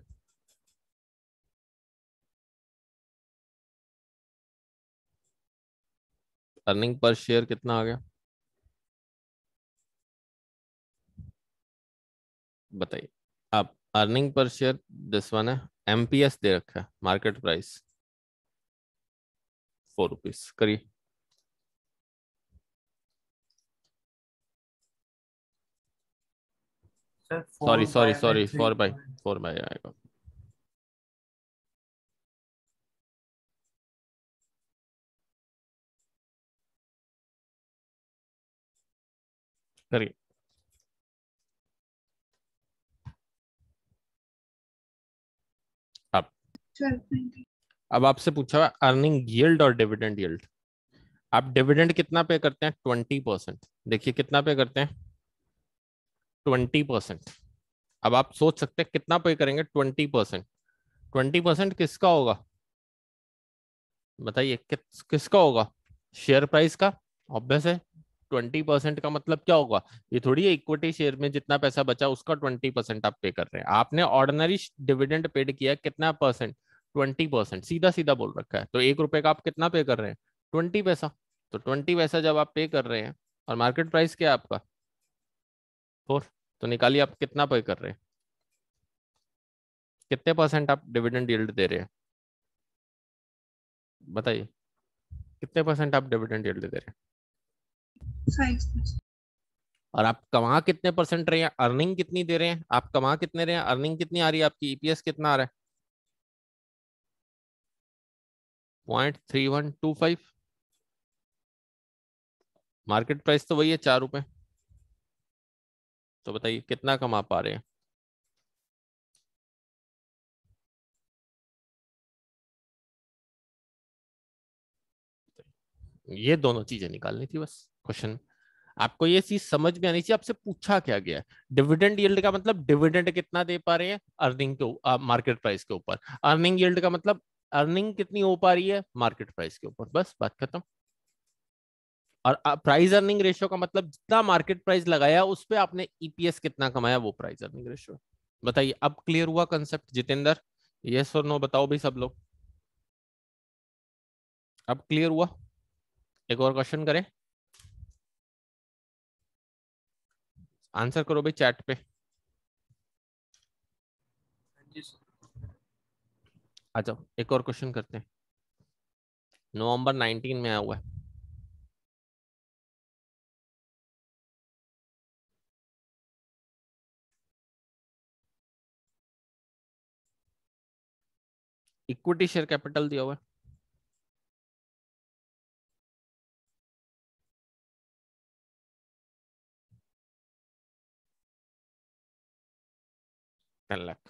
अर्निंग पर शेयर कितना आ गया, बताइए आप। Earning per share this one है, एमपीएस दे रखा है, मार्केट प्राइस फोर रुपीज, करिए। Sir sorry four sorry by में sorry, three four by point. Four by आएगा। करिए। अब ट्वेल्व पॉइंट। अब आपसे पूछा हुआ अर्निंग यील्ड और डिविडेंड यील्ड। आप डिविडेंड कितना पे करते हैं? Twenty percent. देखिए कितना पे करते हैं? Twenty percent. अब आप सोच सकते हैं कितना पे करेंगे? Twenty percent. ट्वेंटी परसेंट किसका होगा, बताइए किस किसका होगा? शेयर प्राइस का, ऑब्वियस है। ट्वेंटी परसेंट का मतलब क्या होगा? ये थोड़ी है इक्विटी शेयर में जितना पैसा बचा उसका ट्वेंटी परसेंट आप पे कर रहे हैं। आपने ऑर्डिनरी डिविडेंड पेड किया है, कितना परसेंट? ट्वेंटी परसेंट, सीधा सीधा बोल रखा है। तो एक रुपए का आप कितना पे कर रहे हैं? ट्वेंटी पैसा। तो ट्वेंटी पैसा जब आप पे कर रहे हैं, और मार्केट प्राइस क्या है आपका? फोर। तो निकालिए आप कितना पे कर रहे हैं, कितने परसेंट आप डिविडेंड यील्ड दे रहे हैं, बताइए कितने परसेंट आप डिविडेंड यील्ड दे रहे हैं? Five percent. और आप कमा कितने परसेंट रहे हैं? अर्निंग कितनी दे रहे हैं आप? कमा कितने रहे हैं? अर्निंग कितनी आ रही है आपकी? ईपीएस कितना आ रहा है? Point three one two five. Market price तो वही है, चार रुपए। तो बताइए कितना कमा पा रहे हैं? ये दोनों चीजें निकालनी थी बस क्वेश्चन। आपको ये चीज समझ में आनी चाहिए, आपसे पूछा क्या गया है। डिविडेंड यील्ड का मतलब डिविडेंड कितना दे पा रहे हैं अर्निंग के मार्केट प्राइस के ऊपर। अर्निंग यील्ड का मतलब अर्निंग कितनी हो पा रही है मार्केट प्राइस के ऊपर, बस बात खत्म। और प्राइस अर्निंग रेशियो का मतलब जितना मार्केट प्राइस लगाया उस पे आपने ईपीएस कितना कमाया, वो प्राइस अर्निंग रेशियो। बताइए अब क्लियर हुआ कंसेप्ट जितेंद्र? यस और नो बताओ भाई सब लोग, अब क्लियर हुआ? एक और क्वेश्चन करें, आंसर करो भाई चैट पे। हाँ जी सर। आ जाओ एक और क्वेश्चन करते हैं, नवंबर नाइनटीन में आया हुआ है। इक्विटी शेयर कैपिटल दिया हुआ है, ten lakh.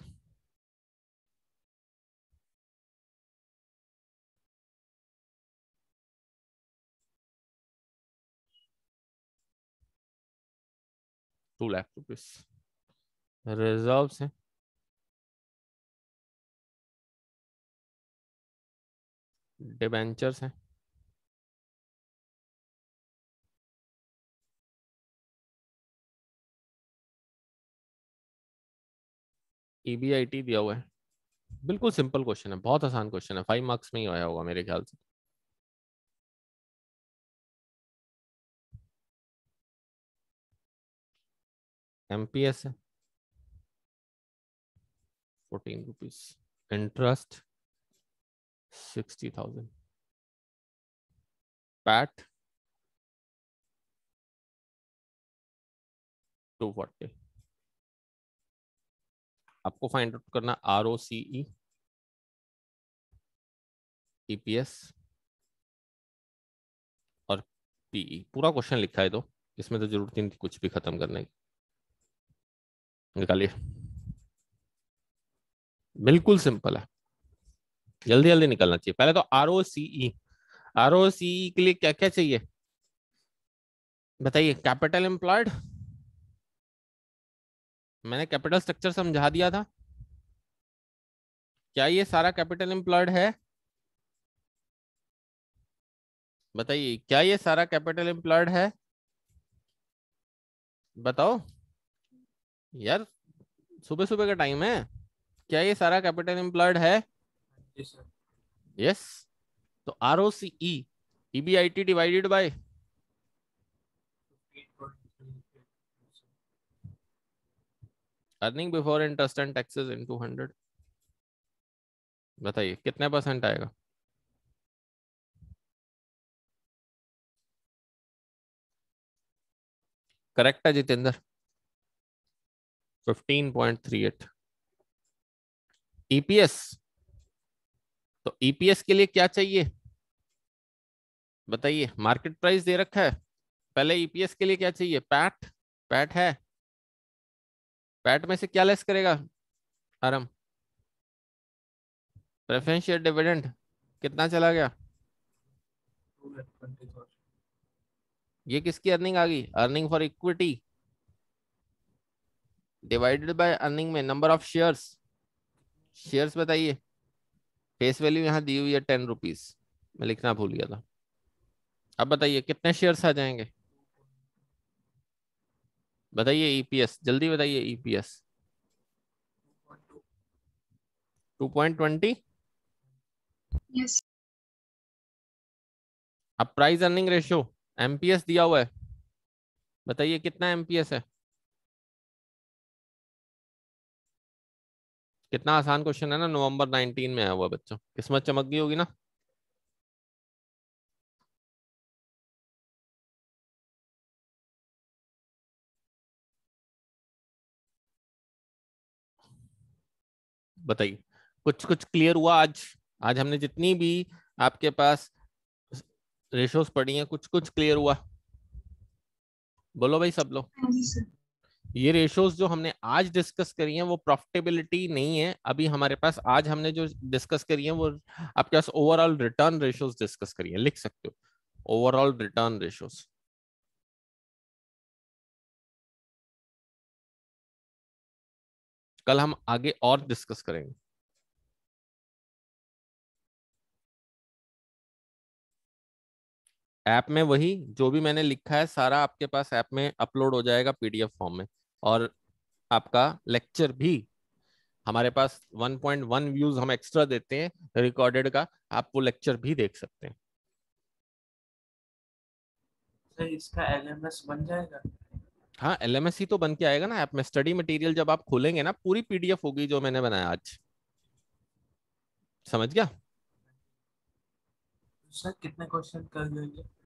Two lakh rupees. Reserve है, डिबेंचर्स हैं, ईबीआईटी दिया हुआ है। बिल्कुल सिंपल क्वेश्चन है, बहुत आसान क्वेश्चन है, फाइव मार्क्स में ही आया होगा मेरे ख्याल से। एमपीएस है fourteen rupees, interest sixty thousand, PAT two forty. आपको फाइंड आउट करना R O C E, EPS और पीई। पूरा क्वेश्चन लिखा है तो इसमें तो जरूरत ही नहीं थी कुछ भी खत्म करने की। निकालिए, बिल्कुल सिंपल है, जल्दी जल्दी निकलना चाहिए। पहले तो R O C E, are O C ई के लिए क्या क्या चाहिए बताइए? कैपिटल एम्प्लॉयड, मैंने कैपिटल स्ट्रक्चर समझा दिया था। क्या ये सारा कैपिटल एम्प्लॉयड है? बताइए क्या ये सारा कैपिटल एम्प्लॉयड है? बताओ यार, सुबह सुबह का टाइम है। क्या ये सारा कैपिटल एम्प्लॉयड है? हाँ जी सर। यस। तो R O C E, EBIT divided by earning before interest and taxes into hundred. बताइए कितने परसेंट आएगा? करेक्ट है Jitendra, fifteen point three eight. EPS, तो ईपीएस के लिए क्या चाहिए बताइए? मार्केट प्राइस दे रखा है, पहले ईपीएस के लिए क्या चाहिए? पैट, पैट है, पैट में से क्या लेस करेगा आरम? प्रेफरेंस शेयर डिविडेंड कितना चला गया? Two lakh twenty thousand. ये किसकी अर्निंग आ गई? Earning for equity divided by earning में नंबर ऑफ शेयर्स। शेयर्स बताइए, फेस वैल्यू यहाँ दी हुई है टेन रुपीज, मैं लिखना भूल गया था। अब बताइए कितने शेयर्स आ जाएंगे? बताइए ईपीएस, जल्दी बताइए EPS. Two point twenty. Yes. अब प्राइस अर्निंग रेशियो एमपीएस दिया हुआ है, बताइए कितना एमपीएस है? कितना आसान क्वेश्चन है ना, नवंबर नाइनटीन में आया हुआ बच्चों, किस्मत चमक गई होगी ना। बताइए कुछ कुछ क्लियर हुआ आज? आज हमने जितनी भी आपके पास रेशियोज पढ़ी हैं कुछ कुछ क्लियर हुआ? बोलो भाई सब लोग। हाँ जी सर। ये रेशियोज जो हमने आज डिस्कस करी हैं वो प्रॉफिटेबिलिटी नहीं है, अभी हमारे पास आज हमने जो डिस्कस करी है वो आपके पास ओवरऑल रिटर्न रेशियोज डिस्कस करी है, लिख सकते हो ओवरऑल रिटर्न रेशियोज। कल हम आगे और डिस्कस करेंगे। ऐप में वही जो भी मैंने लिखा है सारा आपके पास ऐप में अपलोड हो जाएगा पीडीएफ फॉर्म में। और आपका लेक्चर भी हमारे पास वन पॉइंट वन व्यूज हम एक्स्ट्रा देते हैं रिकॉर्डेड का, आप वो लेक्चर भी देख सकते हैं। सर इसका एलएमएस बन जाएगा? हाँ, एलएमएस ही तो बन के आएगा ना ऐप में। स्टडी मटेरियल जब आप खोलेंगे ना पूरी पीडीएफ होगी जो मैंने बनाया आज। समझ गया? सर कितने क्वेश्चन कर लेंगे?